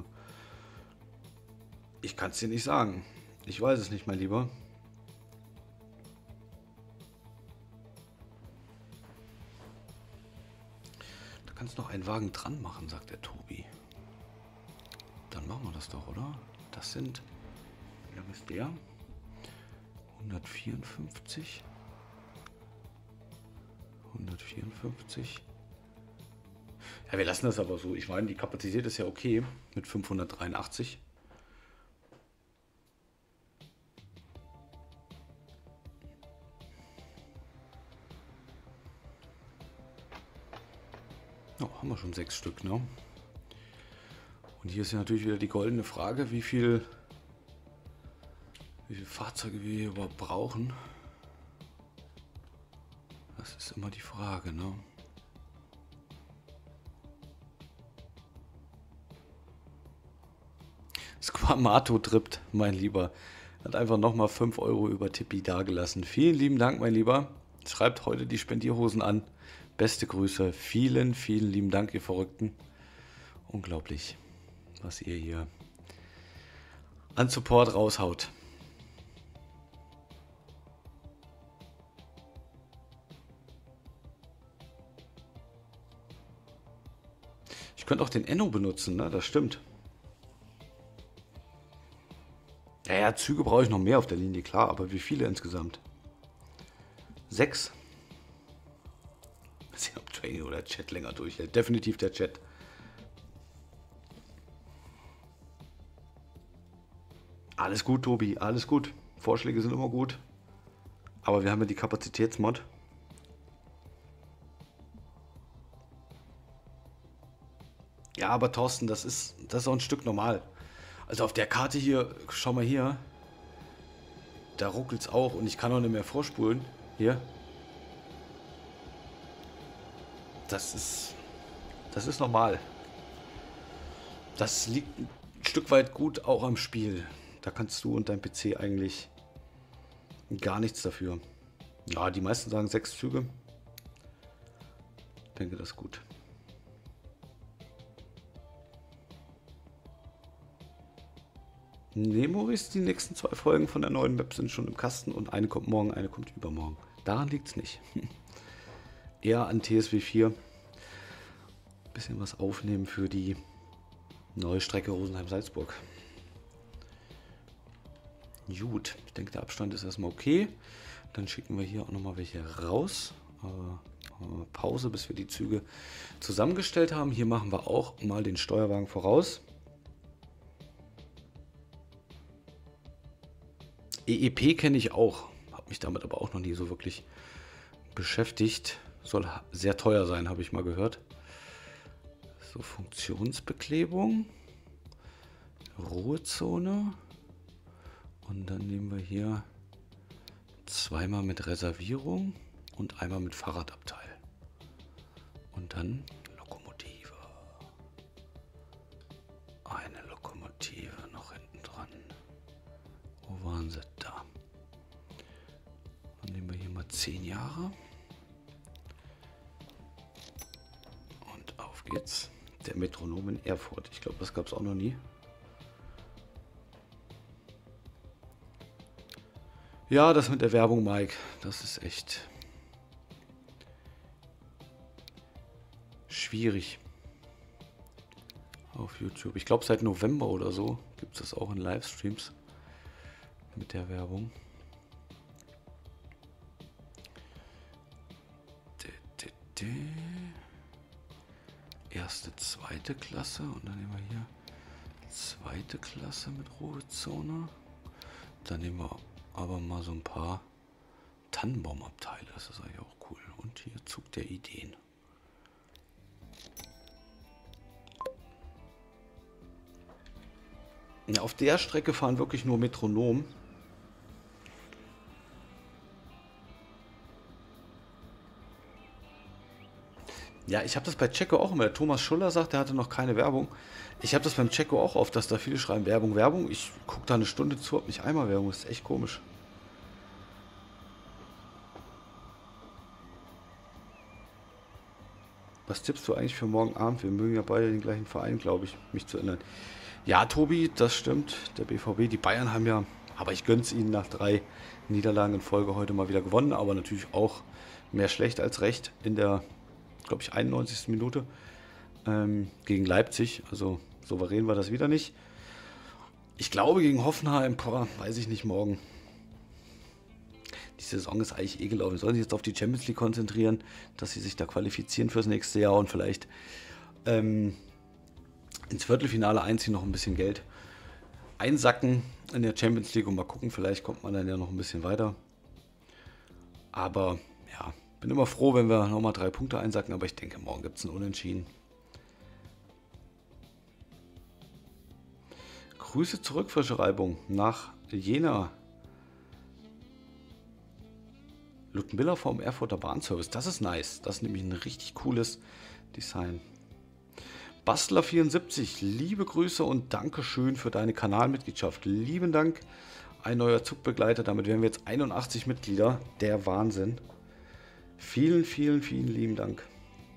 Ich kann es dir nicht sagen. Ich weiß es nicht, mein Lieber. Da kannst du noch einen Wagen dran machen, sagt der Tobi. Dann machen wir das doch, oder? Das sind, wie lang ist der? 154. 154. Ja, wir lassen das aber so. Ich meine, die Kapazität ist ja okay mit 583. Oh, haben wir schon 6 Stück, ne? Und hier ist ja natürlich wieder die goldene Frage, wie viele Fahrzeuge wir hier überhaupt brauchen. Das ist immer die Frage, ne? Squamato trippt, mein Lieber. Hat einfach nochmal 5 Euro über Tippi dagelassen. Vielen lieben Dank, mein Lieber. Schreibt heute die Spendierhosen an. Beste Grüße. Vielen, vielen lieben Dank, ihr Verrückten. Unglaublich, was ihr hier an Support raushaut. Ich könnte auch den Enno benutzen, ne? Das stimmt. Ja, Züge brauche ich noch mehr auf der Linie, klar, aber wie viele insgesamt? 6. Mal sehen, ob Training oder Chat länger durchhält. Definitiv der Chat. Alles gut, Tobi, alles gut. Vorschläge sind immer gut. Aber wir haben ja die Kapazitätsmod. Ja, aber Thorsten, das ist auch ein Stück normal. Also auf der Karte hier, schau mal hier. Da ruckelt es auch und ich kann auch nicht mehr vorspulen. Hier. Das ist normal. Das liegt ein Stück weit gut auch am Spiel. Da kannst du und dein PC eigentlich gar nichts dafür. Ja, die meisten sagen 6 Züge. Ich denke, das ist gut. Nee, Maurice, die nächsten 2 Folgen von der neuen Map sind schon im Kasten und eine kommt morgen, eine kommt übermorgen. Daran liegt es nicht. Eher an TSW 4. Bisschen was aufnehmen für die neue Strecke Rosenheim-Salzburg. Gut, ich denke, der Abstand ist erstmal okay. Dann schicken wir hier auch nochmal welche raus. Pause, bis wir die Züge zusammengestellt haben. Hier machen wir auch mal den Steuerwagen voraus. EEP kenne ich auch, habe mich damit aber auch noch nie so wirklich beschäftigt. Soll sehr teuer sein, habe ich mal gehört. So, Funktionsbeklebung, Ruhezone und dann nehmen wir hier zweimal mit Reservierung und einmal mit Fahrradabteil. Und dann Lokomotive. Eine Lokomotive noch hinten dran. Wo waren sie? Da. Dann nehmen wir hier mal 10 Jahre. Und auf geht's. Der Metronom in Erfurt. Ich glaube, das gab es auch noch nie. Ja, das mit der Werbung, Mike, das ist echt schwierig auf YouTube. Ich glaube, seit November oder so gibt es das auch in Livestreams mit der Werbung. Erste, zweite Klasse. Und dann nehmen wir hier zweite Klasse mit Ruhezone. Dann nehmen wir aber mal so ein paar Tannenbaumabteile. Das ist eigentlich auch cool. Und hier Zug der Ideen. Ja, auf der Strecke fahren wirklich nur Metronom. Ja, ich habe das bei Checo auch immer. Der Thomas Schuller sagt, er hatte noch keine Werbung. Ich habe das beim Checo auch oft, dass da viele schreiben Werbung, Werbung. Ich gucke da eine Stunde zu, habe nicht einmal Werbung. Das ist echt komisch. Was tippst du eigentlich für morgen Abend? Wir mögen ja beide den gleichen Verein, glaube ich, mich zu erinnern. Ja, Tobi, das stimmt. Der BVB, die Bayern haben ja, aber ich gönn's ihnen nach 3 Niederlagen in Folge heute mal wieder gewonnen. Aber natürlich auch mehr schlecht als recht in der, glaube ich, 91. Minute gegen Leipzig. Also souverän war das wieder nicht. Ich glaube gegen Hoffenheim, boah, weiß ich nicht, morgen. Die Saison ist eigentlich eh gelaufen. Sollen sich jetzt auf die Champions League konzentrieren, dass sie sich da qualifizieren fürs nächste Jahr und vielleicht ins Viertelfinale einziehen, noch ein bisschen Geld einsacken in der Champions League und mal gucken, vielleicht kommt man dann ja noch ein bisschen weiter. Aber ja, bin immer froh, wenn wir nochmal 3 Punkte einsacken, aber ich denke, morgen gibt es ein Unentschieden. Grüße zurück, frische Reibung, nach Jena. Ludmilla vom Erfurter Bahnservice, das ist nice. Das ist nämlich ein richtig cooles Design. Bastler74, liebe Grüße und Dankeschön für deine Kanalmitgliedschaft. Lieben Dank, ein neuer Zugbegleiter. Damit wären wir jetzt 81 Mitglieder. Der Wahnsinn. Vielen, vielen, vielen lieben Dank.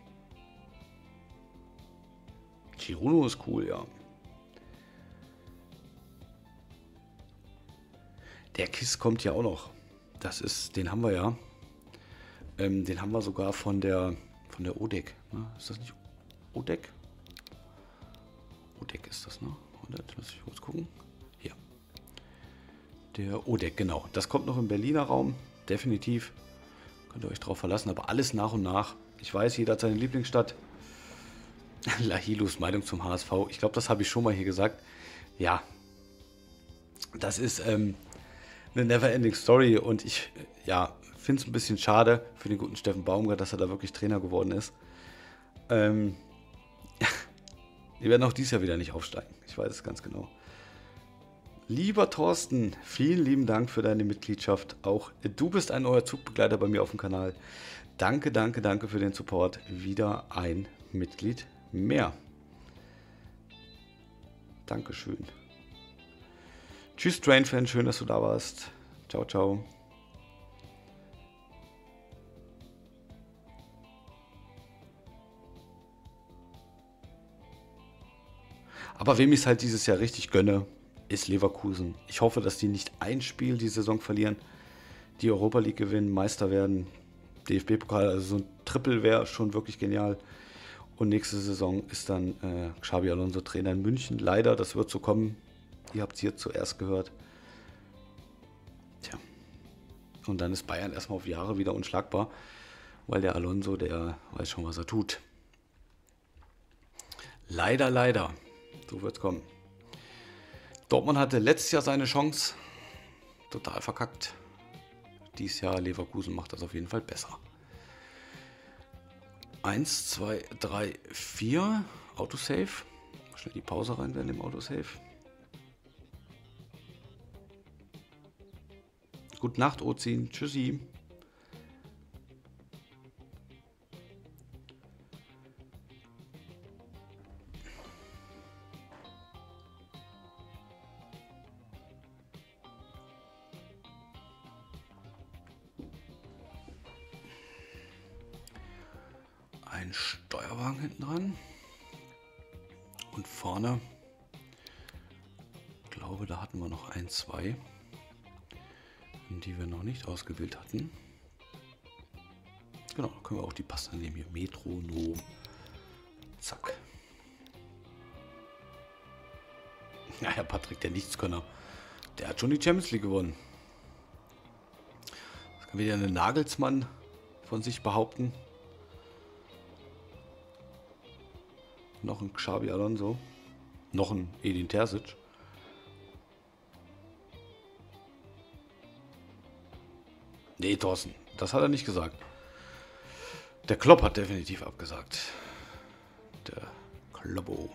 Chiruno ist cool, ja. Der Kiss kommt ja auch noch. Das ist, den haben wir ja. Den haben wir sogar von der Odek. Ne? Ist das nicht Odek? Odek ist das, ne? Lass mich kurz gucken. Hier. Der Odek, genau. Das kommt noch im Berliner Raum. Definitiv. Könnt ihr euch drauf verlassen. Aber alles nach und nach. Ich weiß, jeder hat seine Lieblingsstadt. Lahilus Meinung zum HSV. Ich glaube, das habe ich schon mal hier gesagt. Ja. Das ist eine Neverending Story. Und ich finde es ein bisschen schade für den guten Steffen Baumgart, dass er da wirklich Trainer geworden ist. Wir werden auch dieses Jahr wieder nicht aufsteigen. Ich weiß es ganz genau. Lieber Thorsten, vielen lieben Dank für deine Mitgliedschaft. Auch du bist ein neuer Zugbegleiter bei mir auf dem Kanal. Danke, danke, danke für den Support. Wieder ein Mitglied mehr. Dankeschön. Tschüss, Train-Fan. Schön, dass du da warst. Ciao, ciao. Aber wem ich es halt dieses Jahr richtig gönne, ist Leverkusen. Ich hoffe, dass die nicht ein Spiel die Saison verlieren, die Europa League gewinnen, Meister werden, DFB-Pokal, also so ein Triple wäre schon wirklich genial. Und nächste Saison ist dann Xabi Alonso Trainer in München. Leider, das wird so kommen. Ihr habt es hier zuerst gehört. Tja. Und dann ist Bayern erstmal auf Jahre wieder unschlagbar, weil der Alonso, der weiß schon, was er tut. Leider, leider. So wird es kommen. Dortmund hatte letztes Jahr seine Chance. Total verkackt. Dieses Jahr Leverkusen macht das auf jeden Fall besser. 1, 2, 3, 4. Autosave. Schnell die Pause rein in dem Autosave. Gute Nacht, Ozin. Tschüssi. Ein Steuerwagen hinten dran. Und vorne, ich glaube, da hatten wir noch 1, 2, die wir noch nicht ausgewählt hatten. Genau, da können wir auch die passenden nehmen hier. Metronom. Zack. Ja, Herr Patrick, der Nichtskönner, der hat schon die Champions League gewonnen. Das kann wieder eine Nagelsmann von sich behaupten. Noch ein Xabi Alonso. Noch ein Edin Terzic. Nee, Thorsten, das hat er nicht gesagt. Der Klopp hat definitiv abgesagt. Der Kloppo.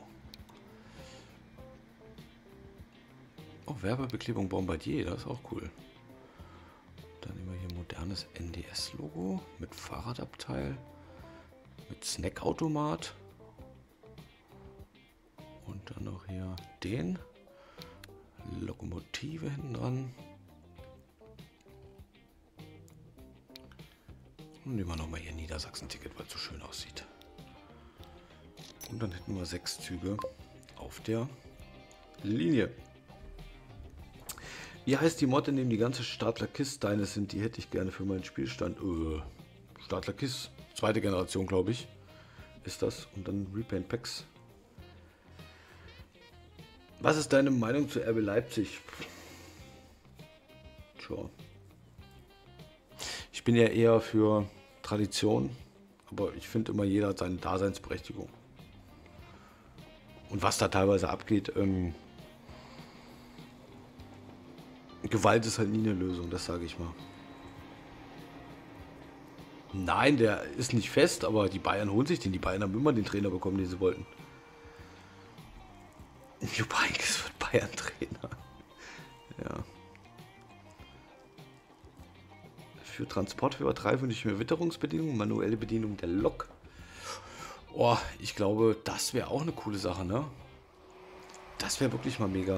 Oh, Werbebeklebung Bombardier, das ist auch cool. Dann nehmen wir hier modernes NDS-Logo mit Fahrradabteil, mit Snackautomat. Und dann noch hier den. Lokomotive hinten dran. Und nehmen wir nochmal hier Niedersachsen-Ticket, weil es so schön aussieht. Und dann hätten wir 6 Züge auf der Linie. Wie heißt die Mod, in dem die ganze Stadler-Kiss-Steine sind? Die hätte ich gerne für meinen Spielstand. Stadler-Kiss, zweite Generation, glaube ich, ist das. Und dann Repaint Packs. Was ist deine Meinung zu RB Leipzig? Tja. Ich bin ja eher für Tradition, aber ich finde immer, jeder hat seine Daseinsberechtigung. Und was da teilweise abgeht, Gewalt ist halt nie eine Lösung, das sage ich mal. Nein, der ist nicht fest, aber die Bayern holen sich den. Die Bayern haben immer den Trainer bekommen, den sie wollten. Jupp Heynckes wird Bayern-Trainer. Ja. Für Transportführer 3 wünsche ich mir Witterungsbedingungen, manuelle Bedienung der Lok. Oh, ich glaube, das wäre auch eine coole Sache, ne? Das wäre wirklich mal mega.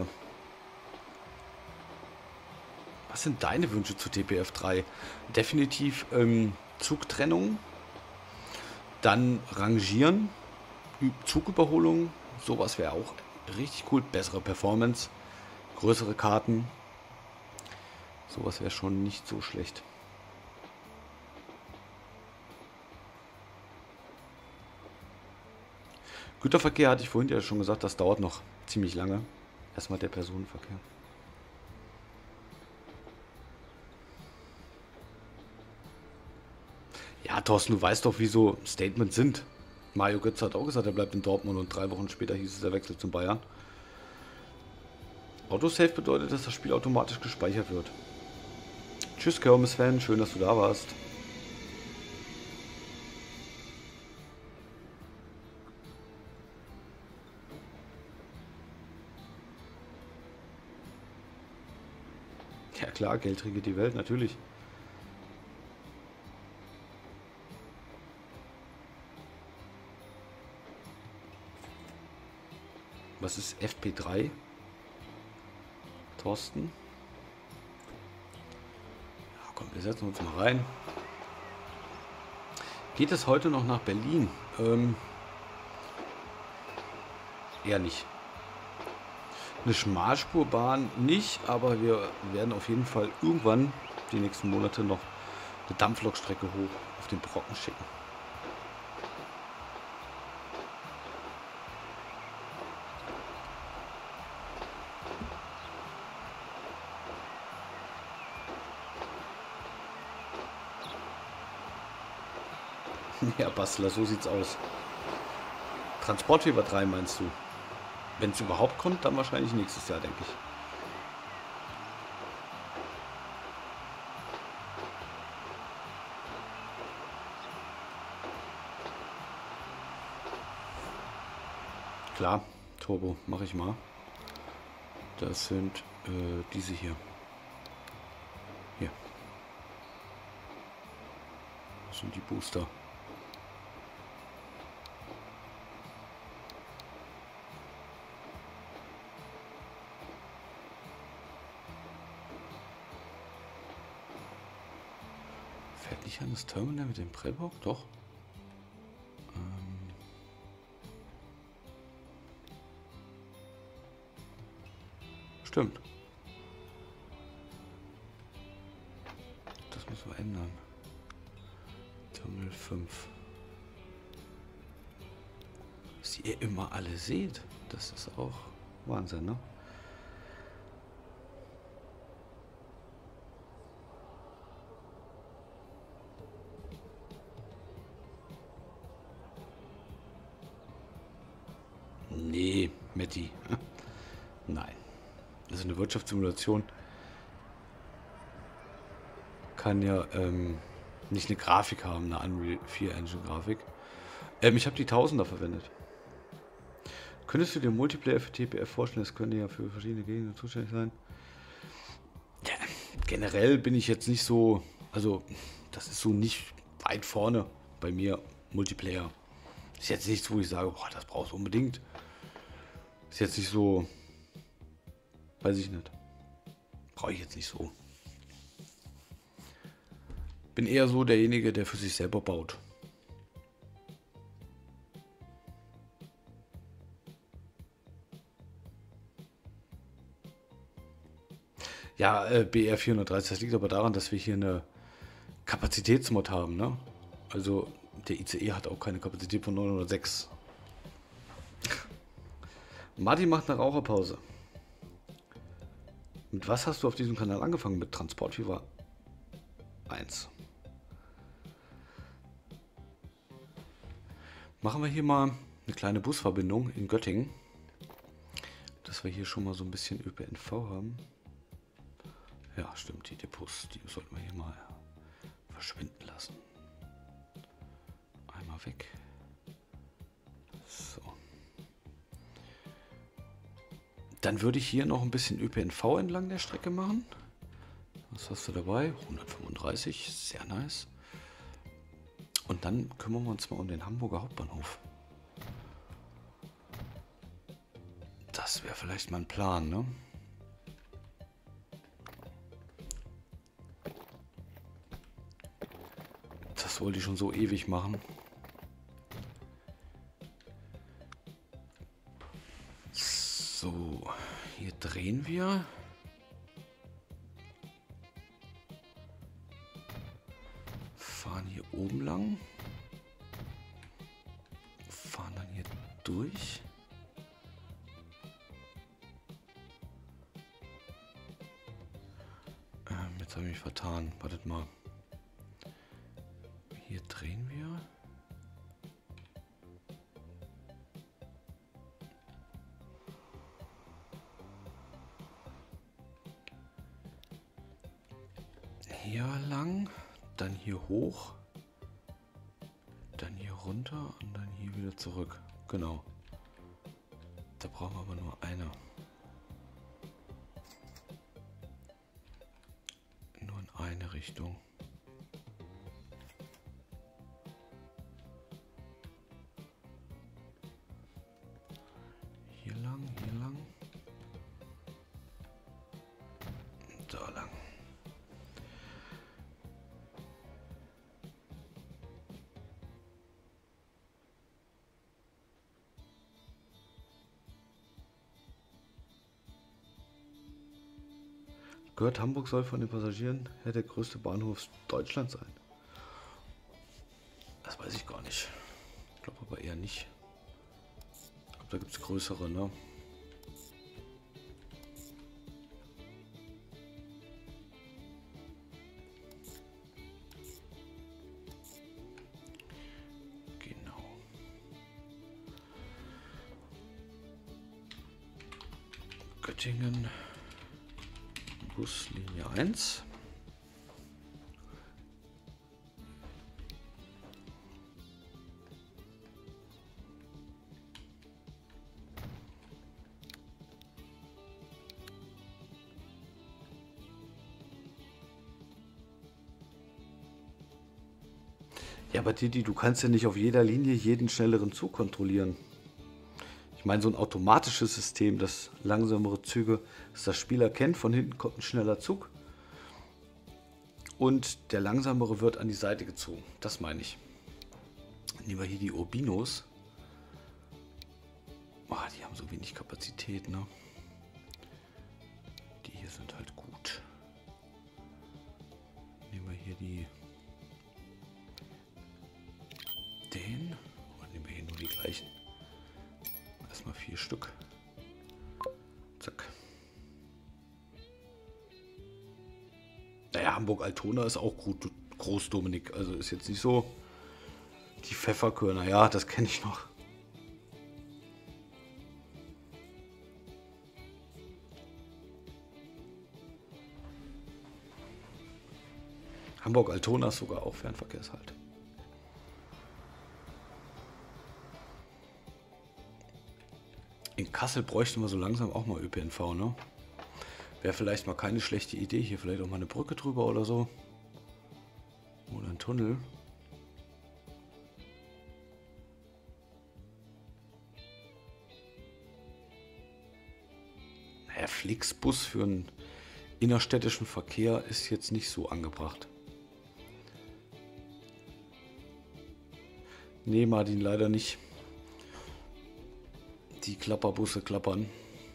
Was sind deine Wünsche zu TPF 3? Definitiv Zugtrennung, dann Rangieren, Zugüberholung, sowas wäre auch richtig cool. Bessere Performance, größere Karten, sowas wäre schon nicht so schlecht. Güterverkehr hatte ich vorhin ja schon gesagt, das dauert noch ziemlich lange. Erstmal der Personenverkehr. Ja, Thorsten, du weißt doch, wie so Statements sind. Mario Götze hat auch gesagt, er bleibt in Dortmund und 3 Wochen später hieß es, er wechselt zum Bayern. Autosave bedeutet, dass das Spiel automatisch gespeichert wird. Tschüss, Kirmes-Fan, schön, dass du da warst. Ja klar, Geld regiert die Welt, natürlich. Was ist FP3? Thorsten? Ja, komm, wir setzen uns mal rein. Geht es heute noch nach Berlin? Eher nicht. Eine Schmalspurbahn nicht, aber wir werden auf jeden Fall irgendwann die nächsten Monate noch eine Dampflokstrecke hoch auf den Brocken schicken. Ja, Bastler, so sieht's aus. Transportfieber 3 meinst du? Wenn es überhaupt kommt, dann wahrscheinlich nächstes Jahr, denke ich. Klar, Turbo, mache ich mal. Das sind diese hier. Hier. Das sind die Booster. Fährt nicht an das Terminal mit dem Prellbock? Doch. Stimmt. Das müssen wir ändern. Terminal 5. Was ihr immer alle seht, das ist auch Wahnsinn, ne? Matti. Nein. Also eine Wirtschaftssimulation kann ja nicht eine Grafik haben, eine Unreal 4 Engine Grafik. Ich habe die Tausender verwendet. Könntest du dir Multiplayer für TPF vorstellen? Das könnte ja für verschiedene Gegner zuständig sein. Ja, generell bin ich jetzt nicht so, also das ist so nicht weit vorne bei mir, Multiplayer. Ist jetzt nichts, wo ich sage, boah, das brauchst du unbedingt. Ist jetzt nicht so, weiß ich nicht. Brauche ich jetzt nicht so. Bin eher so derjenige, der für sich selber baut. Ja, BR 430, das liegt aber daran, dass wir hier eine Kapazitätsmod haben, ne? Also der ICE hat auch keine Kapazität von 906. Martin macht eine Raucherpause. Mit was hast du auf diesem Kanal angefangen? Mit Transportfieber 1. Machen wir hier mal eine kleine Busverbindung in Göttingen. Dass wir hier schon mal so ein bisschen ÖPNV haben. Ja, stimmt, die Depots, die sollten wir hier mal verschwinden lassen. Einmal weg. So. Dann würde ich hier noch ein bisschen ÖPNV entlang der Strecke machen. Was hast du dabei? 135, sehr nice. Und dann kümmern wir uns mal um den Hamburger Hauptbahnhof. Das wäre vielleicht mal ein Plan, ne? Das wollte ich schon so ewig machen. So, hier drehen wir. Fahren hier oben lang. Fahren dann hier durch. Jetzt habe ich mich vertan. Wartet mal. Hier drehen wir. Hier lang, dann hier hoch, dann hier runter und dann hier wieder zurück. Genau. Da brauchen wir aber nur eine. Nur in eine Richtung. Hier lang, da lang. Gehört, Hamburg soll von den Passagieren her der größte Bahnhof Deutschlands sein. Das weiß ich gar nicht. Ich glaube aber eher nicht. Ich glaube, da gibt es größere, ne? Genau. Göttingen. Buslinie 1. Ja, aber Didi, du kannst ja nicht auf jeder Linie jeden schnelleren Zug kontrollieren. Ich meine, so ein automatisches System, das langsamere Züge, das das Spiel erkennt, von hinten kommt ein schneller Zug und der langsamere wird an die Seite gezogen. Das meine ich. Nehmen wir hier die Urbinos. Oh, die haben so wenig Kapazität, ne? Die hier sind halt gut. Nehmen wir hier den und nehmen wir hier nur die gleichen. Erstmal 4 Stück. Zack. Naja, Hamburg-Altona ist auch gut groß, Dominik. Also ist jetzt nicht so die Pfefferkörner. Ja, das kenne ich noch. Hamburg-Altona ist sogar auch Fernverkehrshalt. In Kassel bräuchten wir so langsam auch mal ÖPNV, ne? Wäre vielleicht mal keine schlechte Idee. Hier vielleicht auch mal eine Brücke drüber oder so. Oder ein Tunnel. Naja, Flixbus für einen innerstädtischen Verkehr ist jetzt nicht so angebracht. Nee, Martin, leider nicht. Die Klapperbusse klappern.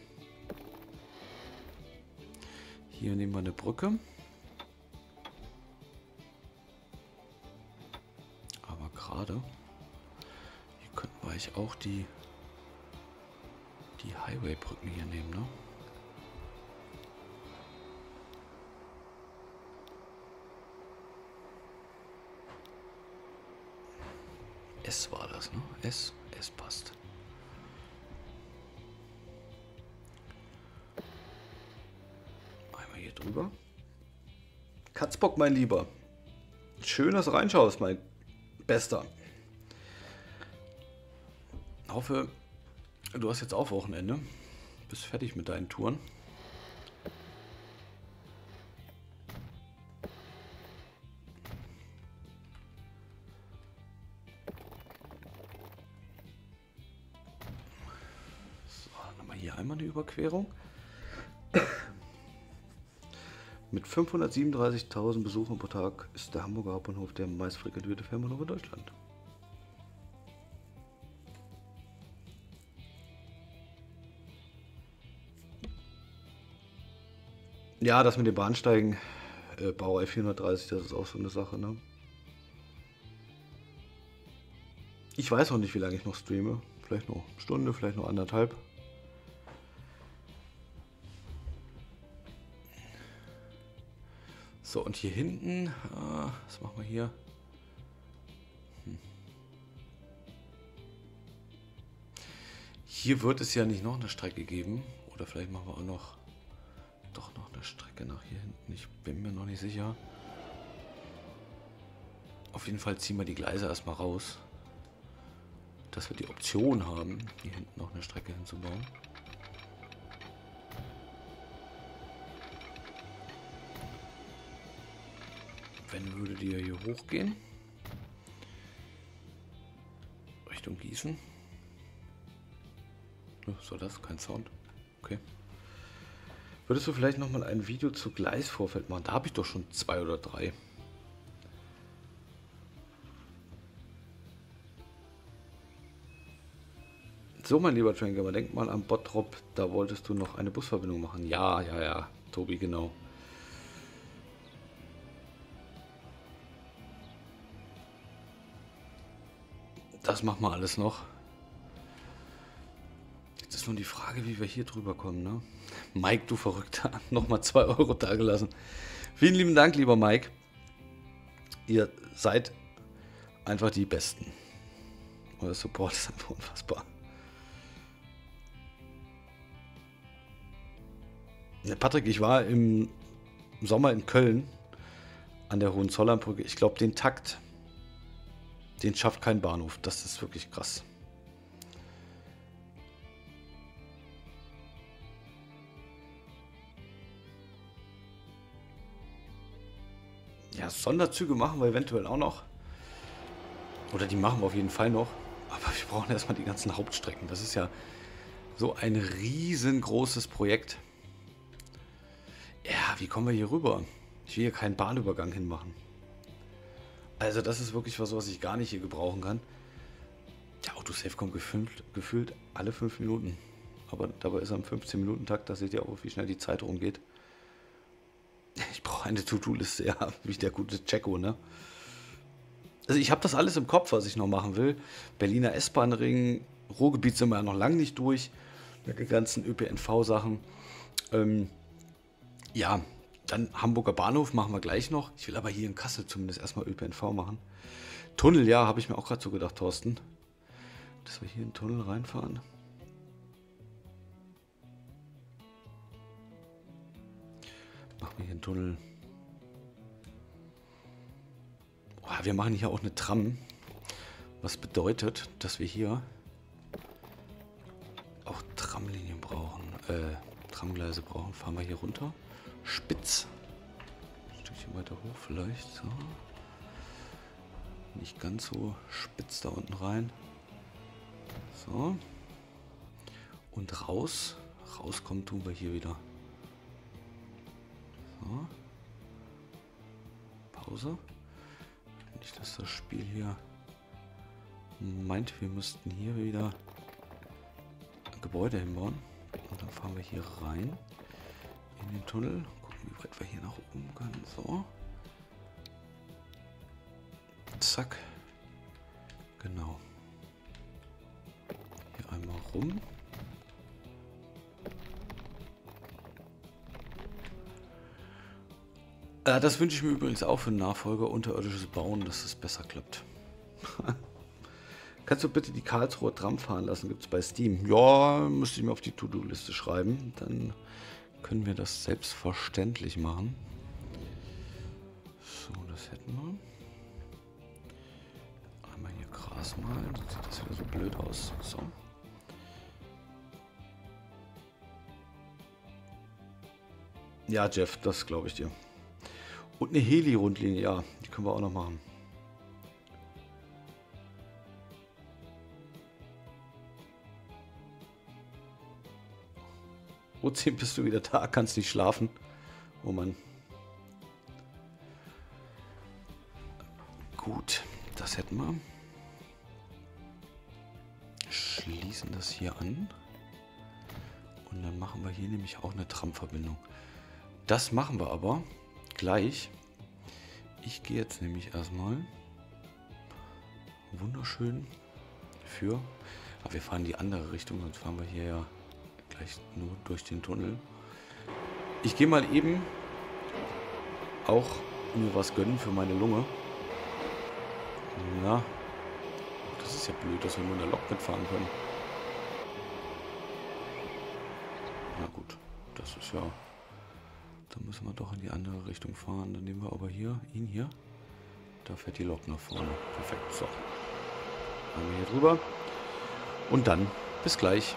Hier nehmen wir eine Brücke. Aber gerade hier könnten wir eigentlich auch die Highway-Brücken hier nehmen, ne? S war das, ne? S passt. Einmal hier drüber. Katzbock, mein Lieber. Schön, dass du reinschaust, mein Bester. Ich hoffe, du hast jetzt auch Wochenende. Bist fertig mit deinen Touren. So, dann haben wir hier einmal eine Überquerung. Mit 537.000 Besuchern pro Tag ist der Hamburger Hauptbahnhof der meist frequentierte Fährbahnhof in Deutschland. Ja, das mit den Bahnsteigen, Baureihe 430, das ist auch so eine Sache, ne? Ich weiß noch nicht, wie lange ich noch streame. Vielleicht noch eine Stunde, vielleicht noch anderthalb. So, und hier hinten, was machen wir hier? Hier wird es ja nicht noch eine Strecke geben. Oder vielleicht machen wir auch noch, doch noch eine Strecke nach hier hinten. Ich bin mir noch nicht sicher. Auf jeden Fall ziehen wir die Gleise erstmal raus. Dass wir die Option haben, hier hinten noch eine Strecke hinzubauen. Wenn würde die ja hier hochgehen. Richtung Gießen. Soll das? Kein Sound? Okay. Würdest du vielleicht nochmal ein Video zu Gleisvorfeld machen? Da habe ich doch schon 2 oder 3. So, mein lieber Traingamer, denk mal an Bottrop. Da wolltest du noch eine Busverbindung machen. Ja, Tobi, genau. Das machen wir alles noch. Jetzt ist nur die Frage, wie wir hier drüber kommen, ne? Mike, du Verrückter, nochmal 2 Euro dagelassen. Vielen lieben Dank, lieber Mike. Ihr seid einfach die Besten. Euer Support ist einfach unfassbar. Patrick, ich war im Sommer in Köln an der Hohenzollernbrücke. Ich glaube, den Takt, den schafft kein Bahnhof. Das ist wirklich krass. Ja, Sonderzüge machen wir eventuell auch noch. Oder die machen wir auf jeden Fall noch. Aber wir brauchen erstmal die ganzen Hauptstrecken. Das ist ja so ein riesengroßes Projekt. Ja, wie kommen wir hier rüber? Ich will hier keinen Bahnübergang hinmachen. Also das ist wirklich was ich gar nicht hier gebrauchen kann. Der Autosave kommt gefühlt alle 5 Minuten. Aber dabei ist er im 15-Minuten-Takt. Da seht ihr auch, wie schnell die Zeit rumgeht. Ich brauche eine To-Do-Liste, ja, wie der gute Checo, ne? Also ich habe das alles im Kopf, was ich noch machen will. Berliner S-Bahn-Ring, Ruhrgebiet sind wir ja noch lange nicht durch. Mit den ganzen ÖPNV-Sachen. Ja, dann Hamburger Bahnhof machen wir gleich noch. Ich will aber hier in Kassel zumindest erstmal ÖPNV machen. Tunnel, ja, habe ich mir auch gerade so gedacht, Thorsten. Dass wir hier in den Tunnel reinfahren. Machen wir hier einen Tunnel. Ja, wir machen hier auch eine Tram. Was bedeutet, dass wir hier auch Tramlinien brauchen. Tramgleise brauchen. Fahren wir hier runter. Spitz. Ein Stückchen weiter hoch vielleicht. So. Nicht ganz so spitz da unten rein. So. Und raus. Rauskommen tun wir hier wieder. So. Pause. Nicht, dass das Spiel hier meint, wir müssten hier wieder ein Gebäude hinbauen. Und dann fahren wir hier rein in den Tunnel. Gucken, wie weit wir hier nach oben können. So. Zack. Genau. Hier einmal rum. Das wünsche ich mir übrigens auch für einen Nachfolger, unterirdisches Bauen, dass es besser klappt. Kannst du bitte die Karlsruher Tram fahren lassen? Gibt es bei Steam. Ja, müsste ich mir auf die To-Do-Liste schreiben. Dann können wir das selbstverständlich machen. So, das hätten wir. Einmal hier Gras malen. Sonst sieht das wieder so blöd aus. So. Ja, Jeff, das glaube ich dir. Und eine Heli-Rundlinie, ja, die können wir auch noch machen. Ozean, bist du wieder da? Kannst nicht schlafen. Oh Mann. Gut, das hätten wir. Schließen das hier an. Und dann machen wir hier nämlich auch eine Tramverbindung. Das machen wir aber gleich. Ich gehe jetzt nämlich erstmal wunderschön für... Aber wir fahren die andere Richtung, sonst fahren wir hier ja gleich nur durch den Tunnel. Ich gehe mal eben auch mir was gönnen für meine Lunge. Ja, das ist ja blöd, dass wir nur in der Lok mitfahren können. Na gut, das ist ja... Dann müssen wir doch in die andere Richtung fahren. Dann nehmen wir aber hier, ihn hier. Da fährt die Lok nach vorne. Perfekt, so. Einmal hier drüber. Und dann bis gleich.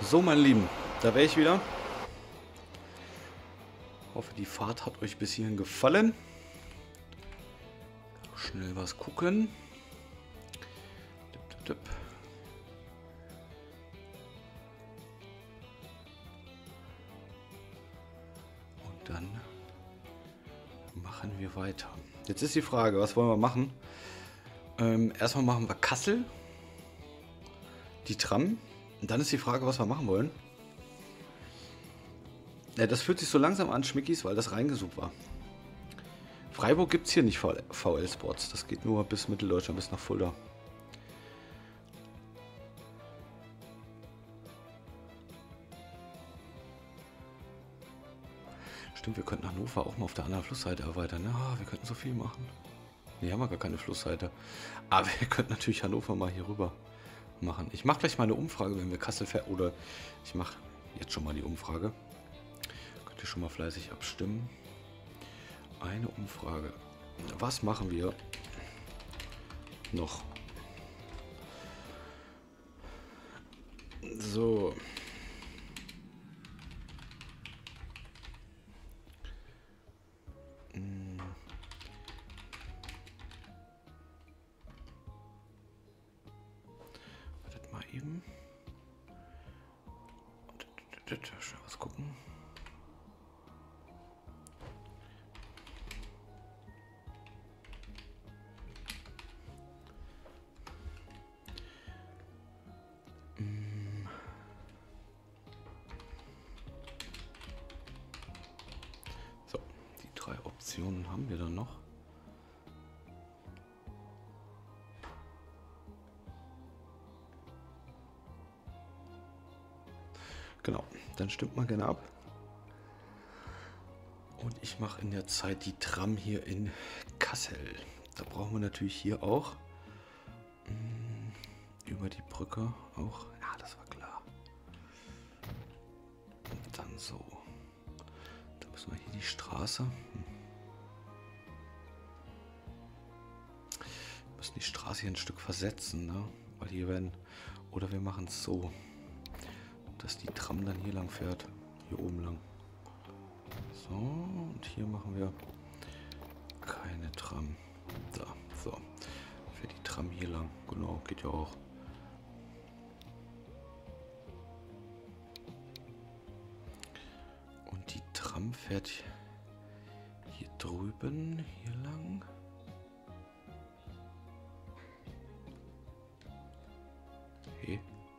So, meine Lieben, da wäre ich wieder. Hoffe, die Fahrt hat euch bis hierhin gefallen. Schnell was gucken. Tipp, tipp, tipp. Und dann machen wir weiter. Jetzt ist die Frage, was wollen wir machen? Erstmal machen wir Kassel, die Tram. Und dann ist die Frage, was wir machen wollen. Ja, das fühlt sich so langsam an, Schmickis, weil das reingesucht war. Freiburg gibt es hier nicht VL Sports. Das geht nur bis Mitteldeutschland, bis nach Fulda. Stimmt, wir könnten Hannover auch mal auf der anderen Flussseite erweitern. Ja, wir könnten so viel machen. Ne, haben wir gar keine Flussseite. Aber wir könnten natürlich Hannover mal hier rüber machen. Ich mache gleich mal eine Umfrage, wenn wir Kassel oder ich mache jetzt schon mal die Umfrage. Könnt ihr schon mal fleißig abstimmen. Eine Umfrage. Was machen wir noch? So. Wartet mal eben. Schnell was gucken. So, die 3 Optionen haben wir dann noch. Genau, dann stimmt mal gerne ab. Und ich mache in der Zeit die Tram hier in Kassel. Da brauchen wir natürlich hier auch über die Brücke auch. Ja, das war klar. Und dann so. Da müssen wir hier die Straße. Wir müssen die Straße hier ein Stück versetzen, ne? Weil hier werden. Oder wir machen es so, dass die Tram dann hier lang fährt. Hier oben lang. So, und hier machen wir keine Tram. Da, so. Fährt die Tram hier lang. Genau, geht ja auch. Und die Tram fährt hier drüben, hier lang. Okay.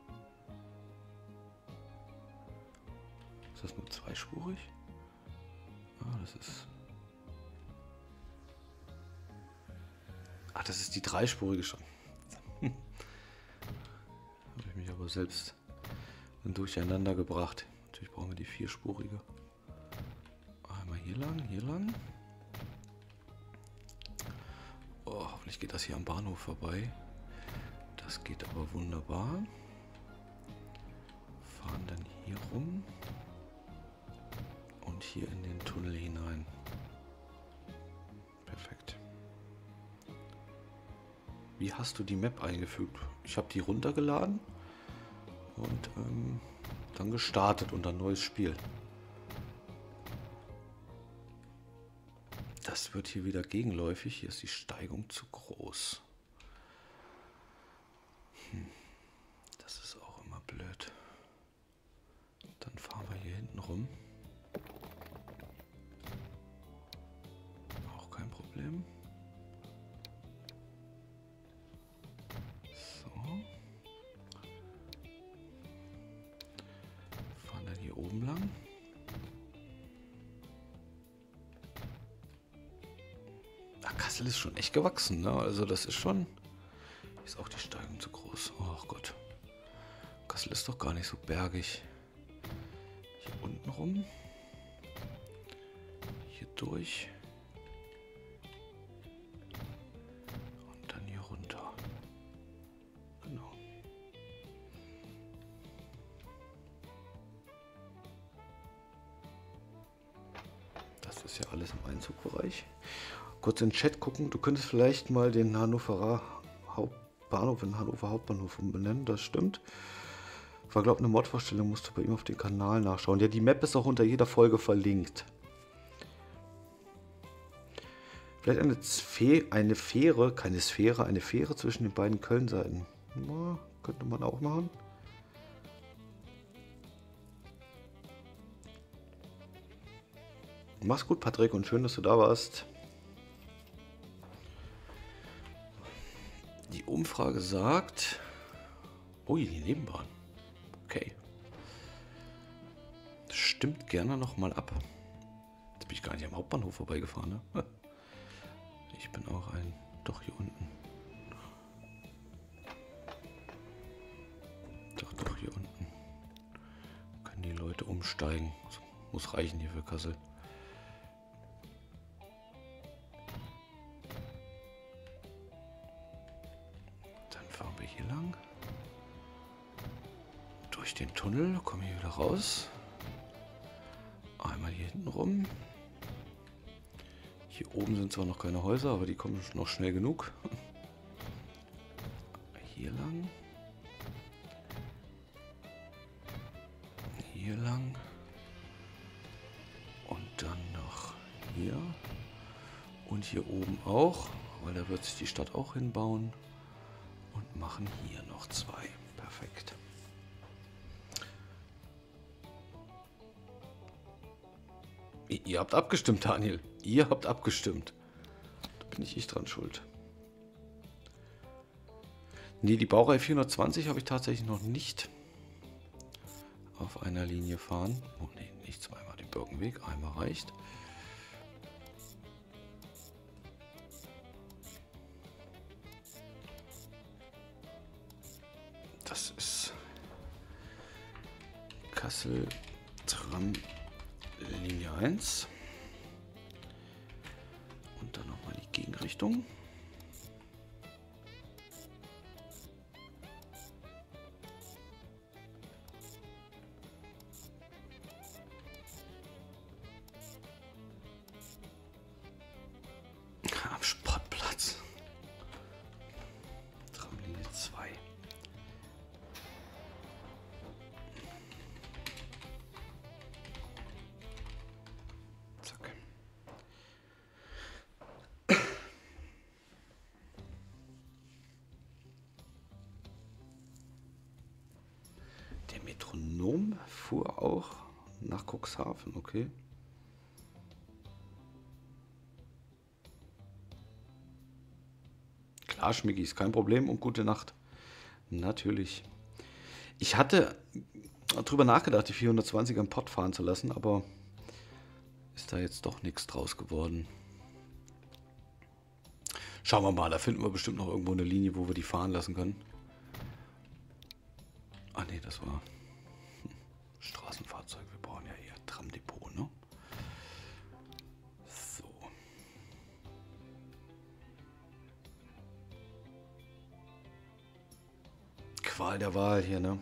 Ist das nur zweispurig? Ah, das ist... Ach, das ist die dreispurige schon. Habe ich mich aber selbst durcheinander gebracht. Natürlich brauchen wir die vierspurige. Einmal hier lang, hier lang. Oh, hoffentlich geht das hier am Bahnhof vorbei. Das geht aber wunderbar. Fahren dann hier rum. Und hier in den Tunnel hinein. Perfekt. Wie hast du die Map eingefügt? Ich habe die runtergeladen und dann gestartet und ein neues Spiel. Das wird hier wieder gegenläufig. Hier ist die Steigung zu groß. Das ist auch immer blöd. Dann fahren wir hier hinten rum. Auch kein Problem. So. Fahren dann hier oben lang. Ach, Kassel ist schon echt gewachsen, ne? Also das ist schon... Ist auch die Steigung zu groß. Oh Gott. Kassel ist doch gar nicht so bergig. Hier unten rum. Hier durch. Und dann hier runter. Genau. Das ist ja alles im Einzugbereich. Kurz in den Chat gucken. Du könntest vielleicht mal den Hannoverer Hauptbahnhof in Hannover Hauptbahnhof umbenennen. Das stimmt. War, glaube ich, eine Mod-Vorstellung, musst du bei ihm auf den Kanal nachschauen. Ja, die Map ist auch unter jeder Folge verlinkt. Vielleicht eine Fähre, keine Sphäre, eine Fähre zwischen den beiden Köln-Seiten. Ja, könnte man auch machen. Mach's gut, Patrick, und schön, dass du da warst. Die Umfrage sagt... Ui, die Nebenbahn. Okay. Das stimmt gerne nochmal ab. Jetzt bin ich gar nicht am Hauptbahnhof vorbeigefahren, ne? Ich bin auch ein... Doch, hier unten. Doch, hier unten. Können die Leute umsteigen. Das muss reichen hier für Kassel. Dann fahren wir hier lang. Durch den Tunnel, komme ich wieder raus. Einmal hier hinten rum. Hier oben sind zwar noch keine Häuser, aber die kommen noch schnell genug. Hier lang. Hier lang. Und dann noch hier. Und hier oben auch, weil da wird sich die Stadt auch hinbauen. Und machen hier noch 2. Perfekt. Ihr habt abgestimmt, Daniel. Ihr habt abgestimmt. Da bin ich dran schuld. Nee, die Baureihe 420 habe ich tatsächlich noch nicht auf einer Linie fahren. Oh nee, nicht zweimal den Birkenweg. Einmal reicht. Das ist Kassel Tram Linie 1 und dann nochmal die Gegenrichtung. Am Sportplatz. Tramlinie 2. Metronom fuhr auch nach Cuxhaven, okay. Klar, Schmicki, ist kein Problem und gute Nacht. Natürlich. Ich hatte drüber nachgedacht, die 420er im Pott fahren zu lassen, aber ist da jetzt doch nichts draus geworden. Schauen wir mal, da finden wir bestimmt noch irgendwo eine Linie, wo wir die fahren lassen können. Ah ne, das war Straßenfahrzeug. Wir brauchen ja hier Tramdepot, ne? So. Qual der Wahl hier, ne?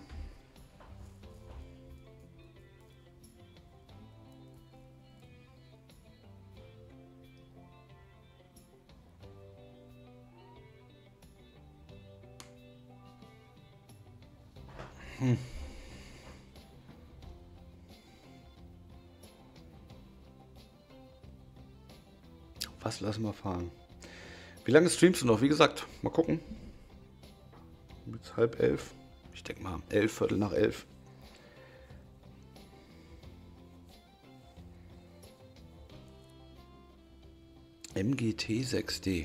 Was lassen wir fahren? Wie lange streamst du noch? Wie gesagt, mal gucken. Bis 10:30. Ich denke mal 11, Viertel nach 11. MGT 6D.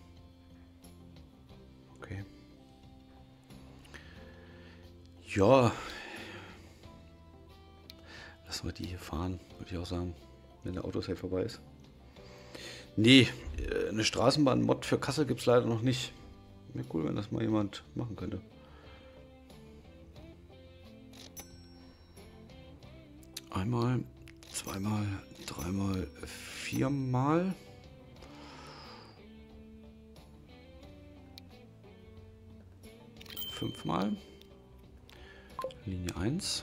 Okay. Ja. Lassen wir die hier fahren, würde ich auch sagen, wenn der Autosave vorbei ist. Nee, eine Straßenbahn-Mod für Kassel gibt es leider noch nicht. Wäre cool, wenn das mal jemand machen könnte. Einmal, zweimal, dreimal, viermal. Fünfmal. Linie 1.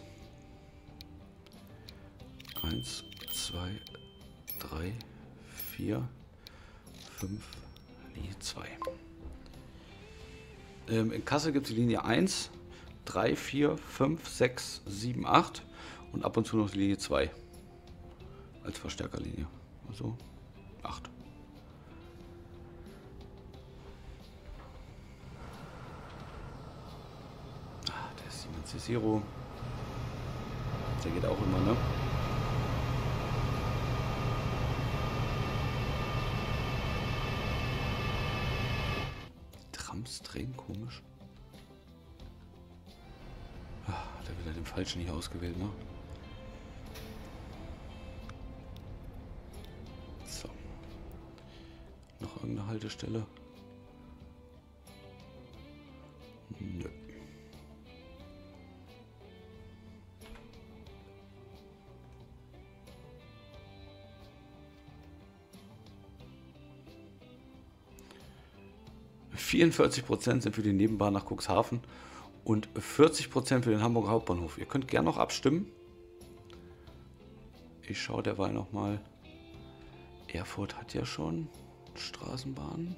1, 2, 3, 4, 5, Linie 2. In Kassel gibt es die Linie 1 3, 4, 5, 6, 7, 8 und ab und zu noch die Linie 2 als Verstärkerlinie. Also 8. Der Siemens C0. Der geht auch immer, ne? Trams drehen, komisch. Der wird den falschen hier ausgewählt, ne? So. Noch irgendeine Haltestelle? Nö. %, sind für die Nebenbahn nach Cuxhaven und 40% für den Hamburger Hauptbahnhof. Ihr könnt gerne noch abstimmen. Ich schaue derweil nochmal. Erfurt hat ja schon Straßenbahnen.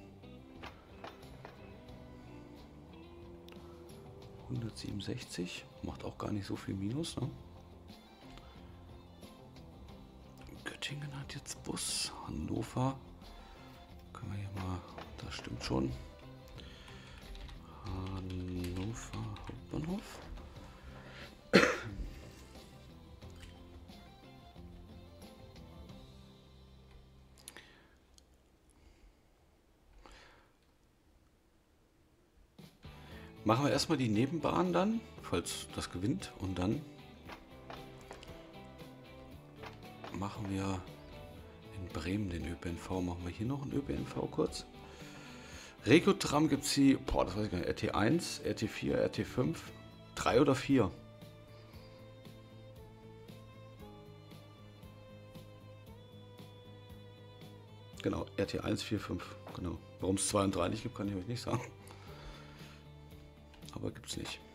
167. Macht auch gar nicht so viel Minus, ne? Göttingen hat jetzt Bus. Hannover. Können wir hier mal. Das stimmt schon. Hannover Hauptbahnhof. Machen wir erstmal die Nebenbahn dann, falls das gewinnt. Und dann machen wir in Bremen den ÖPNV. Machen wir hier noch einen ÖPNV kurz. Regio-Tram gibt es hier, das weiß ich gar nicht, RT1, RT4, RT5, 3 oder 4. Genau, RT1, 4, 5. Genau. Warum es 2 und 3 nicht gibt, kann ich euch nicht sagen. Aber gibt es nicht.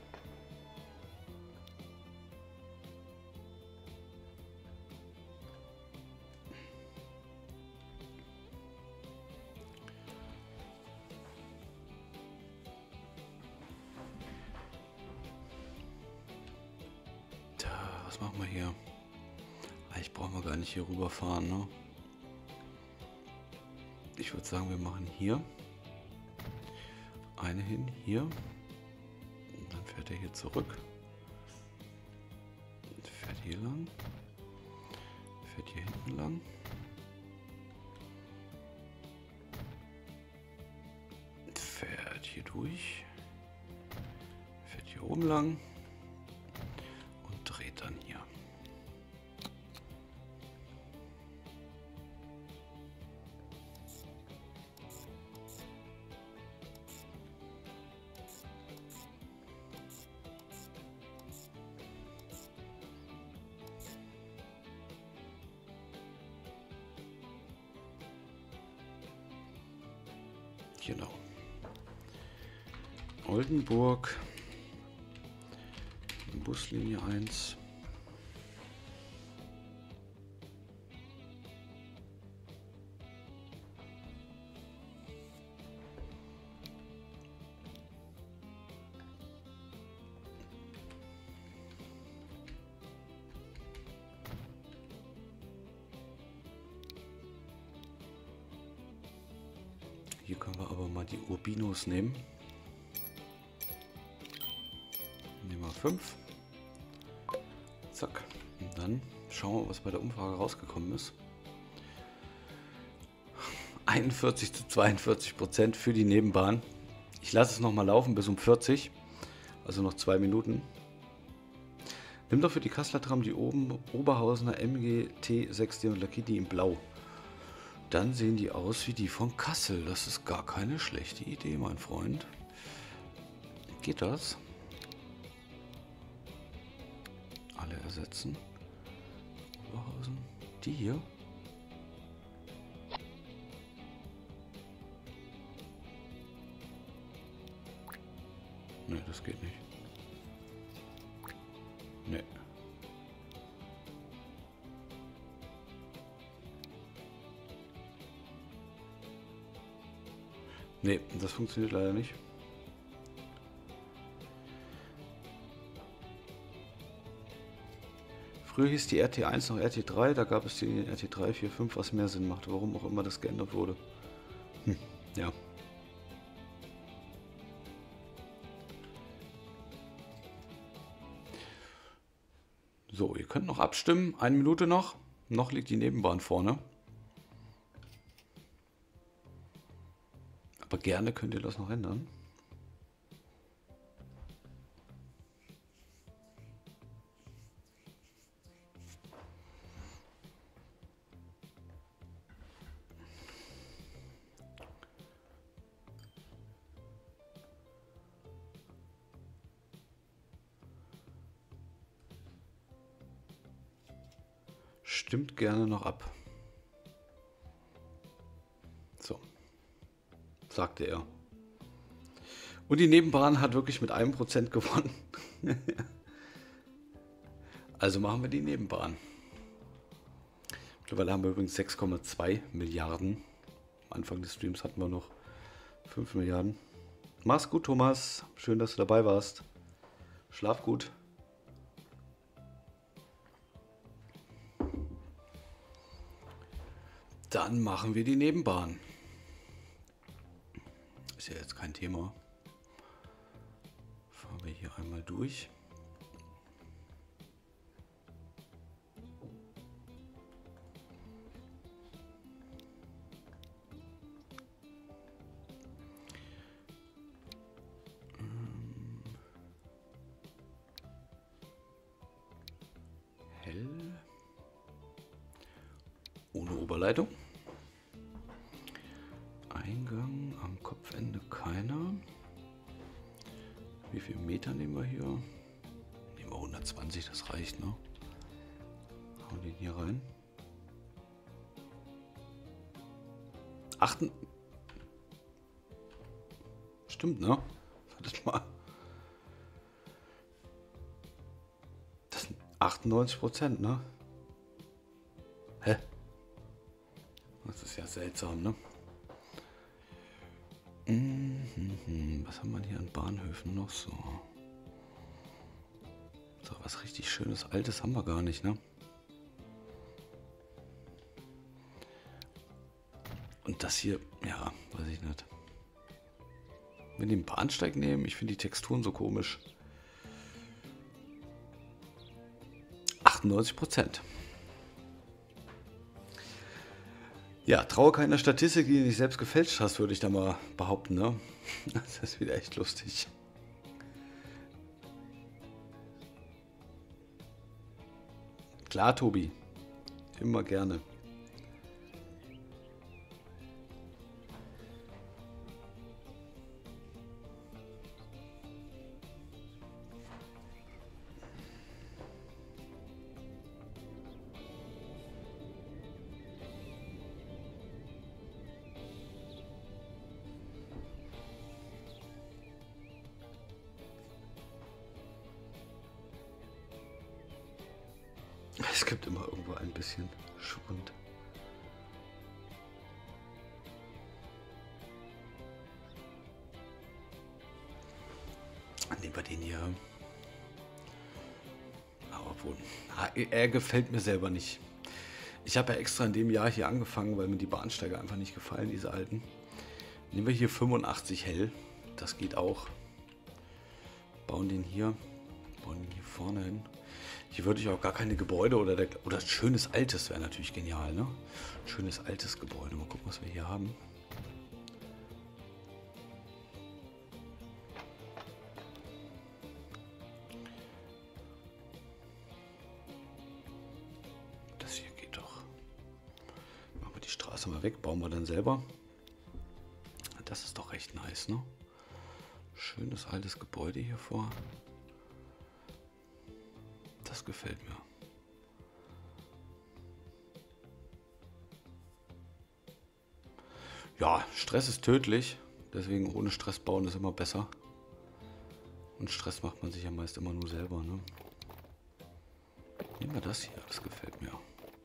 Was machen wir hier? Eigentlich brauchen wir gar nicht hier rüberfahren, ne? Ich würde sagen, wir machen hier eine hin, hier. Und dann fährt er hier zurück. Fährt hier lang. Fährt hier hinten lang. Fährt hier durch. Fährt hier oben lang. Dreht dann hier. Genau. Oldenburg. Buslinie 1. Hier können wir aber mal die Urbinos nehmen. Nehmen wir 5. Zack. Und dann schauen wir, was bei der Umfrage rausgekommen ist. 41 zu 42% für die Nebenbahn. Ich lasse es nochmal laufen bis um 40. Also noch 2 Minuten. Nimm doch für die Kasseler Tram die Oberhausener MG T6D und Lakini in Blau. Dann sehen die aus wie die von Kassel. Das ist gar keine schlechte Idee, mein Freund. Geht das? Alle ersetzen. Oberhausen. Die hier. Ne, das geht nicht. Ne. Ne, das funktioniert leider nicht. Früher hieß die RT1 noch RT3, da gab es die RT3, 4, 5, was mehr Sinn macht, warum auch immer das geändert wurde. Ja. So, ihr könnt noch abstimmen. 1 Minute noch. Noch liegt die Nebenbahn vorne. Aber gerne könnt ihr das noch ändern. Stimmt gerne noch ab. So, sagte er. Und die Nebenbahn hat wirklich mit 1% gewonnen. Also machen wir die Nebenbahn. Mittlerweile haben wir übrigens 6,2 Milliarden. Am Anfang des Streams hatten wir noch 5 Milliarden. Mach's gut, Thomas. Schön, dass du dabei warst. Schlaf gut. Dann machen wir die Nebenbahn. Ist ja jetzt kein Thema. Fahren wir hier einmal durch. Hell. Ohne Oberleitung. Eingang am Kopfende keiner. Wie viel Meter nehmen wir hier? Nehmen wir 120, das reicht, ne? Hauen den hier rein. Stimmt, ne? Wartet mal. Das sind 98%, ne? Hä? Das ist ja seltsam, ne? Was haben wir hier an Bahnhöfen noch so? So was richtig Schönes, Altes haben wir gar nicht, ne? Und das hier, ja, weiß ich nicht. Wenn die einen Bahnsteig nehmen, ich finde die Texturen so komisch. 98%. Ja, traue keiner Statistik, die du nicht selbst gefälscht hast, würde ich da mal behaupten, ne? Das ist wieder echt lustig. Klar, Tobi. Immer gerne. Es gibt immer irgendwo ein bisschen Schwund. Nehmen wir den hier. Aber obwohl, er gefällt mir selber nicht. Ich habe ja extra in dem Jahr hier angefangen, weil mir die Bahnsteige einfach nicht gefallen, diese alten. Nehmen wir hier 85 hell. Das geht auch. Bauen den hier vorne hin. Hier würde ich auch gar keine Gebäude oder ein schönes altes wäre natürlich genial, ne? Schönes altes Gebäude. Mal gucken, was wir hier haben. Das hier geht doch. Machen wir die Straße mal weg, bauen wir dann selber. Das ist doch recht nice, ne? Schönes altes Gebäude hier vor. Das gefällt mir. Ja, Stress ist tödlich. Deswegen ohne Stress bauen ist immer besser. Und Stress macht man sich ja meist immer nur selber, ne? Nehmen wir das hier, das gefällt mir.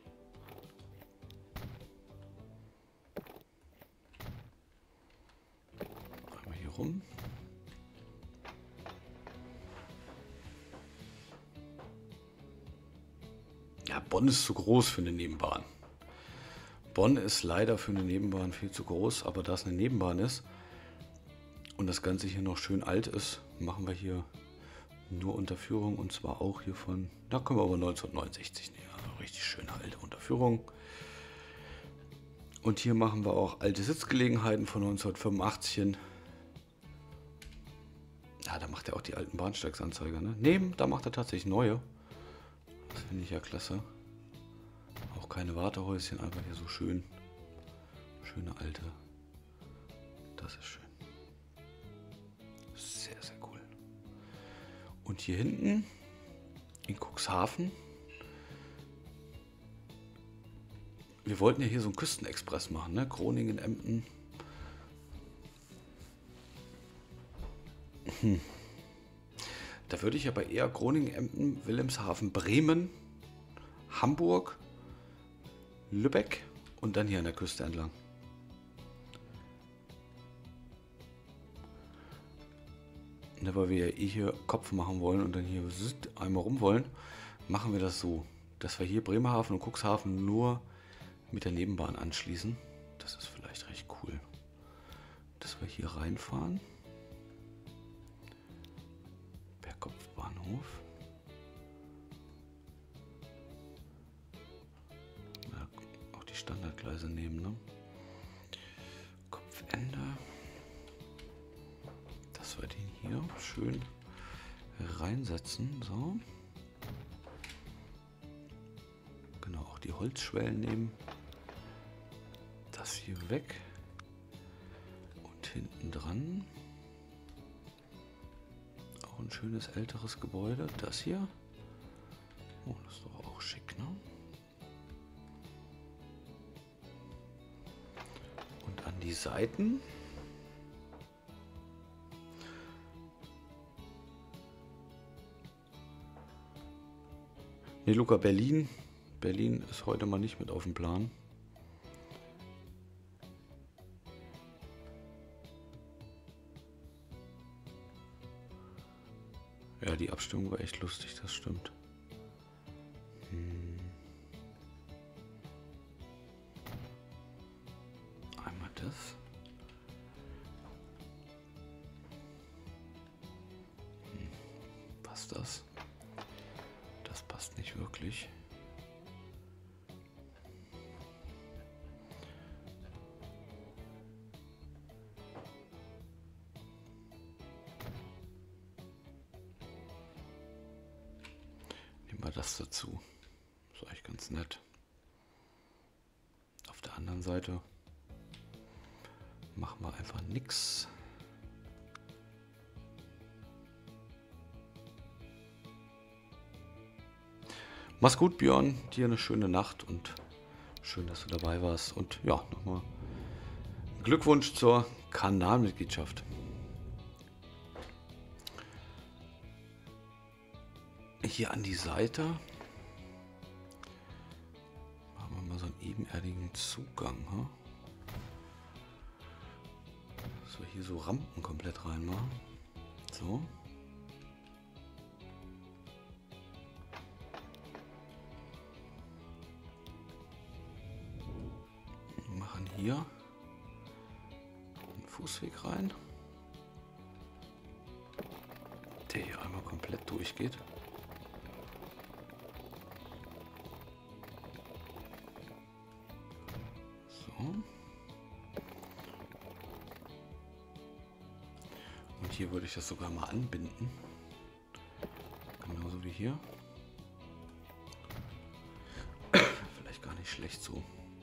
Einmal hier rum. Ja, Bonn ist zu groß für eine Nebenbahn. Bonn ist leider für eine Nebenbahn viel zu groß, aber da es eine Nebenbahn ist und das Ganze hier noch schön alt ist, machen wir hier nur Unterführung und zwar auch hier von, da können wir aber 1969 nehmen, also richtig schöne alte Unterführung. Und hier machen wir auch alte Sitzgelegenheiten von 1985 hin. Ja, da macht er auch die alten Bahnsteigsanzeiger, ne? Nee, da macht er tatsächlich neue. Das finde ich ja klasse. Auch keine Wartehäuschen, einfach hier so schön. Schöne alte. Das ist schön. Sehr, sehr cool. Und hier hinten in Cuxhaven. Wir wollten ja hier so einen Küstenexpress machen, ne? Groningen, Emden. Da würde ich aber eher Groningen, Emden, Wilhelmshaven, Bremen, Hamburg, Lübeck und dann hier an der Küste entlang. Ne, weil wir ja eh hier Kopf machen wollen und dann hier einmal rum wollen, machen wir das so, dass wir hier Bremerhaven und Cuxhaven nur mit der Nebenbahn anschließen. Das ist vielleicht recht cool. Dass wir hier reinfahren. Bergkopfbahnhof. Ja, auch die Standardgleise nehmen, ne? Kopfende. Dass wir den hier schön reinsetzen. So. Genau, auch die Holzschwellen nehmen. Das hier weg. Und hinten dran. Auch ein schönes älteres Gebäude. Das hier. Oh, das ist doch auch schick, ne? Und an die Seiten. Ne, Luca, Berlin. Berlin ist heute mal nicht mit auf dem Plan. Ja, die Abstimmung war echt lustig, das stimmt. Einmal das. Passt das? Das passt nicht wirklich. Nehmen wir das dazu. Das ist eigentlich ganz nett. Auf der anderen Seite machen wir einfach nichts. Mach's gut, Björn. Dir eine schöne Nacht und schön, dass du dabei warst. Und ja, nochmal Glückwunsch zur Kanalmitgliedschaft. Hier an die Seite machen wir mal so einen ebenerdigen Zugang. Hm? Dass wir hier so Rampen komplett reinmachen. So. Wir machen hier einen Fußweg rein, der hier einmal komplett durchgeht. Und hier würde ich das sogar mal anbinden. Genauso wie hier. Vielleicht gar nicht schlecht so.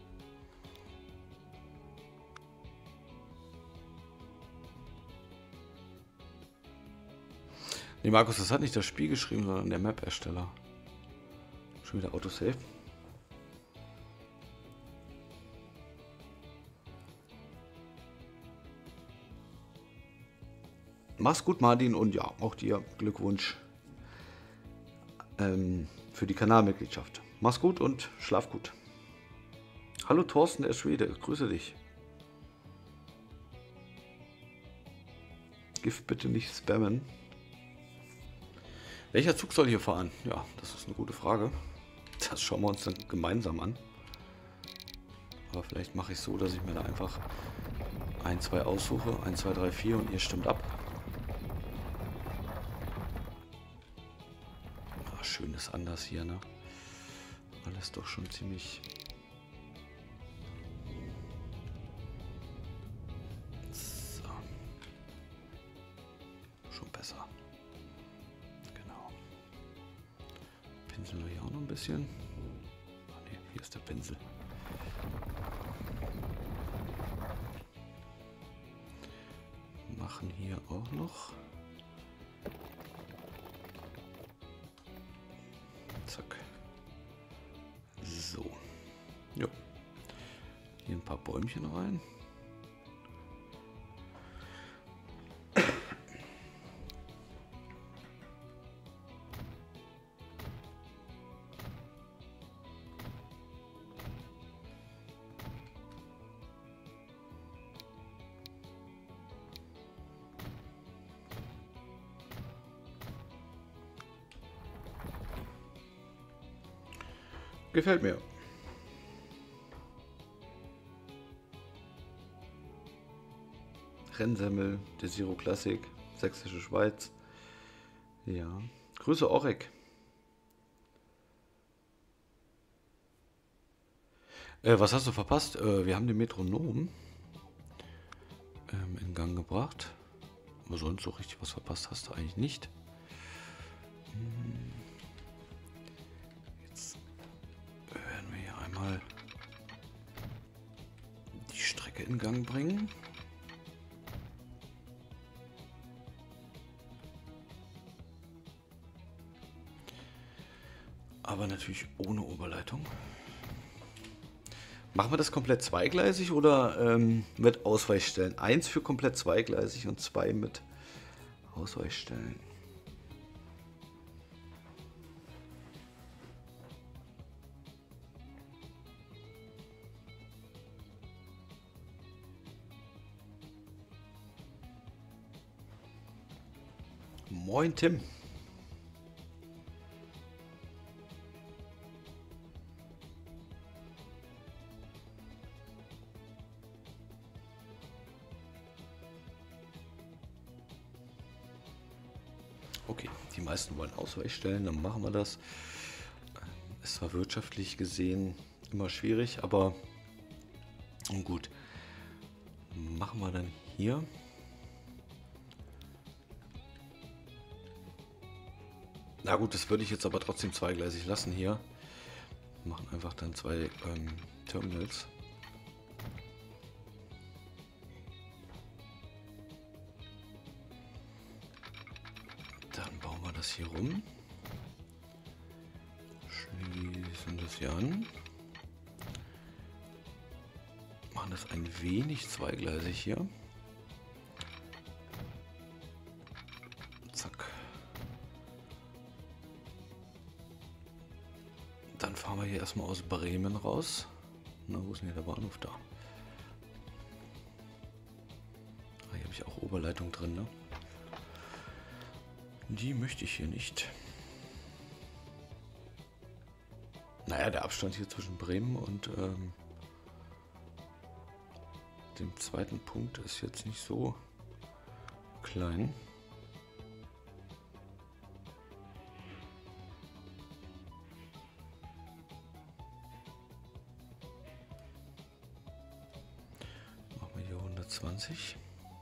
Nee, Markus, das hat nicht das Spiel geschrieben, sondern der Map-Ersteller. Schon wieder Autosave. Mach's gut, Martin, und ja, auch dir Glückwunsch für die Kanalmitgliedschaft. Mach's gut und schlaf gut. Hallo Thorsten, der Schwede, grüße dich. Gift bitte nicht spammen. Welcher Zug soll hier fahren? Ja, das ist eine gute Frage. Das schauen wir uns dann gemeinsam an. Aber vielleicht mache ich es so, dass ich mir da einfach 1, 2 aussuche. 1, 2, 3, 4 und ihr stimmt ab. Ah, schön ist anders hier, ne? Alles doch schon ziemlich... So. Schon besser. Genau. Pinseln wir hier auch noch ein bisschen. Ah, ne, hier ist der Pinsel. Machen hier auch noch. Zack. So. Ja. Hier ein paar Bäumchen rein. Gefällt mir. Rennsemmel, Desiro Classic, Sächsische Schweiz. Ja. Grüße Orek. Was hast du verpasst? Wir haben den Metronom in Gang gebracht. Aber sonst so richtig was verpasst hast du eigentlich nicht. Jetzt werden wir hier einmal die Strecke in Gang bringen. Aber natürlich ohne Oberleitung. Machen wir das komplett zweigleisig oder mit Ausweichstellen? 1 für komplett zweigleisig und 2 mit Ausweichstellen. Moin Tim. Okay, die meisten wollen Ausweichstellen, dann machen wir das. Es war wirtschaftlich gesehen immer schwierig, aber gut. Machen wir dann hier. Na gut, das würde ich jetzt aber trotzdem zweigleisig lassen hier. Wir machen einfach dann 2 Terminals. Dann bauen wir das hier rum. Schließen das hier an. Machen das ein wenig zweigleisig hier. Zack. Dann fahren wir hier erstmal aus Bremen raus. Na, wo ist denn hier der Bahnhof da? Ah, hier habe ich auch Oberleitung drin, ne? Die möchte ich hier nicht. Naja, der Abstand hier zwischen Bremen und dem zweiten Punkt ist jetzt nicht so klein. Machen wir hier 120.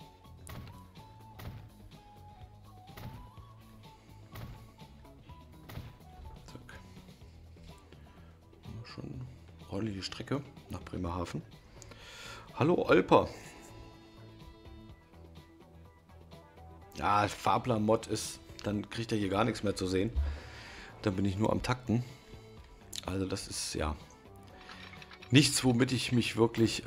Schon ordentliche Strecke nach Bremerhaven. Hallo Olper. Ja, Fahrplan-Mod ist, dann kriegt er hier gar nichts mehr zu sehen. Dann bin ich nur am Takten. Also das ist ja nichts, womit ich mich wirklich,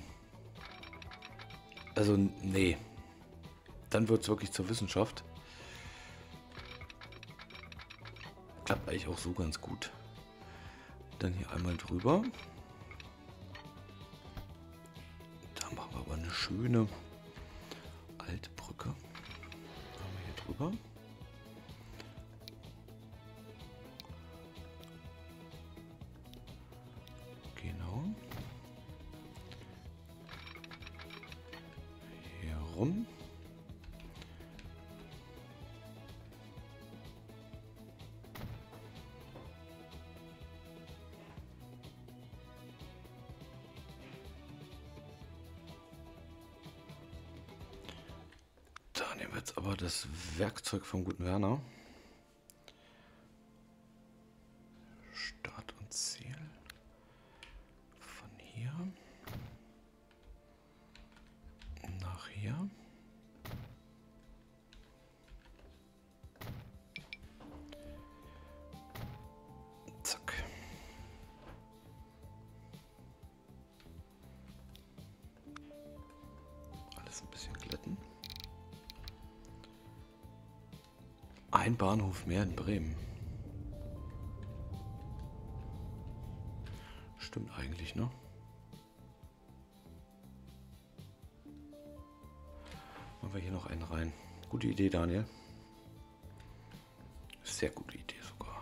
also nee, dann wird es wirklich zur Wissenschaft. Klappt eigentlich auch so ganz gut. Dann hier einmal drüber. Da machen wir aber eine schöne alte Brücke. Machen wir hier drüber. rum. Da nehmen wir jetzt aber das Werkzeug vom guten Werner. Start und Ziel. Von hier nach hier. Zack. Alles ein bisschen glätten. Ein Bahnhof mehr in Bremen. Stimmt eigentlich, ne? Machen wir hier noch einen rein. Gute Idee, Daniel. Sehr gute Idee sogar.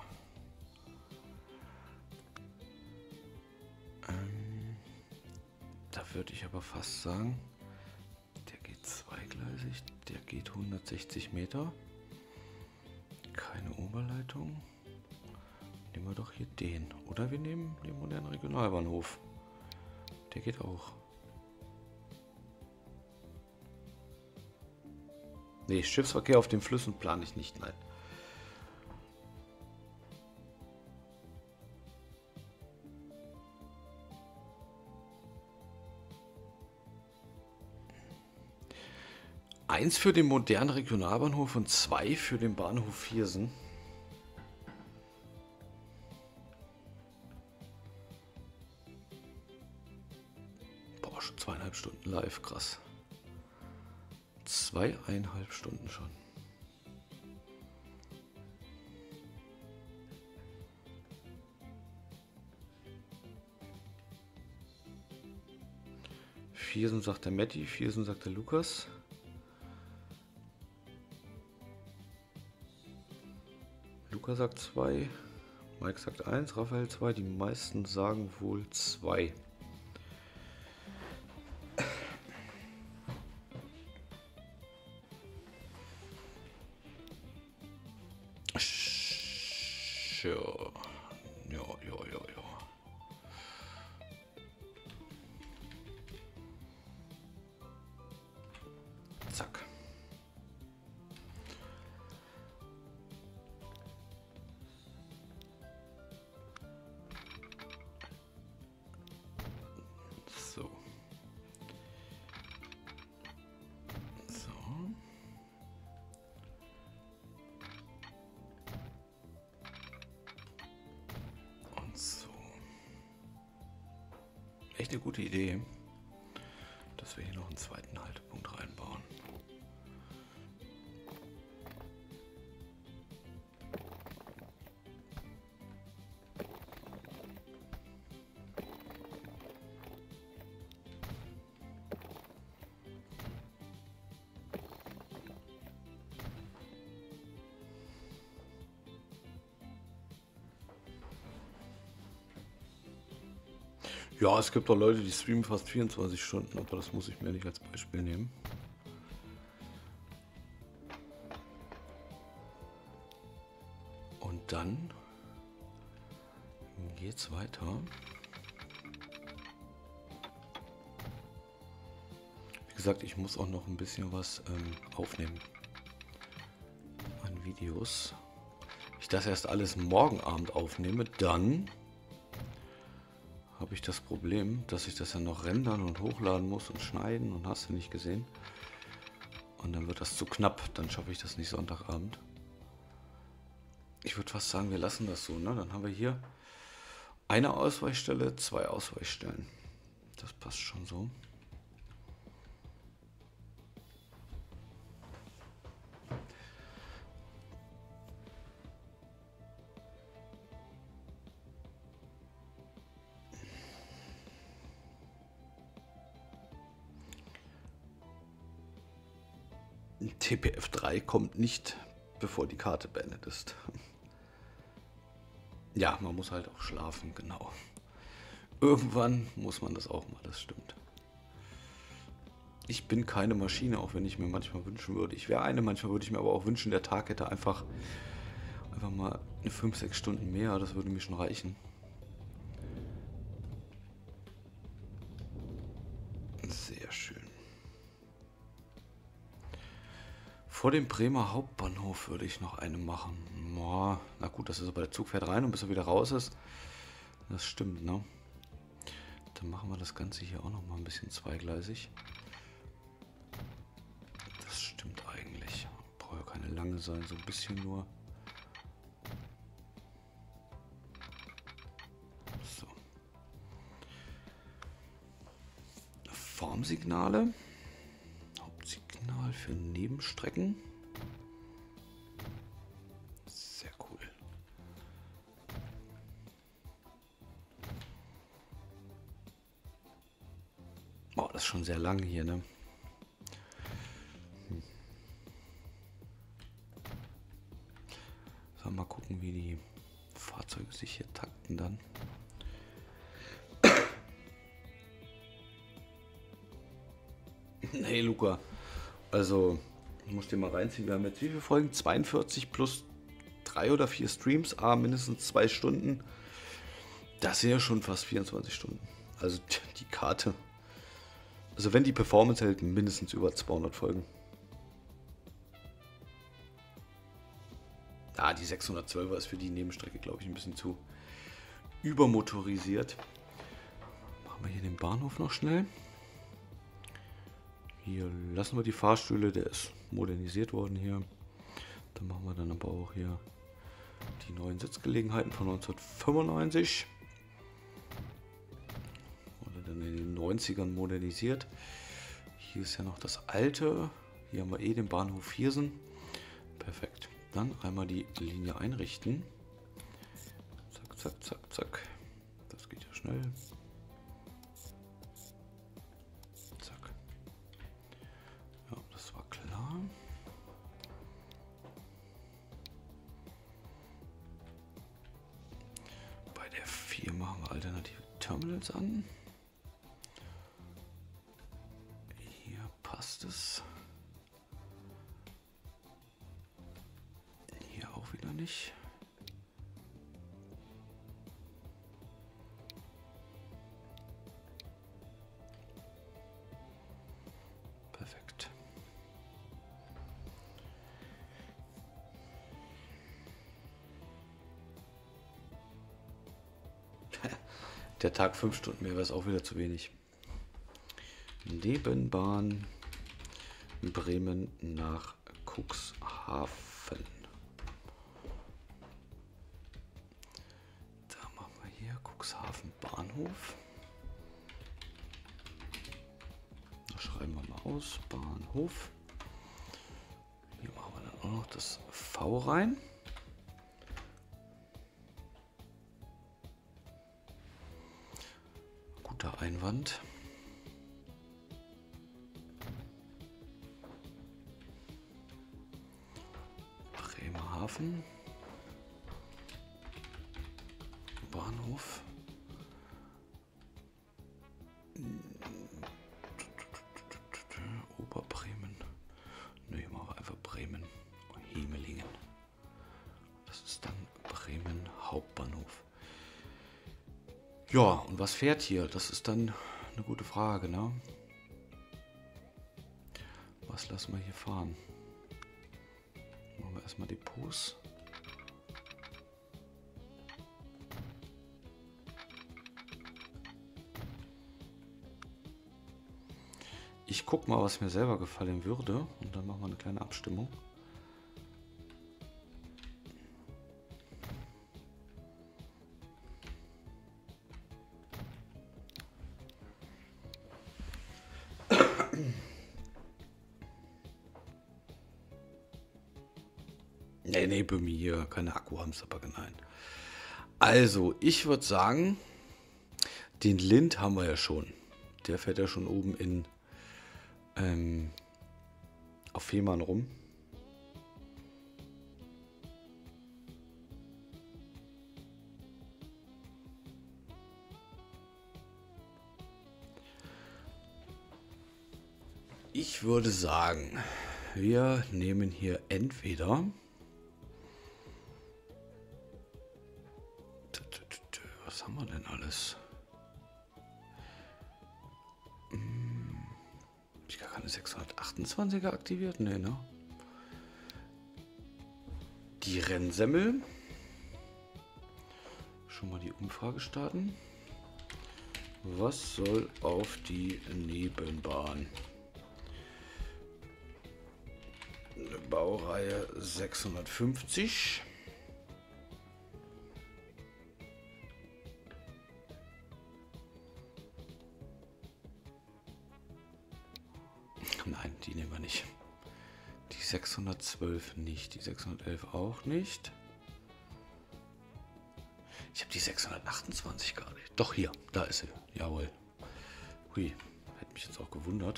Da würde ich aber fast sagen, der geht zweigleisig, der geht 160 Meter. Keine Oberleitung. Nehmen wir doch hier den. Oder wir nehmen den modernen Regionalbahnhof. Der geht auch. Nee, Schiffsverkehr auf den Flüssen plane ich nicht, nein. Eins für den modernen Regionalbahnhof und 2 für den Bahnhof Viersen. Boah, schon 2,5 Stunden live, krass. 2,5 Stunden schon. Viersen sagt der Matti, Viersen sagt der Lukas. Lukas sagt 2, Mike sagt 1, Raphael 2, die meisten sagen wohl 2. Sure. Ja. Zack. So. Und so. Echt eine gute Idee, dass wir hier noch einen zweiten Haltepunkt reinbauen. Ja, es gibt auch Leute, die streamen fast 24 Stunden, aber das muss ich mir nicht als Beispiel nehmen. Und dann geht's weiter. Wie gesagt, ich muss auch noch ein bisschen was aufnehmen an Videos. Ich das erst alles morgen Abend aufnehme, dann habe ich das Problem, dass ich das ja noch rendern und hochladen muss und schneiden und hast du nicht gesehen. Und dann wird das zu knapp, dann schaffe ich das nicht Sonntagabend. Ich würde fast sagen, wir lassen das so, ne? Dann haben wir hier eine Ausweichstelle, 2 Ausweichstellen. Das passt schon so. TPF 3 kommt nicht, bevor die Karte beendet ist. Ja, man muss halt auch schlafen, genau. Irgendwann muss man das auch mal, das stimmt. Ich bin keine Maschine, auch wenn ich mir manchmal wünschen würde. Ich wäre eine, manchmal würde ich mir aber auch wünschen, der Tag hätte einfach mal 5, 6 Stunden mehr. Das würde mir schon reichen. Sehr schön. Vor dem Bremer Hauptbahnhof würde ich noch eine machen. Boah, na gut, das ist aber der Zug fährt rein und bis er wieder raus ist. Das stimmt, ne? Dann machen wir das Ganze hier auch noch mal ein bisschen zweigleisig. Das stimmt eigentlich. Braucht ja keine lange sein, so ein bisschen nur. So. Formsignale. Hauptsignal für Nebenstrecken. Sehr cool. Oh, das ist schon sehr lang hier, ne? So, mal gucken, wie die Fahrzeuge sich hier takten dann. Hey Luca, also ich muss dir mal reinziehen, wir haben jetzt wie viele Folgen? 42 plus 3 oder 4 Streams, mindestens 2 Stunden. Das sind ja schon fast 24 Stunden. Also die Karte. Also wenn die Performance hält, mindestens über 200 Folgen. Die 612er ist für die Nebenstrecke, glaube ich, ein bisschen zu übermotorisiert. Machen wir hier den Bahnhof noch schnell. Hier lassen wir die Fahrstühle, der ist modernisiert worden hier. Dann machen wir dann aber auch hier die neuen Sitzgelegenheiten von 1995. Oder dann in den 90ern modernisiert. Hier ist ja noch das alte. Hier haben wir den Bahnhof Viersen. Perfekt. Dann einmal die Linie einrichten. Zack, zack, zack, zack. Das geht ja schnell. Hier machen wir alternative Terminals an. Hier passt es. Hier auch wieder nicht. Perfekt. Der Tag 5 Stunden mehr wäre es auch wieder zu wenig. Nebenbahn Bremen nach Cuxhaven. Da machen wir hier Cuxhaven Bahnhof. Da schreiben wir mal aus, Bahnhof. Hier machen wir dann auch noch das V rein. Guter Einwand. Bremerhaven. Bahnhof. Oberbremen. Ne, machen wir einfach Bremen. Hemelingen. Das ist dann Bremen Hauptbahnhof. Ja, und was fährt hier? Das ist dann eine gute Frage, ne? Was lassen wir hier fahren? Machen wir erstmal Depots. Ich gucke mal, was mir selber gefallen würde und dann machen wir eine kleine Abstimmung. Nee, bei mir hier keine Akkuhamsterpacke, nein. Also, ich würde sagen, den Lind haben wir ja schon. Der fährt ja schon oben in auf Fehmarn rum. Ich würde sagen, wir nehmen hier entweder... Was haben wir denn alles? Hab ich gar keine 628er aktiviert? Nee, ne? Die Rennsemmel. Schon mal die Umfrage starten. Was soll auf die Nebenbahn? Eine Baureihe 650. Nein, die nehmen wir nicht. Die 612 nicht, die 611 auch nicht. Ich habe die 628 gar nicht. Doch, hier, da ist sie. Jawohl. Hui, hätte mich jetzt auch gewundert.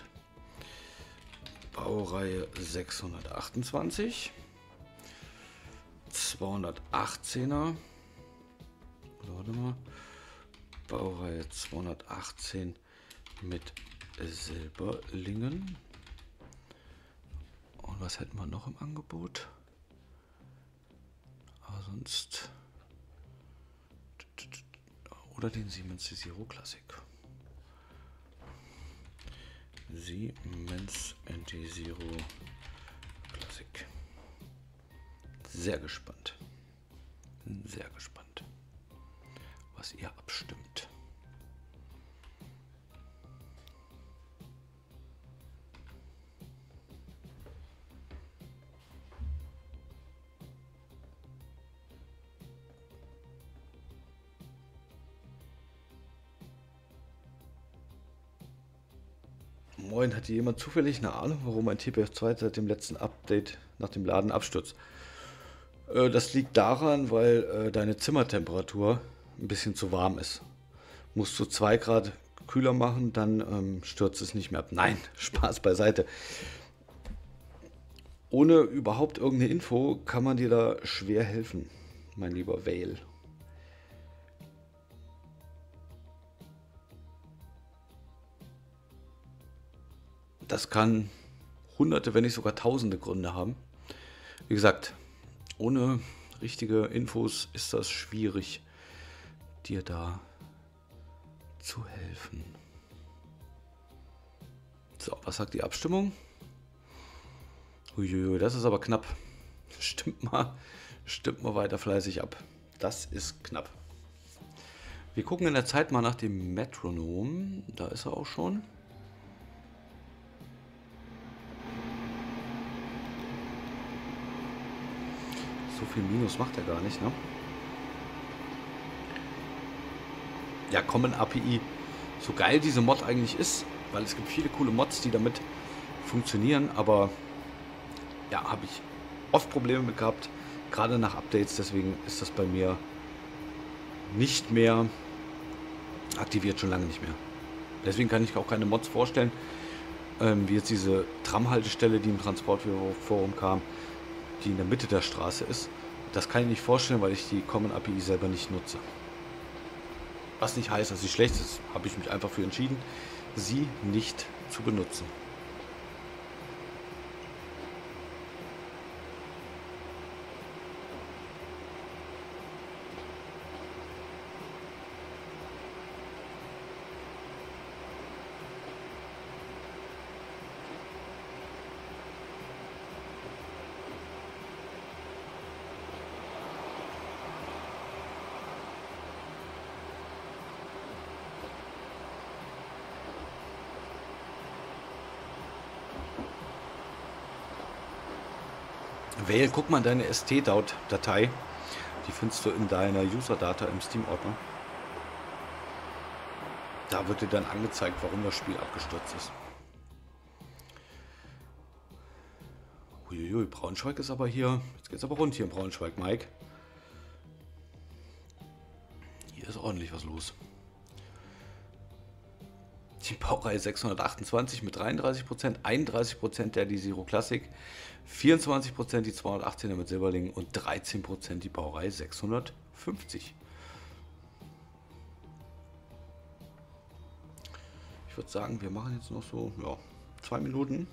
Baureihe 628. 218er. Warte mal. Baureihe 218 mit Silberlingen. Und was hätten wir noch im Angebot? Aber sonst... Oder den Siemens Zero Classic. Siemens Zero Classic. Sehr gespannt. Sehr gespannt, was ihr abstimmt. Moin, hat jemand zufällig eine Ahnung, warum ein TPF2 seit dem letzten Update nach dem Laden abstürzt? Das liegt daran, weil deine Zimmertemperatur ein bisschen zu warm ist. Musst du 2 Grad kühler machen, dann stürzt es nicht mehr ab. Nein, Spaß beiseite. Ohne überhaupt irgendeine Info kann man dir da schwer helfen, mein lieber Vale. Das kann hunderte, wenn nicht sogar tausende Gründe haben. Wie gesagt, ohne richtige Infos ist das schwierig, dir da zu helfen. So, was sagt die Abstimmung? Uiuiui, das ist aber knapp. Stimmt mal weiter fleißig ab. Das ist knapp. Wir gucken in der Zeit mal nach dem Metronom. Da ist er auch schon. So viel Minus macht er gar nicht, ne? Ja, Common API. So geil diese Mod eigentlich ist, weil es gibt viele coole Mods, die damit funktionieren, aber ja, habe ich oft Probleme mit gehabt, gerade nach Updates, deswegen ist das bei mir nicht mehr aktiviert, schon lange nicht mehr. Deswegen kann ich auch keine Mods vorstellen, wie jetzt diese Tramhaltestelle, die im Transportforum kam, die in der Mitte der Straße ist. Das kann ich nicht vorstellen, weil ich die Common API selber nicht nutze. Was nicht heißt, dass sie schlecht ist, habe ich mich einfach für entschieden, sie nicht zu benutzen. Vale, guck mal deine ST-Datei. Die findest du in deiner User-Data im Steam-Ordner. Da wird dir dann angezeigt, warum das Spiel abgestürzt ist. Uiuiui, Braunschweig ist aber hier. Jetzt geht's aber rund hier in Braunschweig, Mike. Hier ist ordentlich was los. Die Baureihe 628 mit 33%, 31% der die Zero Classic, 24% die 218er mit Silberlingen und 13% die Baureihe 650. Ich würde sagen, wir machen jetzt noch so, ja, 2 Minuten.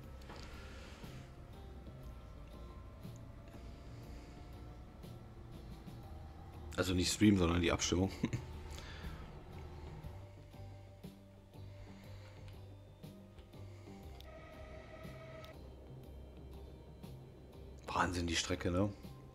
Also nicht Stream, sondern die Abstimmung. Wahnsinn, die Strecke, ne?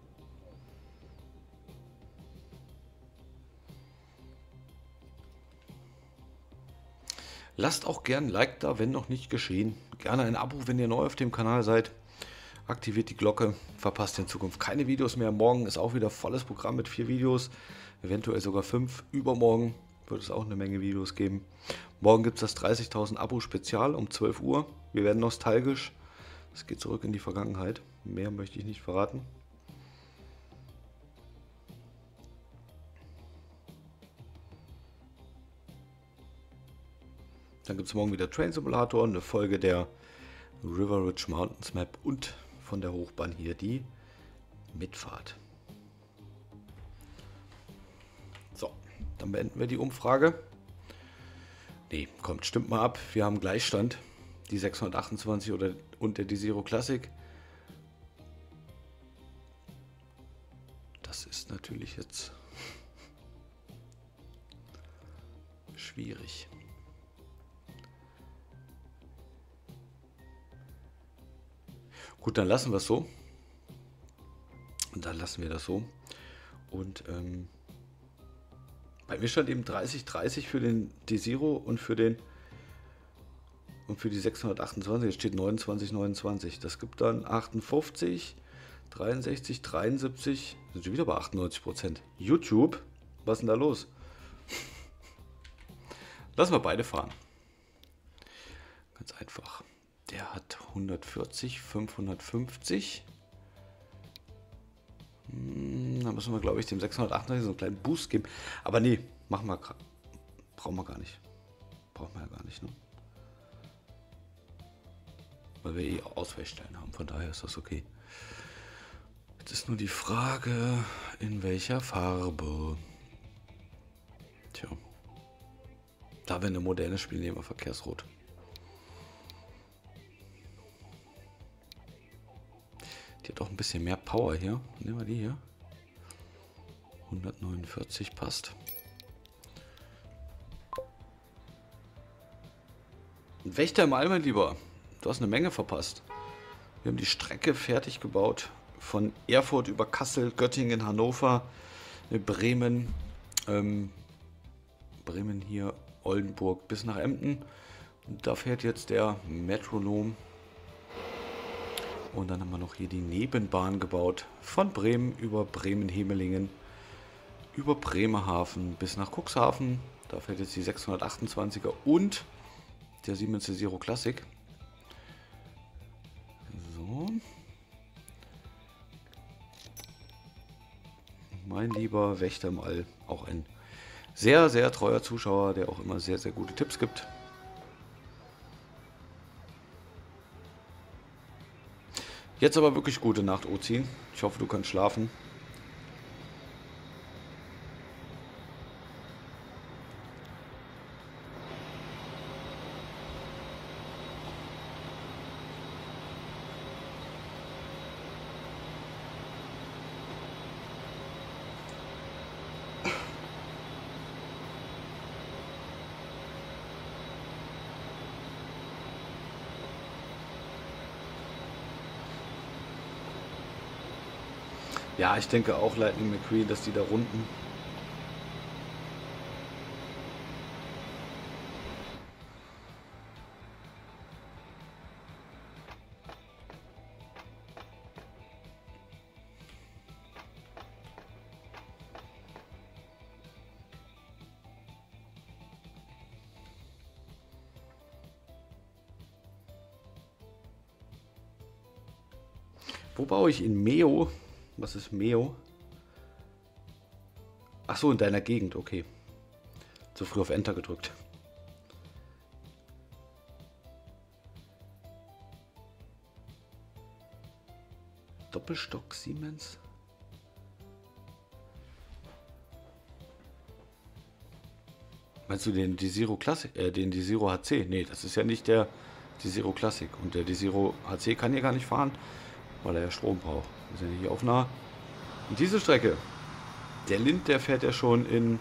Lasst auch gern ein Like da, wenn noch nicht geschehen. Gerne ein Abo, wenn ihr neu auf dem Kanal seid. Aktiviert die Glocke, verpasst in Zukunft keine Videos mehr. Morgen ist auch wieder volles Programm mit 4 Videos, eventuell sogar 5. Übermorgen wird es auch eine Menge Videos geben. Morgen gibt es das 30.000 Abo-Spezial um 12 Uhr. Wir werden nostalgisch. Es geht zurück in die Vergangenheit. Mehr möchte ich nicht verraten. Dann gibt es morgen wieder Train Simulator, eine Folge der River Ridge Mountains Map und von der Hochbahn hier die Mitfahrt. So, dann beenden wir die Umfrage. Nee, kommt, stimmt mal ab. Wir haben Gleichstand. Die 628 und der Desiro Classic. Das ist natürlich jetzt schwierig. Gut, dann lassen wir es so. Und dann lassen wir das so. Und bei mir stand eben 30,30 für den Desiro und für die 628. Jetzt steht 29,29. Das gibt dann 58, 63, 73. Sind schon wieder bei 98%. YouTube, was ist denn da los? Lassen wir beide fahren. Ganz einfach. Der hat 140, 550. Da müssen wir, glaube ich, dem 638 so einen kleinen Boost geben. Aber nee, machen wir gerade. Brauchen wir gar nicht. Brauchen wir ja gar nicht, ne? Weil wir eh Ausweichstellen haben. Von daher ist das okay. Jetzt ist nur die Frage, in welcher Farbe. Tja. Da wir eine moderne Spiel nehmen wir Verkehrsrot. Die hat auch ein bisschen mehr Power hier. Nehmen wir die hier. 149 passt. Wächter im All, mein Lieber. Du hast eine Menge verpasst. Wir haben die Strecke fertig gebaut. Von Erfurt über Kassel, Göttingen, Hannover, Bremen, Bremen hier, Oldenburg bis nach Emden. Und da fährt jetzt der Metronom. Und dann haben wir noch hier die Nebenbahn gebaut. Von Bremen über Bremen-Hemelingen, über Bremerhaven bis nach Cuxhaven. Da fährt jetzt die 628er und der Siemens Desiro Classic. So. Mein lieber Wächter im All. Auch ein sehr, sehr treuer Zuschauer, der auch immer sehr, sehr gute Tipps gibt. Jetzt aber wirklich gute Nacht, Ozin. Ich hoffe, du kannst schlafen. Ja, ich denke auch Lightning McQueen, dass die da runden. Wo baue ich in Meo? Was ist Meo? Ach so, in deiner Gegend, okay. Zu früh auf Enter gedrückt. Doppelstock Siemens? Meinst du den Desiro Classic, den Desiro HC? Nee, das ist ja nicht der Desiro Classic. Und der Desiro HC kann hier gar nicht fahren, weil er ja Strom braucht. Wir sind hier auf einer... Und diese Strecke, der Lind, der fährt ja schon in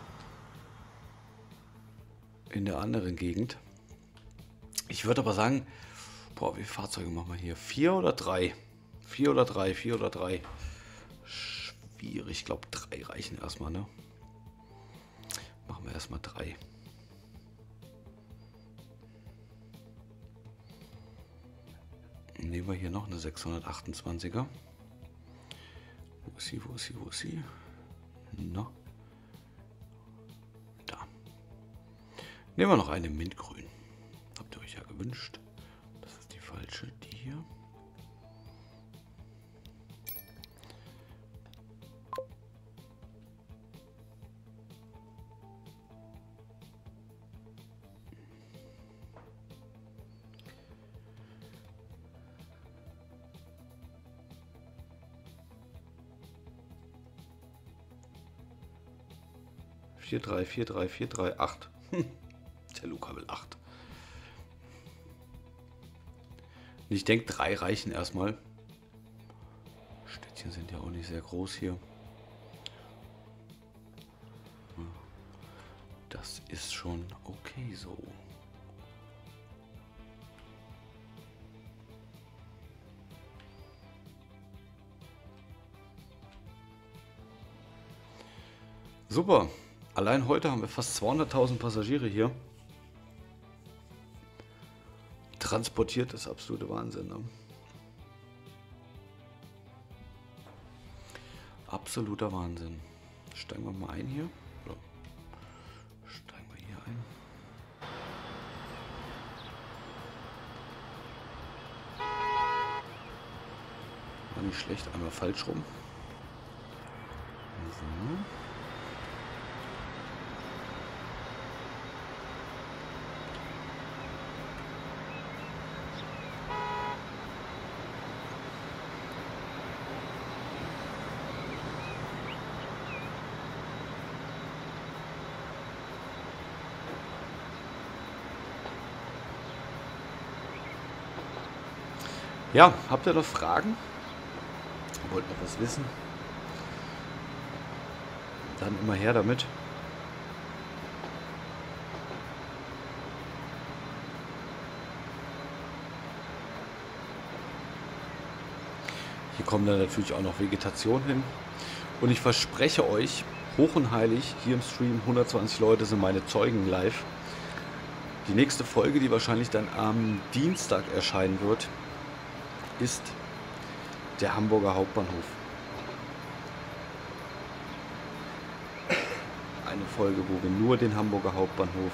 der anderen Gegend. Ich würde aber sagen, boah, wie viele Fahrzeuge machen wir hier? 4 oder 3? 4 oder 3, 4 oder 3. Schwierig, ich glaube 3 reichen erstmal, ne? Machen wir erstmal 3. Nehmen wir hier noch eine 628er. Wo ist sie, wo ist sie, wo ist sie? Na. Da. Nehmen wir noch eine Mintgrün. Habt ihr euch ja gewünscht. Das ist die falsche, die hier. Vier, 3, 4, 3, 4, 3, 8. Der Luca will 8. Ich denke, 3 reichen erstmal. Städtchen sind ja auch nicht sehr groß hier. Das ist schon okay so. Super. Allein heute haben wir fast 200.000 Passagiere hier. Transportiert, das ist absolute Wahnsinn. Ne? Absoluter Wahnsinn. Steigen wir mal ein hier. Oder steigen wir hier ein. War nicht schlecht, einmal falsch rum. So. Ja, habt ihr noch Fragen? Wollt noch was wissen? Dann immer her damit. Hier kommt dann natürlich auch noch Vegetation hin. Und ich verspreche euch, hoch und heilig, hier im Stream 120 Leute sind meine Zeugen live. Die nächste Folge, die wahrscheinlich dann am Dienstag erscheinen wird, ist der Hamburger Hauptbahnhof. Eine Folge, wo wir nur den Hamburger Hauptbahnhof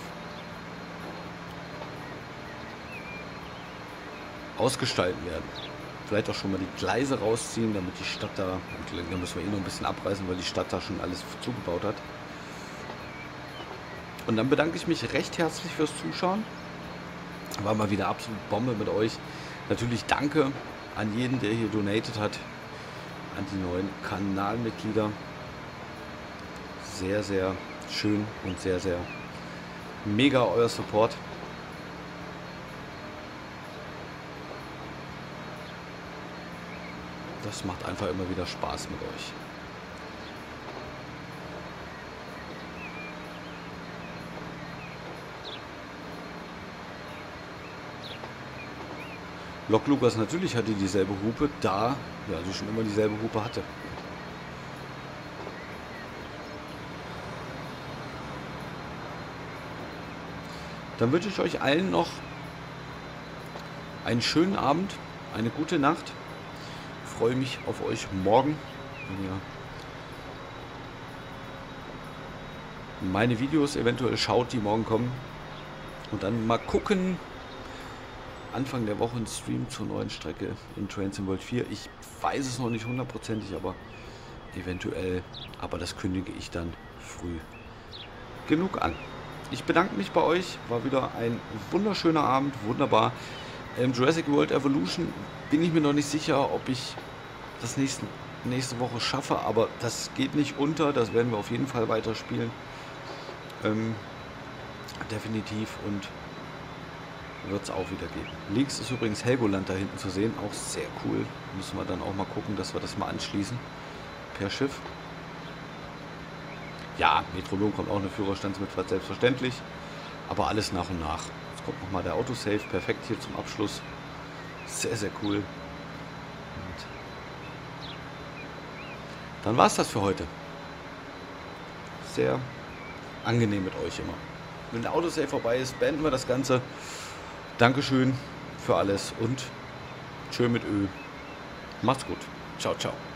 ausgestalten werden. Vielleicht auch schon mal die Gleise rausziehen, damit die Stadt da, da müssen wir eh noch ein bisschen abreißen, weil die Stadt da schon alles zugebaut hat. Und dann bedanke ich mich recht herzlich fürs Zuschauen. War mal wieder absolut Bombe mit euch. Natürlich danke an jeden, der hier donated hat, an die neuen Kanalmitglieder. Sehr, sehr schön und sehr, sehr mega euer Support. Das macht einfach immer wieder Spaß mit euch. Lok Lukas natürlich hatte dieselbe Hupe, da ja, sie schon immer dieselbe Hupe hatte. Dann wünsche ich euch allen noch einen schönen Abend, eine gute Nacht. Ich freue mich auf euch morgen, wenn ihr meine Videos eventuell schaut, die morgen kommen. Und dann mal gucken, Anfang der Woche ein Stream zur neuen Strecke in Train Sim World 4. Ich weiß es noch nicht hundertprozentig, aber eventuell. Aber das kündige ich dann früh genug an. Ich bedanke mich bei euch. War wieder ein wunderschöner Abend. Wunderbar. Jurassic World Evolution bin ich mir noch nicht sicher, ob ich das nächste Woche schaffe. Aber das geht nicht unter. Das werden wir auf jeden Fall weiterspielen. Definitiv. Und wird es auch wieder geben. Links ist übrigens Helgoland da hinten zu sehen, auch sehr cool. Müssen wir dann auch mal gucken, dass wir das mal anschließen per Schiff. Ja, Metronom kommt auch eine Führerstandsmitfahrt, selbstverständlich. Aber alles nach und nach. Jetzt kommt nochmal der Autosave, perfekt hier zum Abschluss. Sehr, sehr cool. Und dann war es das für heute. Sehr angenehm mit euch immer. Wenn der Autosave vorbei ist, beenden wir das Ganze. Dankeschön für alles und tschö mit Ö. Macht's gut. Ciao, ciao.